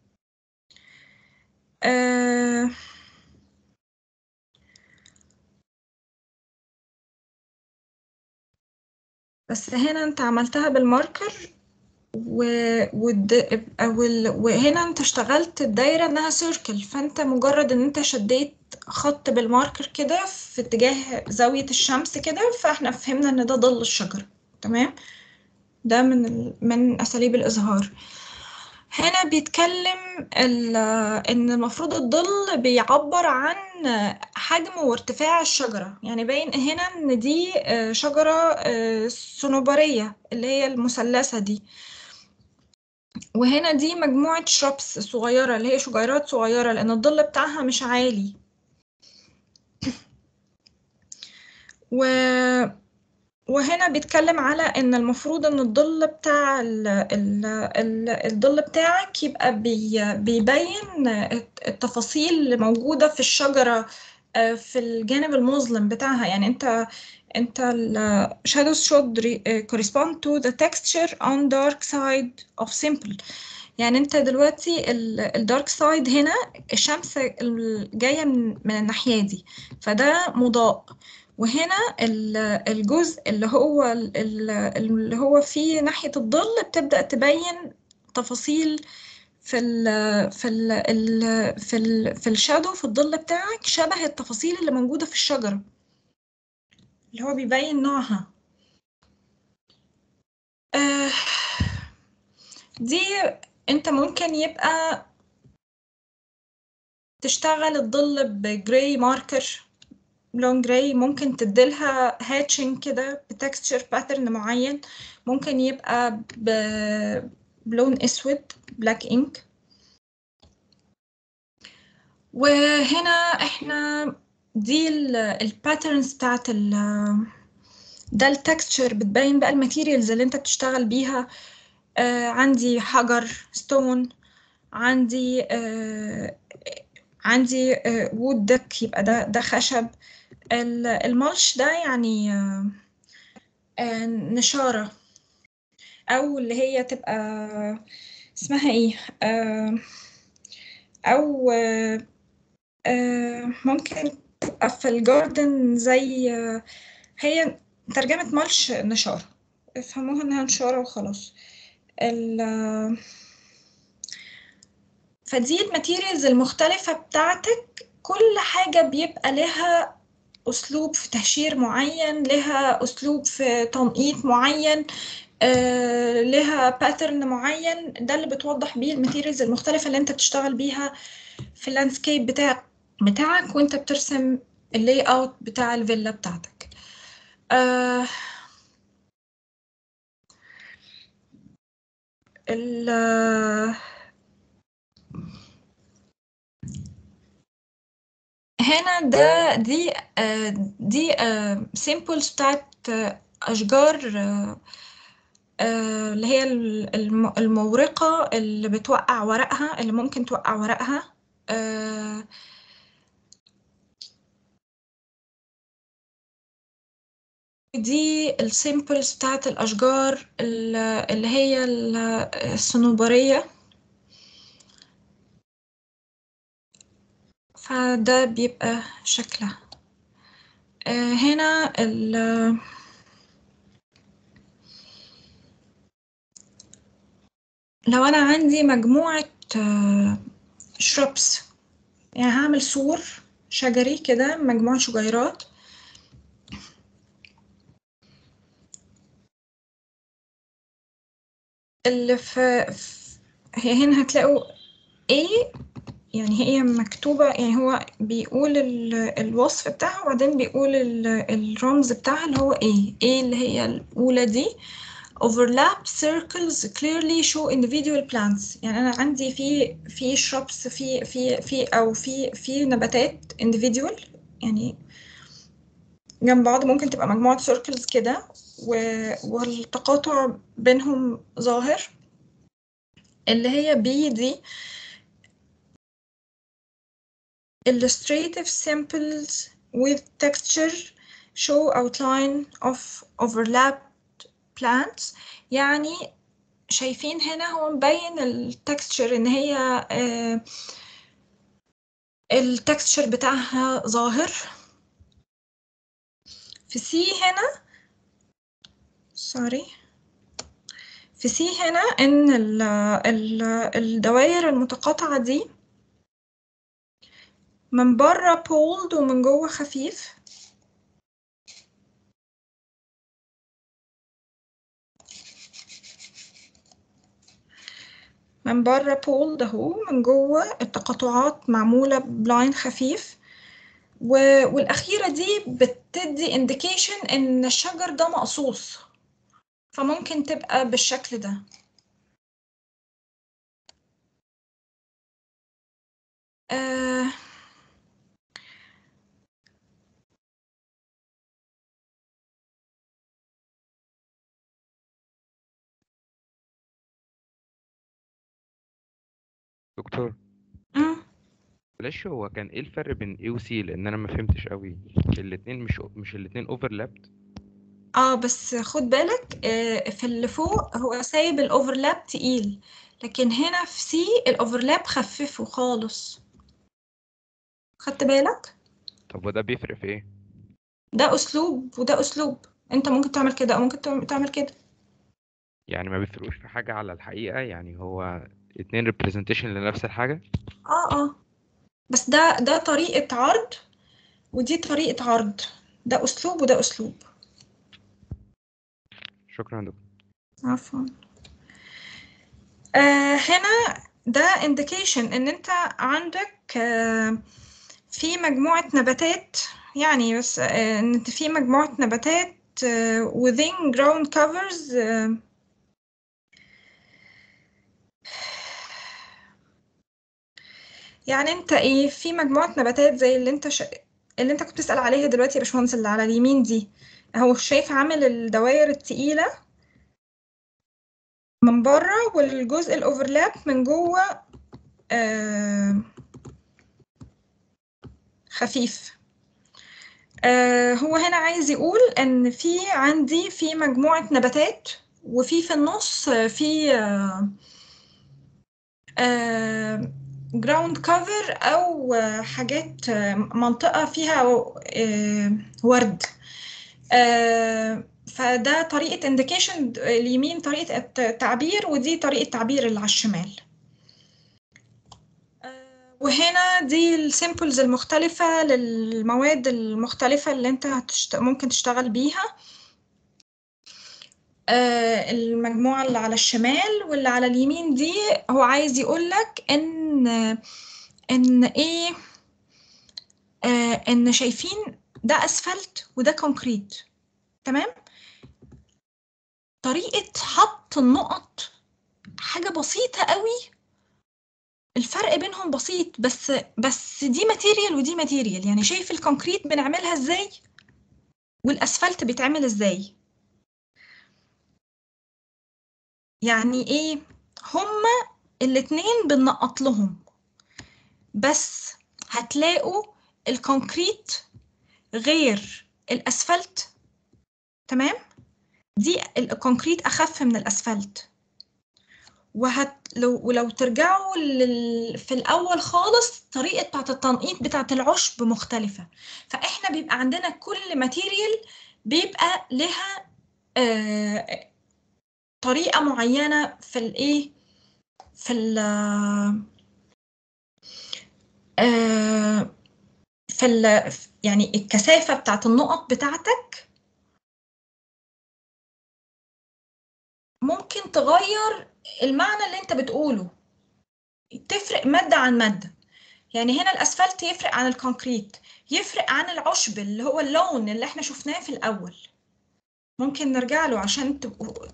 [SPEAKER 1] بس هنا انت عملتها بالماركر و... ود... وال... وهنا انت اشتغلت الدايرة انها سيركل، فانت مجرد ان انت شديت خط بالماركر كده في اتجاه زاوية الشمس كده، فاحنا فهمنا ان ده ظل الشجرة. تمام، ده من ال... من اساليب الاظهار. هنا بيتكلم ال... ان المفروض الظل بيعبر عن حجم وارتفاع الشجرة، يعني باين هنا ان دي شجرة صنوبرية اللي هي المثلثة دي، وهنا دي مجموعة شربس صغيرة اللي هي شجيرات صغيرة لأن الظل بتاعها مش عالي. و... وهنا بيتكلم على إن المفروض إن الظل بتاع ال... ال... ال... الظل بتاعك يبقى بي... بيبين التفاصيل اللي موجودة في الشجرة في الجانب المظلم بتاعها. يعني أنت أنت ال shadows should correspond to the texture on dark side of simple. يعني انت دلوقتي الدارك سايد هنا الشمس جاية من, من الناحية دي، فده مضاء، وهنا الجزء اللي هو اللي هو فيه ناحية الظل بتبدأ تبين تفاصيل في ال في ال في ال في الشادو في الظل بتاعك شبه التفاصيل اللي موجودة في الشجرة اللي هو بيبين نوعها. آه دي انت ممكن يبقى تشتغل الظل بجراي ماركر لون جراي، ممكن تديلها هاتشنج كده بتكستشر باترن معين، ممكن يبقى بلون اسود بلاك انك. وهنا احنا دي الباترنز بتاعت ال ده التكستشر بتبين بقى الماتيريالز اللي انت بتشتغل بيها. آه عندي حجر ستون، عندي آه عندي وود دك يبقى ده ده خشب. المالش ده يعني نشارة، أو اللي هي تبقى اسمها ايه، أو ممكن تبقى في الجاردن زي هي ترجمة مالش نشارة، افهموها انها نشارة وخلاص. فدي الماتيريالز المختلفة بتاعتك، كل حاجة بيبقى لها أسلوب في تهشير معين، لها أسلوب في تنقيط معين، آه، لها باترن معين، ده اللي بتوضح بيه الماتيريالز المختلفة اللي انت بتشتغل بيها في اللاندسكيب بتاعك بتاعك وانت بترسم اللاي اوت بتاع الفيلا بتاعتك. آه ال هنا ده دي آه دي آه سيمبلز بتاعت آه أشجار آه آه اللي هي المورقة اللي بتوقع ورقها، اللي ممكن توقع ورقها. آه دي السيمبلز بتاعت الأشجار اللي هي الصنوبرية. فده بيبقى شكلها. آه هنا ال لو أنا عندي مجموعة آه shrubs، يعني هعمل سور شجري كده، مجموعة شجيرات. اللي في هي هنا هتلاقوا ايه، يعني هي مكتوبة، يعني هو بيقول الوصف بتاعها وبعدين بيقول الرمز بتاعها اللي هو ايه ايه اللي هي الأولى دي. overlap circles clearly show individual plants. يعني أنا عندي في في shrubs في في في أو في في نباتات individual، يعني جنب بعض، ممكن تبقى مجموعة circles كده والتقاطع بينهم ظاهر. اللي هي بي دي illustrative samples with texture show outline of overlapped plants. يعني شايفين هنا هو مبين التكستشر ان هي آه التكستشر بتاعها ظاهر. في سي هنا سوري في سي هنا ان ال ال الدوائر المتقاطعة دي من بره بولد ومن جوه خفيف. من بره بولد اهو، من جوه التقاطعات معمولة بلاين خفيف. والأخيرة دي بتدي indication إن الشجر ده مقصوص، فممكن تبقى بالشكل ده. آه
[SPEAKER 8] دكتور
[SPEAKER 1] مم.
[SPEAKER 8] معلش، هو كان ايه الفرق بين A و C؟ لان انا ما فهمتش قوي. الاتنين مش مش الاتنين overlapped؟
[SPEAKER 1] اه بس خد بالك، آه في اللي فوق هو سايب الأوفرلاب تقيل، لكن هنا في سي الأوفرلاب خففه خالص. خدت بالك؟
[SPEAKER 8] طب وده بيفرق في ايه؟
[SPEAKER 1] ده أسلوب وده أسلوب، انت ممكن تعمل كده أو ممكن تعمل كده.
[SPEAKER 8] يعني ما بيفرقوش في حاجة على الحقيقة؟ يعني هو اتنين representation لنفس الحاجة؟
[SPEAKER 1] اه اه بس ده ده طريقة عرض ودي طريقة عرض، ده أسلوب وده أسلوب.
[SPEAKER 8] شكرا دكتور.
[SPEAKER 1] عفوا. آه هنا ده indication ان انت عندك آه في مجموعة نباتات، يعني بس آه ان انت في مجموعة نباتات آه within ground covers. آه يعني انت ايه، في مجموعة نباتات زي اللي انت ش... اللي انت كنت بتسأل عليها دلوقتي يا باشمهندس، اللي على اليمين دي اهو، شايف عامل الدوائر التقيلة من بره والجزء الاوفرلاب من جوه آه خفيف. آه هو هنا عايز يقول ان في عندي في مجموعة نباتات وفي في النص في آه آه ground cover او آه حاجات آه منطقة فيها آه ورد. آه فده طريقة indication، اليمين طريقة التعبير ودي طريقة تعبير اللي على الشمال. وهنا دي السيمبلز المختلفة للمواد المختلفة اللي انت هتشت... ممكن تشتغل بيها. آه المجموعة اللي على الشمال واللي على اليمين دي هو عايز يقولك ان ان ايه آه ان شايفين ده اسفلت وده كونكريت، تمام. طريقة حط النقط حاجة بسيطة قوي، الفرق بينهم بسيط، بس بس دي ماتيريال ودي ماتيريال. يعني شايف الكونكريت بنعملها ازاي والاسفلت بيتعمل ازاي؟ يعني ايه، هما الاتنين بننقط لهم، بس هتلاقوا الكونكريت غير الاسفلت، تمام. دي الكونكريت اخف من الاسفلت، وهت لو ولو ترجعوا لل... في الأول خالص طريقة بتاعة التنقيط بتاعة العشب مختلفة. فإحنا بيبقى عندنا كل ماتيريال بيبقى لها آه طريقة معينة في الإيه في ال آه في ال يعني الكثافة بتاعة النقط بتاعتك ممكن تغير المعنى اللي انت بتقوله، تفرق مادة عن مادة. يعني هنا الأسفلت يفرق عن الكونكريت، يفرق عن العشب اللي هو اللون اللي احنا شفناه في الأول. ممكن نرجع له عشان تبقوا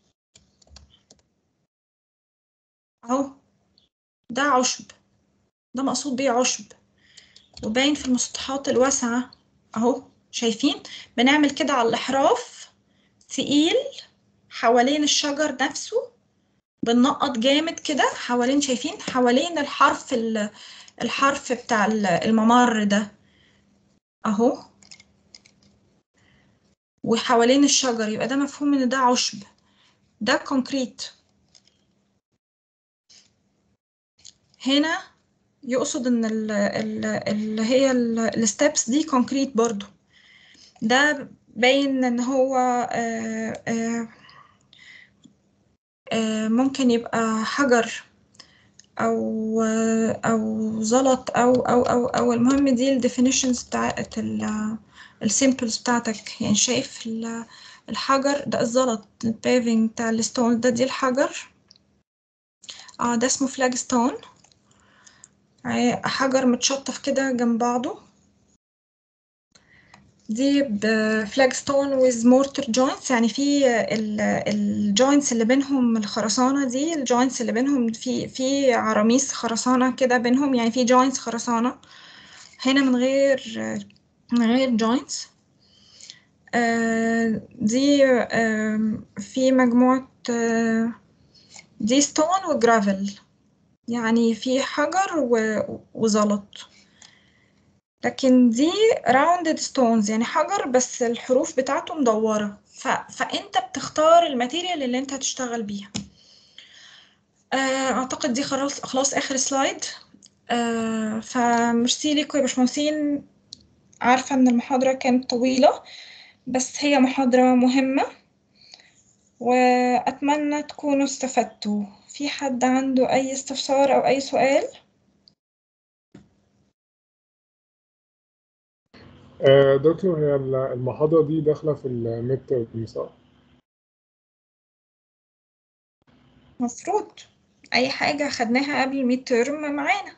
[SPEAKER 1] اهو، ده عشب، ده مقصود بيه عشب وباين في المسطحات الواسعة اهو. شايفين بنعمل كده على الأحراف تقيل حوالين الشجر نفسه، بننقط جامد كده حوالين، شايفين حوالين الحرف الحرف بتاع الممر ده اهو، وحوالين الشجر، يبقى ده مفهوم ان ده عشب، ده كونكريت. هنا يقصد ان اللي هي الستبس دي كونكريت برضو، ده باين ان هو آآ آآ آآ ممكن يبقى حجر او او زلط او او او او المهم دي الديفينيشنز بتاعت السيمبلز بتاعتك. يعني شايف الحجر ده الزلط، البيفنج بتاع الستون ده، دي الحجر اه ده اسمه فلاج ستون، حجر متشطف كده جنب بعضه. دي بفلاج ستون ويز مورتر جوينتس، يعني في الجوينتس اللي بينهم الخرسانة دي، الجوينتس اللي بينهم في في عراميس خرسانة كده بينهم، يعني في جوينتس خرسانة. هنا من غير من غير جوينتس. آه دي آه في مجموعة آه دي ستون وجرافل، يعني في حجر وزلط. لكن دي راوندد ستونز، يعني حجر بس الحروف بتاعته مدورة. ف... فانت بتختار الماتيريال اللي انت هتشتغل بيها. آه اعتقد دي خلاص خلاص اخر سلايد. آه فميرسي ليكم يا باشمهندسين، عارفة ان المحاضرة كانت طويلة بس هي محاضرة مهمة واتمنى تكونوا استفدتوا. في حد عنده اي استفسار او اي سؤال؟
[SPEAKER 2] آه دكتور، هي المحاضرة دي داخلة في الميد تيرم صح؟
[SPEAKER 1] مفروض اي حاجة خدناها قبل الميد تيرم معانا.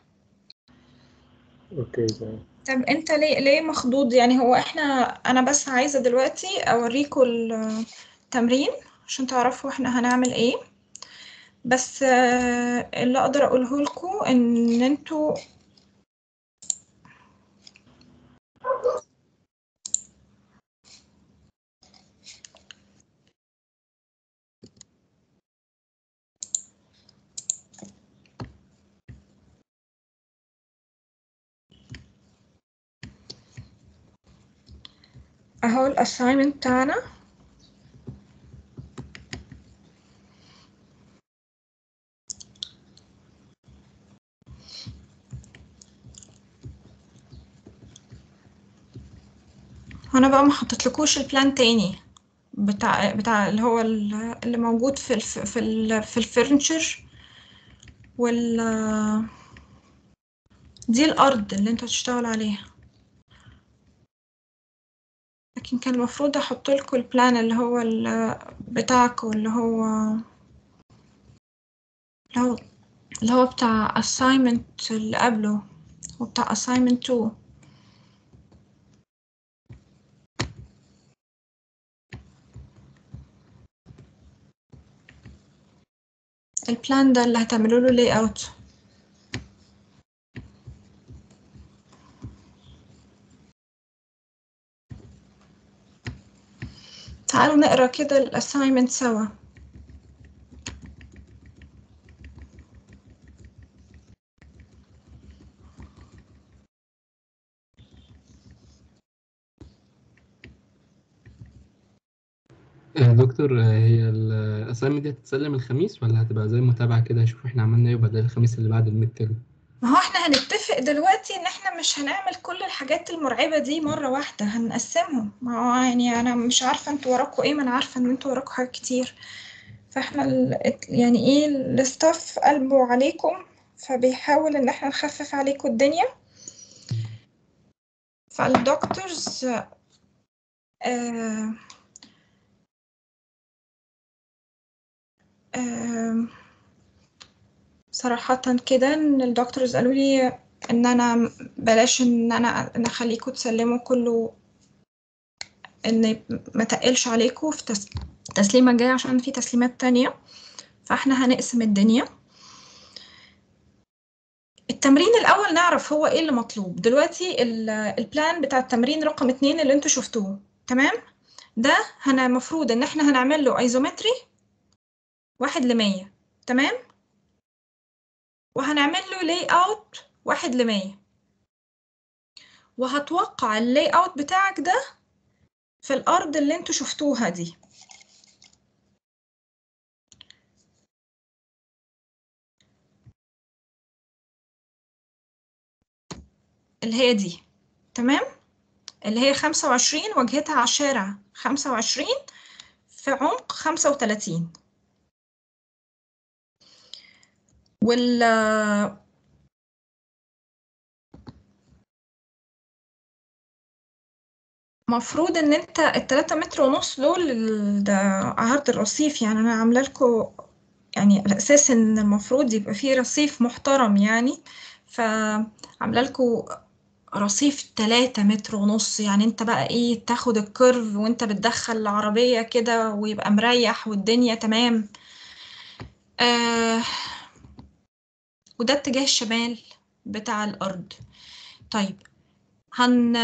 [SPEAKER 2] اوكي تمام.
[SPEAKER 1] طب انت ليه ليه مخضوض؟ يعني هو احنا انا بس عايزة دلوقتي اوريكم التمرين عشان تعرفوا احنا هنعمل ايه. بس اللي اقدر اقوله لكم ان انتوا اهو الاساينمنت بتاعنا. هنا بقى ما حطيتلكوش البلان تاني بتاع بتاع اللي هو اللي موجود في الف في ال في الفرنتشر وال دي الارض اللي انتوا هتشتغلوا عليها. لكن كان المفروض احط لكم البلان اللي هو بتاعكم اللي هو اللي هو اللي هو بتاع assignment اللي قبله، هو بتاع assignment two. البلان ده اللي هتعملوا له layout اوت. تعالوا نقرا كده الاساينمنت سوا.
[SPEAKER 11] آه، دكتور، آه، هي الأسايمنت دي هتتسلم الخميس ولا هتبقى زي متابعة كده نشوف احنا عملنا ايه وبعدين الخميس اللي بعد الميد ترم؟
[SPEAKER 1] ما هو احنا هنتفق دلوقتي ان احنا مش هنعمل كل الحاجات المرعبة دي مرة واحدة، هنقسمهم. ما هو يعني انا مش عارفة انتوا وراكوا ايه، ما انا عارفة ان انتوا وراكوا حاجات كتير. فاحنا ال... يعني ايه الستاف قلبه عليكم، فبيحاول ان احنا نخفف عليكم الدنيا. فالدكتورز آه آه صراحة كده ان الدكتورز قالوا لي ان انا بلاش ان انا نخليكم تسلموا كله، ان ما تقلش عليكم في تس... تسليمة جاية عشان في تسليمات تانية. فاحنا هنقسم الدنيا. التمرين الأول نعرف هو ايه اللي مطلوب دلوقتي. البلان بتاع التمرين رقم اتنين اللي انتوا شفتوه تمام، ده هنا المفروض ان احنا هنعمل له ايزومتري واحد لمية تمام، وهنعمل له لاي اوت واحد لمية، وهتوقع اللاي اوت بتاعك ده في الأرض اللي انتوا شفتوها دي. اللي هي دي تمام، اللي هي خمسة وعشرين واجهتها على الشارع، خمسة وعشرين في عمق خمسة وتلاتين. وال مفروض ان انت التلاتة متر ونص دول ال- ده عرض الرصيف. يعني انا عامله لكم يعني على اساس ان المفروض يبقى فيه رصيف محترم يعني، فعامله لكم رصيف تلاتة متر ونص. يعني انت بقى ايه، تاخد الكيرف وانت بتدخل العربية كده ويبقى مريح والدنيا تمام. آه وده اتجاه الشمال بتاع الأرض. طيب هن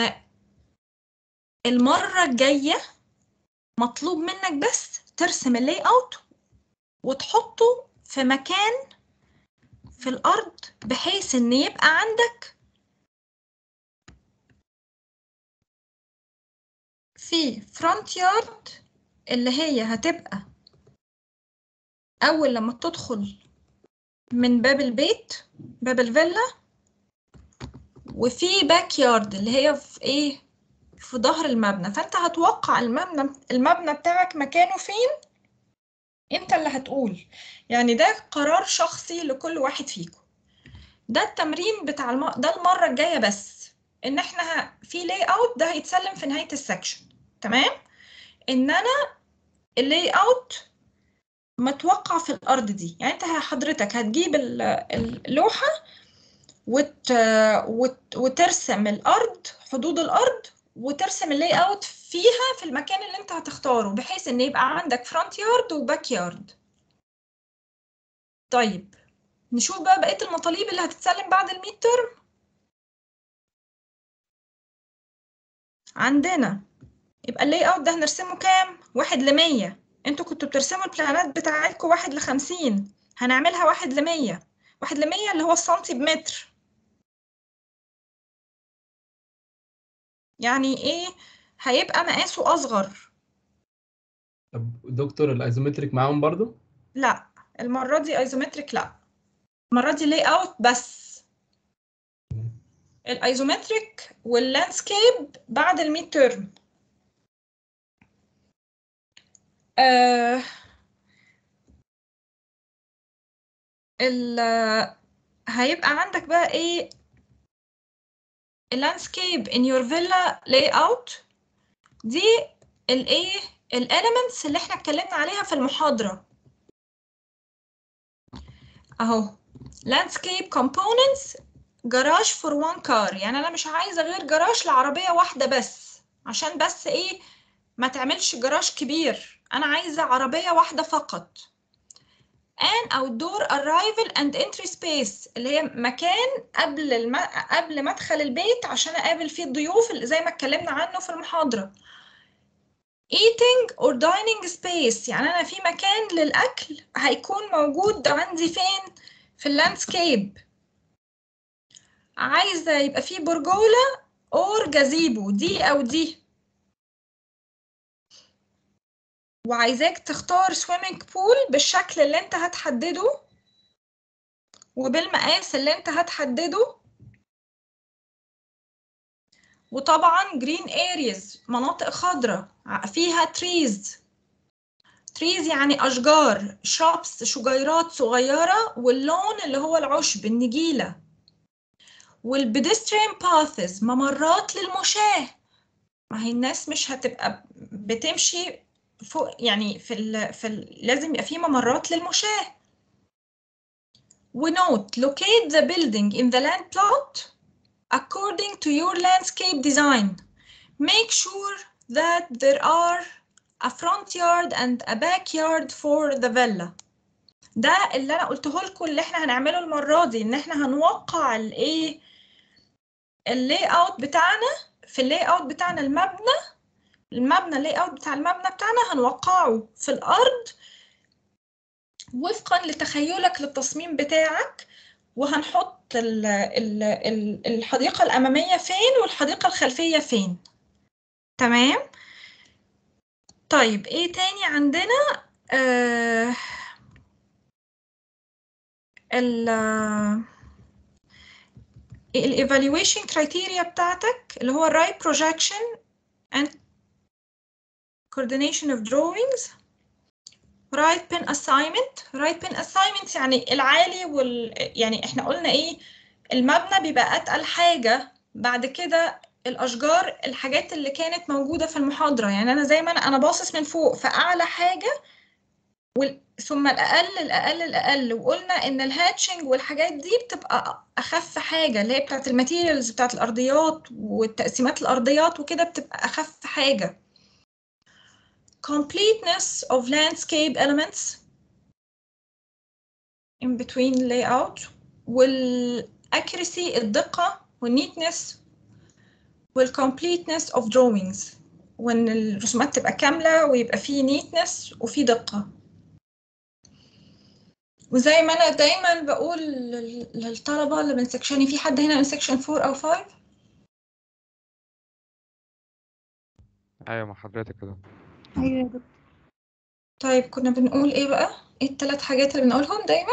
[SPEAKER 1] المرة الجاية مطلوب منك بس ترسم اللاي اوت وتحطه في مكان في الأرض بحيث ان يبقى عندك في فرونت يارد اللي هي هتبقى أول لما تدخل من باب البيت، باب الفيلا، وفي باك يارد اللي هي في ايه، في ظهر المبنى. فانت هتوقع المبنى المبنى بتاعك مكانه فين، انت اللي هتقول. يعني ده قرار شخصي لكل واحد فيكم. ده التمرين بتاع الم... ده المرة الجاية بس، ان احنا ه... في لاي اوت ده هيتسلم في نهاية السكشن تمام، ان انا اللاي اوت متوقع في الارض دي. يعني انت حضرتك هتجيب اللوحة وت... وت... وترسم الارض، حدود الارض، وترسم اللاي اوت فيها في المكان اللي انت هتختاره بحيث ان يبقى عندك فرونت يارد وباك يارد. طيب نشوف بقى بقية المطالب اللي هتتسلم بعد الميد ترم. عندنا يبقى اللاي اوت ده هنرسمه كام؟ واحد لمية. انتوا كنتوا بترسموا البلانات بتاعتكم واحد لخمسين، هنعملها واحد لمية. واحد لمية اللي هو السنتي بمتر. يعني ايه؟ هيبقى مقاسه اصغر.
[SPEAKER 11] طب دكتور، الايزومتريك معاهم برضو؟
[SPEAKER 1] لا المرة دي ايزومتريك لا، المرة دي لاي اوت بس. الايزومتريك واللاندسكيب بعد الميد ترم. آه ال هيبقى عندك بقى ايه، اللاندسكيب in your villa layout دي الايه، الاليمنتس اللي احنا اتكلمنا عليها في المحاضرة اهو. landscape components garage for one car. يعني انا مش عايزة غير جراج لعربية واحدة بس، عشان بس ايه ما تعملش جراج كبير، انا عايزة عربية واحدة فقط. an outdoor arrival and entry space اللي هي مكان قبل الم... قبل مدخل البيت عشان اقابل فيه الضيوف اللي زي ما اتكلمنا عنه في المحاضرة. eating or dining space يعني انا في مكان للاكل هيكون موجود عندي فين، في اللاندسكيب. عايزة يبقى فيه برجولة or gazebo، دي او دي. وعايزاك تختار سويمنج بول بالشكل اللي انت هتحدده وبالمقاس اللي انت هتحدده، وطبعا جرين ارياز مناطق خضراء فيها تريز. تريز يعني اشجار، شرابس شجيرات صغيره، واللون اللي هو العشب النجيله. والبيدستريان باثز ممرات للمشاة، ما هي الناس مش هتبقى بتمشي فوق يعني في ال في ال لازم يبقى في ممرات للمشاة. ونوت locate the building in the land plot according to your landscape design. Make sure that there are a front yard and a backyard for the villa. ده اللي انا قلته لكم اللي احنا هنعمله المره دي، ان احنا هنوقع الايه اللاي اوت بتاعنا في اللاي اوت بتاعنا المبنى المبنى اللاي اوت بتاع المبنى بتاعنا هنوقعه في الارض وفقا لتخيلك للتصميم بتاعك، وهنحط ال ال ال الحديقه الاماميه فين والحديقه الخلفيه فين. تمام. طيب ايه تاني عندنا؟ آه ال الايفالويشن كرايتيريا بتاعتك اللي هو right projection and coordination of drawings. right pen assignment. right pen assignment يعني العالي وال يعني احنا قلنا ايه، المبنى بيبقى اتقل حاجه، بعد كده الاشجار الحاجات اللي كانت موجوده في المحاضره. يعني انا زي ما انا انا باصص من فوق فاعلى حاجه وال... ثم الأقل الأقل الأقل، وقلنا إن الهاتشنج والحاجات دي بتبقى أخف حاجة، اللي هي بتاعت الماتيريالز بتاعت الأرضيات والتقسيمات الأرضيات وكده بتبقى أخف حاجة. completeness of landscape elements in between layout، والaccuracy الدقة والneatness والcompleteness of drawings، وإن الرسومات تبقى كاملة ويبقى فيه neatness وفيه دقة. وزي ما انا دايما بقول للطلبه اللي من سكشني، في حد هنا من سكشن فور او فايف؟
[SPEAKER 8] ايوه مع حضرتك كده.
[SPEAKER 4] ايوه يا دكتور.
[SPEAKER 1] طيب كنا بنقول ايه بقى؟ ايه الثلاث حاجات اللي بنقولهم دايما؟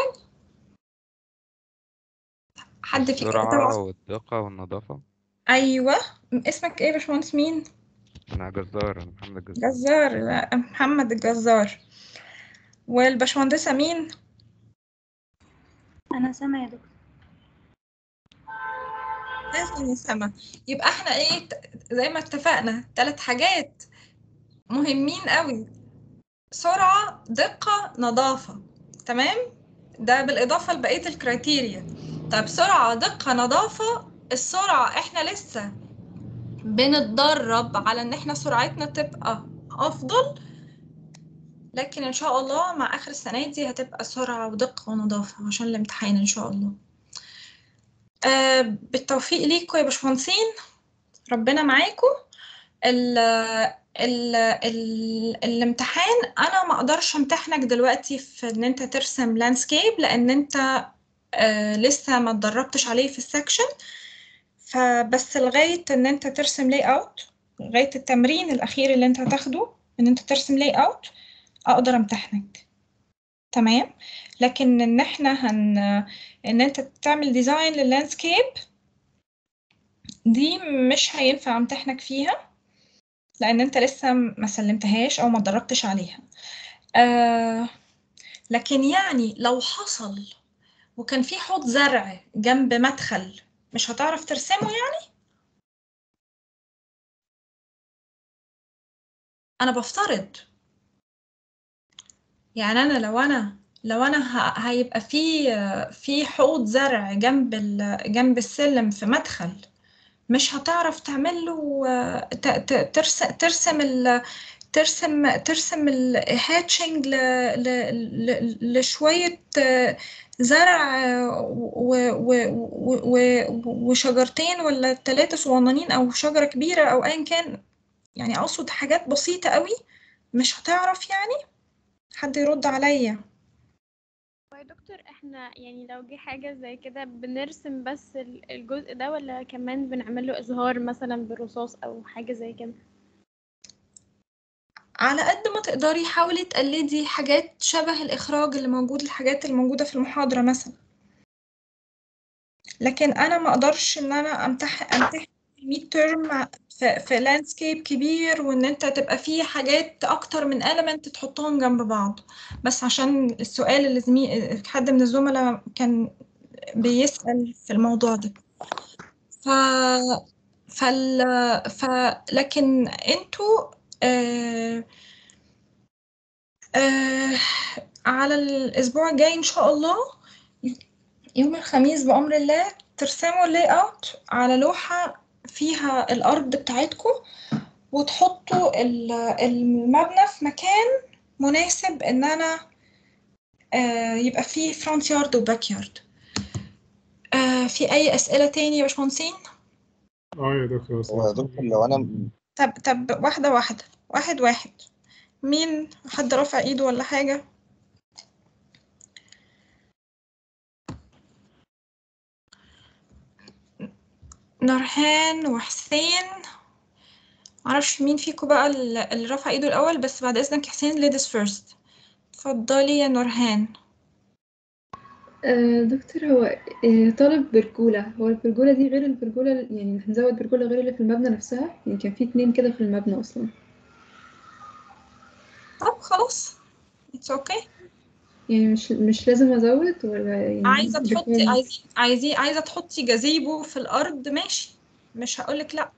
[SPEAKER 1] حد في
[SPEAKER 8] السرعة والدقة والنظافة.
[SPEAKER 1] ايوه. اسمك ايه يا باشمهندس؟ مين؟
[SPEAKER 8] انا جزار، أنا محمد جزار.
[SPEAKER 1] جزار. لا، محمد الجزار. والباشمهندسه مين؟
[SPEAKER 12] أنا سما يا دكتور.
[SPEAKER 1] اهلا يا سما. يبقى احنا ايه زي ما اتفقنا، ثلاث حاجات مهمين قوي: سرعه، دقه، نظافه. تمام؟ ده بالإضافة لبقية الكرايتيريا. طيب سرعة، دقة، نظافة. السرعة احنا لسه بنتدرب على ان احنا سرعتنا تبقى افضل، لكن ان شاء الله مع اخر السنة دي هتبقى سرعة ودقة ونظافة عشان الامتحان ان شاء الله. آه بالتوفيق ليكم يا باشمهندسين، ربنا معاكم. ال ال ال الامتحان انا ما اقدرش امتحنك دلوقتي في ان انت ترسم لاندسكيب، لان انت آه لسه ما اتدربتش عليه في السكشن. فبس لغاية ان انت ترسم لاي اوت، لغاية التمرين الاخير اللي انت هتاخده ان انت ترسم لاي اوت، اقدر امتحنك. تمام. لكن ان احنا هن ان انت تعمل ديزاين لللاندسكيب دي مش هينفع امتحنك فيها، لان انت لسه ما سلمتهاش او ما اتدربتش عليها. آه لكن يعني لو حصل وكان في حوض زرع جنب مدخل، مش هتعرف ترسمه يعني؟ انا بفترض يعني انا لو انا لو انا ه- هيبقى في في حوض زرع جنب ال- جنب السلم في مدخل، مش هتعرف تعمل له ت- ت- ترسم ترسم ال ترسم ترسم الهاتشنج لشوية زرع و- و- و- و- وشجرتين ولا ثلاثة صغننين أو شجرة كبيرة أو أيا كان. يعني أقصد حاجات بسيطة قوي، مش هتعرف يعني. حد يرد عليا.
[SPEAKER 12] يا دكتور احنا يعني لو جه حاجة زي كده بنرسم بس ال- الجزء ده، ولا كمان بنعمل له إظهار مثلا بالرصاص أو حاجة زي كده؟
[SPEAKER 1] على قد ما تقدري حاولي تقلدي حاجات شبه الإخراج اللي موجود، الحاجات اللي موجودة في المحاضرة مثلا. لكن أنا ما أقدرش إن أنا أمتحن أمتحن ميد ترم في, في لاندسكيب كبير وإن أنت تبقى فيه حاجات أكتر من element تحطهم جنب بعض. بس عشان السؤال اللي زمي حد من الزملاء كان بيسأل في الموضوع ده. ف فال ف لكن انتوا آه آه على الأسبوع الجاي إن شاء الله يوم الخميس بأمر الله ترسموا اللاي اوت على لوحة فيها الأرض بتاعتكم، وتحطوا المبنى في مكان مناسب إن أنا آه يبقى فيه فرونت يارد وباك يارد. آه في أي أسئلة تاني يا باشمهندسين؟
[SPEAKER 2] اه يا دكتور.
[SPEAKER 13] هو يا دكتور لو انا
[SPEAKER 1] طب طب واحدة واحدة واحد واحد مين حد رافع ايده ولا حاجة؟ نورهان وحسين، معرفش مين فيكم بقى اللي رافع ايده الأول، بس بعد إذنك حسين ladies first. اتفضلي يا نورهان.
[SPEAKER 4] آه دكتور، هو آه طالب برجولة، هو البرجولة دي غير البرجولة، يعني هنزود برجولة غير اللي في المبنى نفسها؟ يعني كان في اتنين كده في المبنى أصلا.
[SPEAKER 1] طب خلاص it's okay.
[SPEAKER 4] يعني مش مش لازم أزود ولا يعني
[SPEAKER 1] عايزة تحطي
[SPEAKER 4] requirement؟
[SPEAKER 1] عايزين عايزين عايزة تحطي جازيبو في الأرض ماشي، مش هقولك لأ.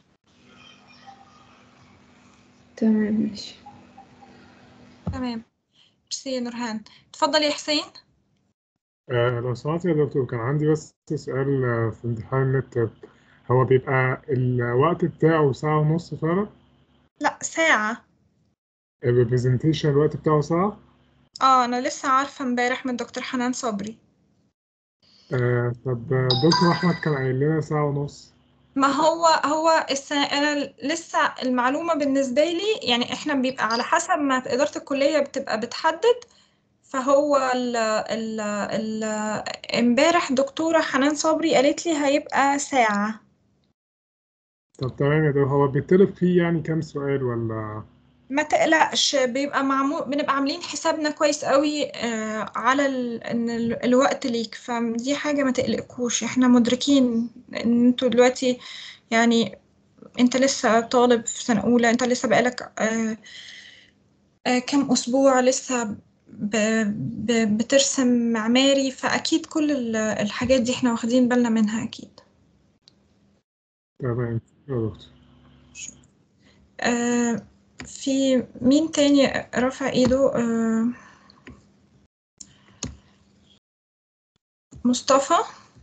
[SPEAKER 4] تمام ماشي.
[SPEAKER 1] تمام ميرسي يا نورهان. اتفضل يا حسين.
[SPEAKER 2] آه لو سمحت يا دكتور، كان عندي بس سؤال آه، في امتحان النت. هو بيبقى الوقت بتاعه ساعة ونص فعلا؟
[SPEAKER 1] لأ ساعة.
[SPEAKER 2] البرزنتيشن الوقت بتاعه ساعة؟
[SPEAKER 1] اه أنا لسه عارفة امبارح من دكتور حنان صبري.
[SPEAKER 2] آه طب آه، دكتور أحمد كان قايل لنا ساعة ونص.
[SPEAKER 1] ما هو هو الس... أنا لسه المعلومة بالنسبة لي يعني إحنا بيبقى على حسب ما إدارة الكلية بتبقى بتحدد. فهو ال ال ال امبارح دكتورة حنان صبري قالت لي هيبقى ساعة.
[SPEAKER 2] طب تمام يا دكتور، هو بيطلب فيه يعني كام سؤال ولا؟
[SPEAKER 1] ما تقلقش، بيبقى معمول، بنبقى عاملين حسابنا كويس قوي آه على ال... ان ال... الوقت ليك، فدي حاجة ما تقلقكوش، احنا مدركين ان انتوا دلوقتي يعني انت لسه طالب في سنة اولى، انت لسه بقالك آه آه كام اسبوع لسه ب... ب... بترسم معماري، فاكيد كل ال- الحاجات دي احنا واخدين بالنا منها اكيد.
[SPEAKER 2] تمام يا دكتور.
[SPEAKER 1] آه في مين تاني رفع ايده؟ آه مصطفى.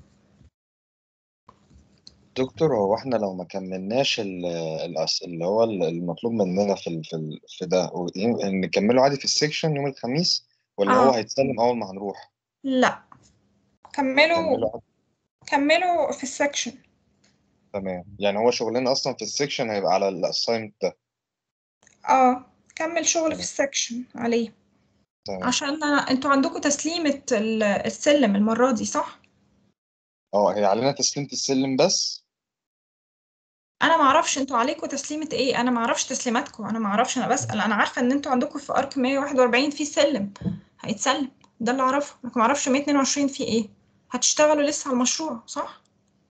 [SPEAKER 13] دكتور، هو احنا لو ما كملناش ال- الأس- اللي هو المطلوب مننا في ال- في ال- في ده و- نكمله عادي في السكشن يوم الخميس، ولا هو
[SPEAKER 1] اه
[SPEAKER 13] هيتسلم اول ما هنروح؟
[SPEAKER 1] لا كملوا
[SPEAKER 13] نكمله عادي.
[SPEAKER 1] كملوا في السكشن.
[SPEAKER 13] تمام، يعني هو شغلنا اصلا في السكشن هيبقى على الاساينمنت ده.
[SPEAKER 1] اه كمل شغل في
[SPEAKER 13] تمام
[SPEAKER 1] السكشن عليه،
[SPEAKER 13] تمام.
[SPEAKER 1] عشان انتوا عندكم تسليمة ال- السلم المرة دي صح؟
[SPEAKER 13] اه، هي علينا تسليمة السلم بس.
[SPEAKER 1] انا ما اعرفش انتوا عليكم تسليمة ايه، انا ما اعرفش تسليماتكم، انا ما اعرفش، انا بسأل، انا عارفة ان انتوا عندكم في ارك مية وواحد وأربعين في سلم هيتسلم، ده اللي اعرفه، لكن ما اعرفش مية واتنين وعشرين في ايه. هتشتغلوا لسه على المشروع صح؟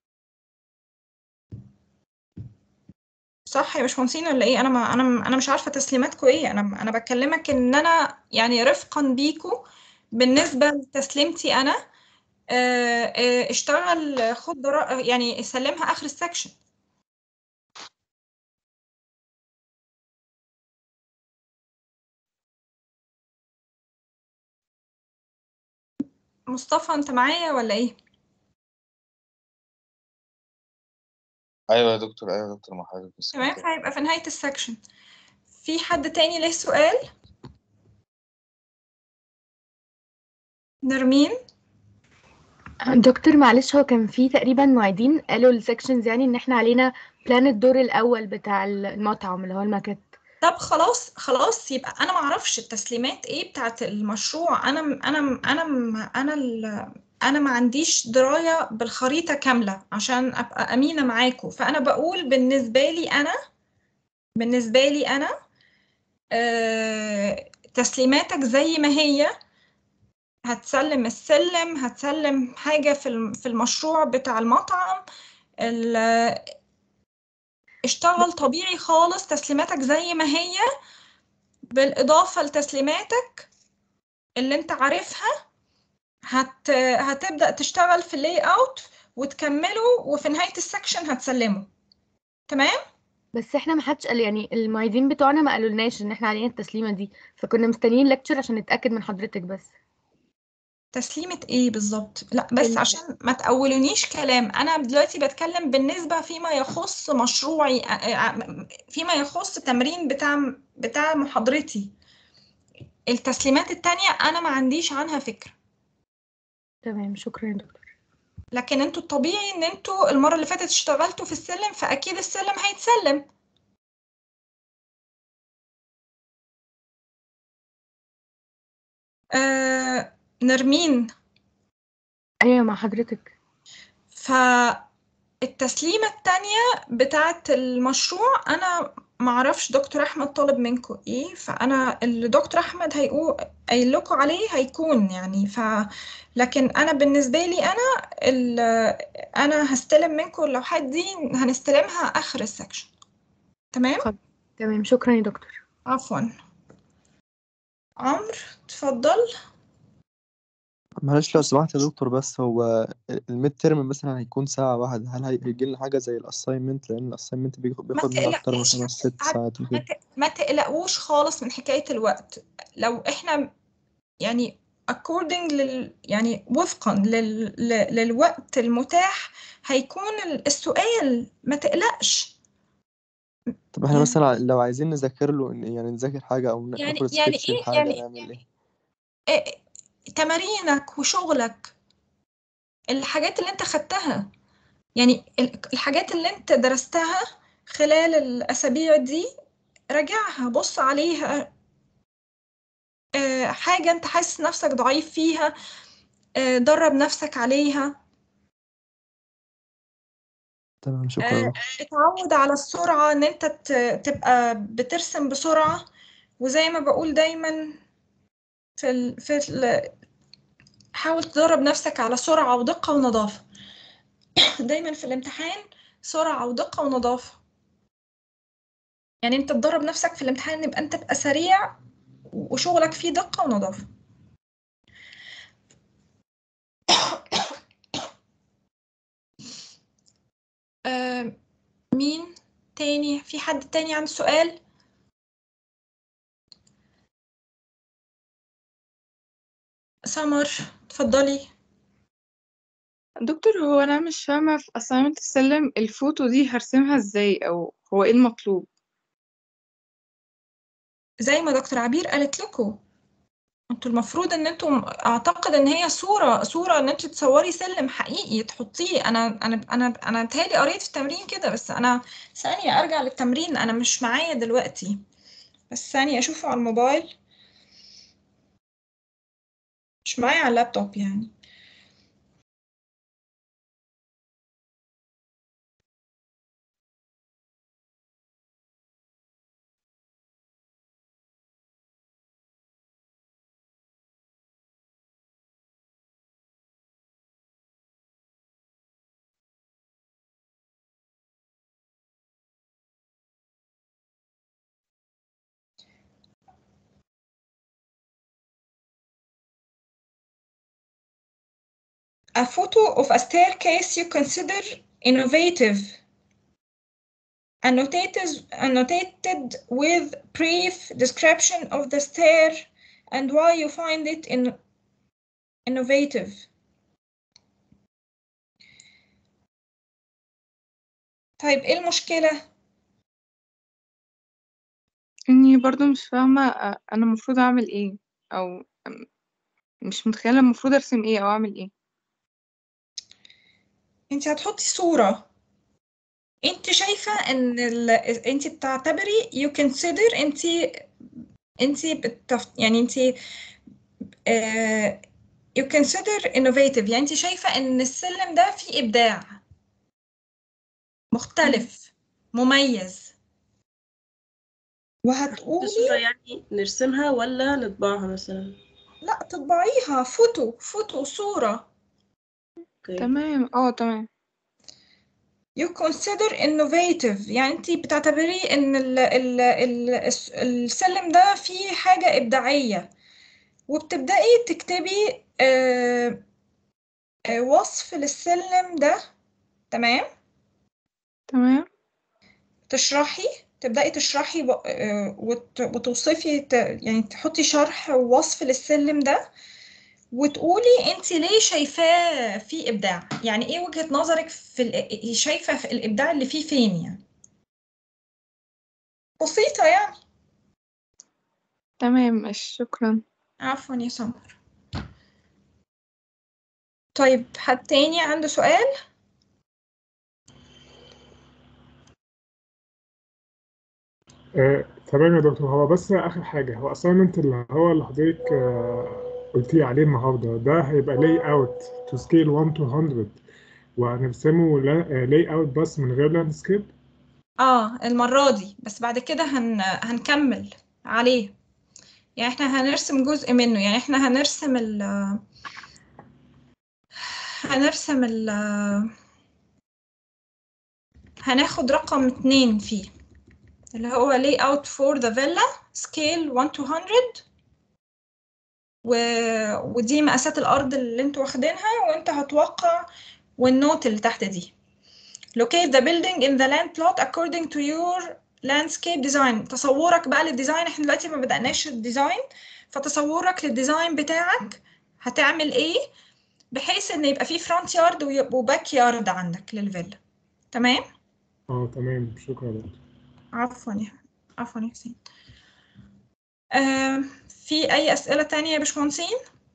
[SPEAKER 1] صح يا باشمهندسين ولا ايه؟ انا ما انا انا مش عارفه تسليماتكم ايه، انا انا بكلمك ان انا يعني رفقا بيكم بالنسبه لتسليمتي انا. آه، آه، اشتغل خد درا- يعني سلمها اخر السكشن. مصطفى انت معايا ولا ايه؟
[SPEAKER 13] ايوه يا دكتور، ايوه يا دكتور، مع حضرتك بس
[SPEAKER 1] تمام
[SPEAKER 13] كده.
[SPEAKER 1] هيبقى في نهايه السكشن. في حد تاني له سؤال؟ نرمين.
[SPEAKER 14] دكتور معلش، هو كان في تقريبا معيدين قالوا السكشنز يعني ان احنا علينا بلان الدور الاول بتاع المطعم اللي هو الماكت.
[SPEAKER 1] طب خلاص خلاص يبقى انا ما اعرفش التسليمات ايه بتاعت المشروع، انا انا انا انا ال- انا ما عنديش درايه بالخريطه كامله عشان ابقى امينه معاكم، فانا بقول بالنسبه لي انا بالنسبه لي انا آه، تسليماتك زي ما هي، هتسلم السلم، هتسلم حاجة في الم- في المشروع بتاع المطعم، ال- اشتغل طبيعي خالص، تسليماتك زي ما هي، بالإضافة لتسليماتك اللي انت عارفها. هت... هتبدأ تشتغل في اللاي اوت وتكمله، وفي نهاية السكشن هتسلمه. تمام؟
[SPEAKER 14] بس احنا ما حدش قال، يعني المعيدين بتوعنا ما قالولناش ان احنا علينا التسليمه دي، فكنا مستنيين ليكتشر عشان نتاكد من حضرتك بس.
[SPEAKER 1] تسليمة ايه بالظبط؟ لا بس عشان ما تأولونيش كلام، انا دلوقتي بتكلم بالنسبة فيما يخص مشروعي، فيما يخص تمرين بتاع بتاع محاضرتي. التسليمات التانية انا ما عنديش عنها فكرة.
[SPEAKER 14] تمام، شكرا يا دكتور.
[SPEAKER 1] لكن انتوا الطبيعي ان انتوا المرة اللي فاتت اشتغلتوا في السلم، فاكيد السلم هيتسلم. آه نرمين.
[SPEAKER 14] ايوه مع حضرتك.
[SPEAKER 1] فالتسليمة التانية بتاعة المشروع أنا معرفش دكتور أحمد طالب منكم إيه، فأنا اللي دكتور أحمد هيقول قايل لكم عليه هيكون يعني ف لكن أنا بالنسبة لي أنا ال... أنا هستلم منكم اللوحات دي، هنستلمها آخر السكشن. تمام؟
[SPEAKER 14] خد. تمام، شكرا يا دكتور.
[SPEAKER 1] عفوا. عمرو اتفضل.
[SPEAKER 10] معلش لو سمحت يا دكتور، بس هو الميد ترم مثلا هيكون ساعة واحدة، هل هيجي لنا حاجة زي الأساينمنت؟ لأن الأساينمنت بياخد
[SPEAKER 1] ما
[SPEAKER 10] بياخد مننا أكتر من
[SPEAKER 1] تقلقوش
[SPEAKER 10] خمس ست ساعات
[SPEAKER 1] ما
[SPEAKER 10] وكده.
[SPEAKER 1] ت- ما تقلقوش خالص من حكاية الوقت. لو احنا يعني according لل يعني وفقا لل... ل- للوقت المتاح هيكون السؤال، ما تقلقش.
[SPEAKER 10] طب احنا
[SPEAKER 1] يعني
[SPEAKER 10] مثلا لو عايزين نذاكر له، يعني نذاكر حاجة أو
[SPEAKER 1] يعني
[SPEAKER 10] ناخد
[SPEAKER 1] يعني
[SPEAKER 10] سكتش
[SPEAKER 1] ايه
[SPEAKER 10] لحاجة،
[SPEAKER 1] يعني
[SPEAKER 10] نعمل إيه؟
[SPEAKER 1] إيه تمارينك وشغلك، الحاجات اللي انت خدتها، يعني ال- الحاجات اللي انت درستها خلال الأسابيع دي، راجعها، بص عليها. آه، حاجة انت حاسس نفسك ضعيف فيها، آه، درب نفسك عليها.
[SPEAKER 10] تمام، شكرا يا
[SPEAKER 1] آه،
[SPEAKER 10] دكتور.
[SPEAKER 1] اتعود على السرعة، ان انت ت- تبقى بترسم بسرعة. وزي ما بقول دايما في ال... في ال... حاول تدرب نفسك على سرعة ودقة ونظافة. دايما في الامتحان سرعة ودقة ونظافة. يعني انت تدرب نفسك في الامتحان يبقى انت تبقى سريع وشغلك فيه دقة ونظافة. آه، مين تاني؟ في حد تاني عنده سؤال؟ سمر اتفضلي.
[SPEAKER 7] دكتور، هو انا مش فاهمه في assignment السلم الفوتو دي هرسمها ازاي، او هو ايه المطلوب؟
[SPEAKER 1] زي ما دكتور عبير قالت لكم، انتوا المفروض ان انتوا، اعتقد ان هي صورة صورة ان انتوا تصوري سلم حقيقي تحطيه. انا انا انا انا متهيألي قريت في التمرين كده، بس انا ثانية ارجع للتمرين، انا مش معايا دلوقتي، بس ثانية اشوفه على الموبايل، مش معايا على اللابتوب يعني. A photo of a staircase you consider innovative, annotated annotated with brief description of the stair and why you find it in innovative. طيب ايه المشكلة؟
[SPEAKER 7] اني برضو مش فاهمه آه، انا المفروض اعمل ايه، او أم- مش متخيله المفروض ارسم ايه او اعمل ايه.
[SPEAKER 1] انت هتحطي صورة، انت شايفة ان ال... انت بتعتبري you consider، انت انت بتف... يعني انت uh, you consider innovative، يعني انت شايفة ان السلم ده فيه ابداع، مختلف، مميز. وهتقولي
[SPEAKER 15] صورة يعني نرسمها ولا نطبعها مثلا؟
[SPEAKER 1] لا تطبعيها فوتو فوتو صورة.
[SPEAKER 15] اوكي.
[SPEAKER 7] تمام اه تمام.
[SPEAKER 1] you consider innovative يعني انت بتعتبريه ان ال ال ال الس- السلم ده فيه حاجة إبداعية، وبتبدأي تكتبي آه آه وصف للسلم ده. تمام.
[SPEAKER 7] تمام.
[SPEAKER 1] تشرحي تبدأي تشرحي و- آه، وت- وتوصفي ت- يعني تحطي شرح ووصف للسلم ده، وتقولي انت ليه شايفاه فيه إبداع، يعني ايه وجهة نظرك في ال- شايفة في الإبداع اللي فيه فين يعني. بسيطة يعني.
[SPEAKER 7] تمام ماشي شكرا.
[SPEAKER 1] عفوا يا سمر. طيب حد تاني عنده سؤال؟
[SPEAKER 2] آه، تمام يا دكتور. هو بس آخر حاجة، هو assignment اللي هو اللي حضرتك آه، قلتي عليه النهاردة ده هيبقى lay out to scale one to one hundred، وهنرسمه lay out بس من غير landscape.
[SPEAKER 1] اه المرة دي بس، بعد كده هن... هنكمل عليه. يعني احنا هنرسم جزء منه، يعني احنا هنرسم ال هنرسم ال هناخد رقم اتنين فيه اللي هو layout for the villa scale one to one hundred، و... ودي مقاسات الأرض اللي انتوا واخدينها، وانت هتوقع والنوت اللي تحت دي locate the building in the land plot according to your landscape design. تصورك بقى للديزاين، احنا دلوقتي ما بدأناش الديزاين، فتصورك للديزاين بتاعك هتعمل ايه بحيث ان يبقى فيه فرونت يارد وباك يارد عندك للفيلا. تمام.
[SPEAKER 2] اه تمام، شكرا يا دكتور.
[SPEAKER 1] عفوا يا عفوا يا حسين. آه في اي اسئله تانية يا باشمهندسين؟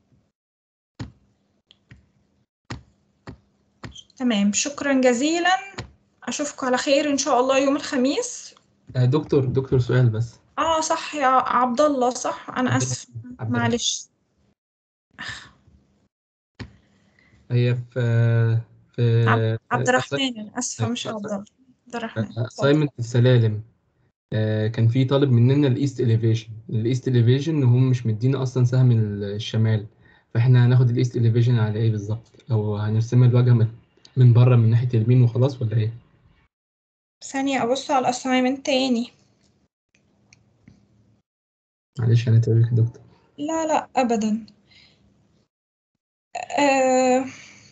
[SPEAKER 1] تمام شكرا جزيلا، اشوفكم على خير ان شاء الله يوم الخميس.
[SPEAKER 11] آه، دكتور دكتور سؤال بس.
[SPEAKER 1] اه صح يا عبد الله، صح انا
[SPEAKER 11] عبد
[SPEAKER 1] اسف
[SPEAKER 11] الرحمن عبد الرحمن.
[SPEAKER 1] معلش.
[SPEAKER 11] هي في في
[SPEAKER 1] عبد عبد الرحمن، انا اسفه مش عبد الله، عبد الرحمن اتفضل.
[SPEAKER 11] assignment السلالم. آه، كان في طالب مننا الايست اليفيشن الايست اليفيشن وهم مش مدينا اصلا سهم الشمال، فاحنا هناخد الايست اليفيشن على ايه بالظبط؟ او هنرسمها الواجهه من من بره من ناحيه اليمين وخلاص ولا ايه؟
[SPEAKER 1] ثانيه ابص على الاساينمنت تاني.
[SPEAKER 11] معلش انا تعبك يا دكتور.
[SPEAKER 1] لا لا ابدا. آه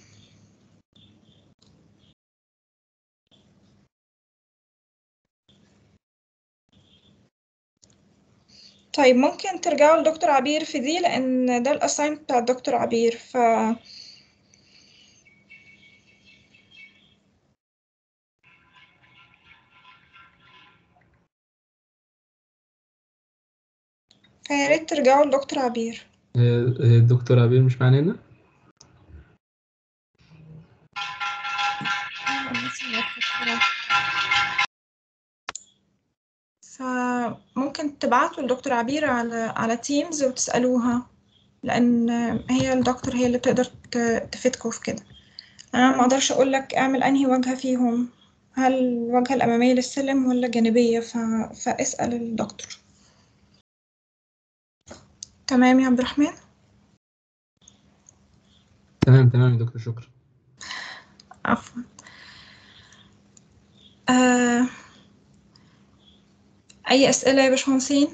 [SPEAKER 1] طيب ممكن ترجعوا لدكتور عبير في دي، لان ده الاساينمنت بتاع الدكتور عبير. ف فيا ريت ترجعوا لدكتور عبير.
[SPEAKER 11] آه، آه، الدكتور عبير مش معانا هنا؟
[SPEAKER 1] فممكن تبعتوا لدكتور عبير على على تيمز وتسألوها، لأن هي الدكتور هي اللي تقدر ت- تفيدكوا في كده. أنا ما أقدرش أقول لك أعمل أنهي واجهة فيهم، هل الواجهة الأمامية للسلم ولا الجانبية، ف... فاسأل الدكتور. تمام يا عبد الرحمن.
[SPEAKER 11] تمام تمام يا دكتور شكرا.
[SPEAKER 1] عفوا. آه... أي أسئلة يا باشمهندسين؟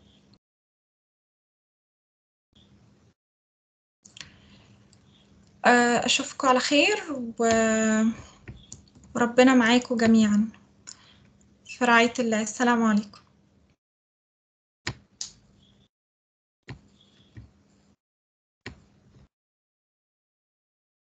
[SPEAKER 1] آه، أشوفكم على خير و... وربنا معاكم جميعا في رعاية الله. السلام عليكم.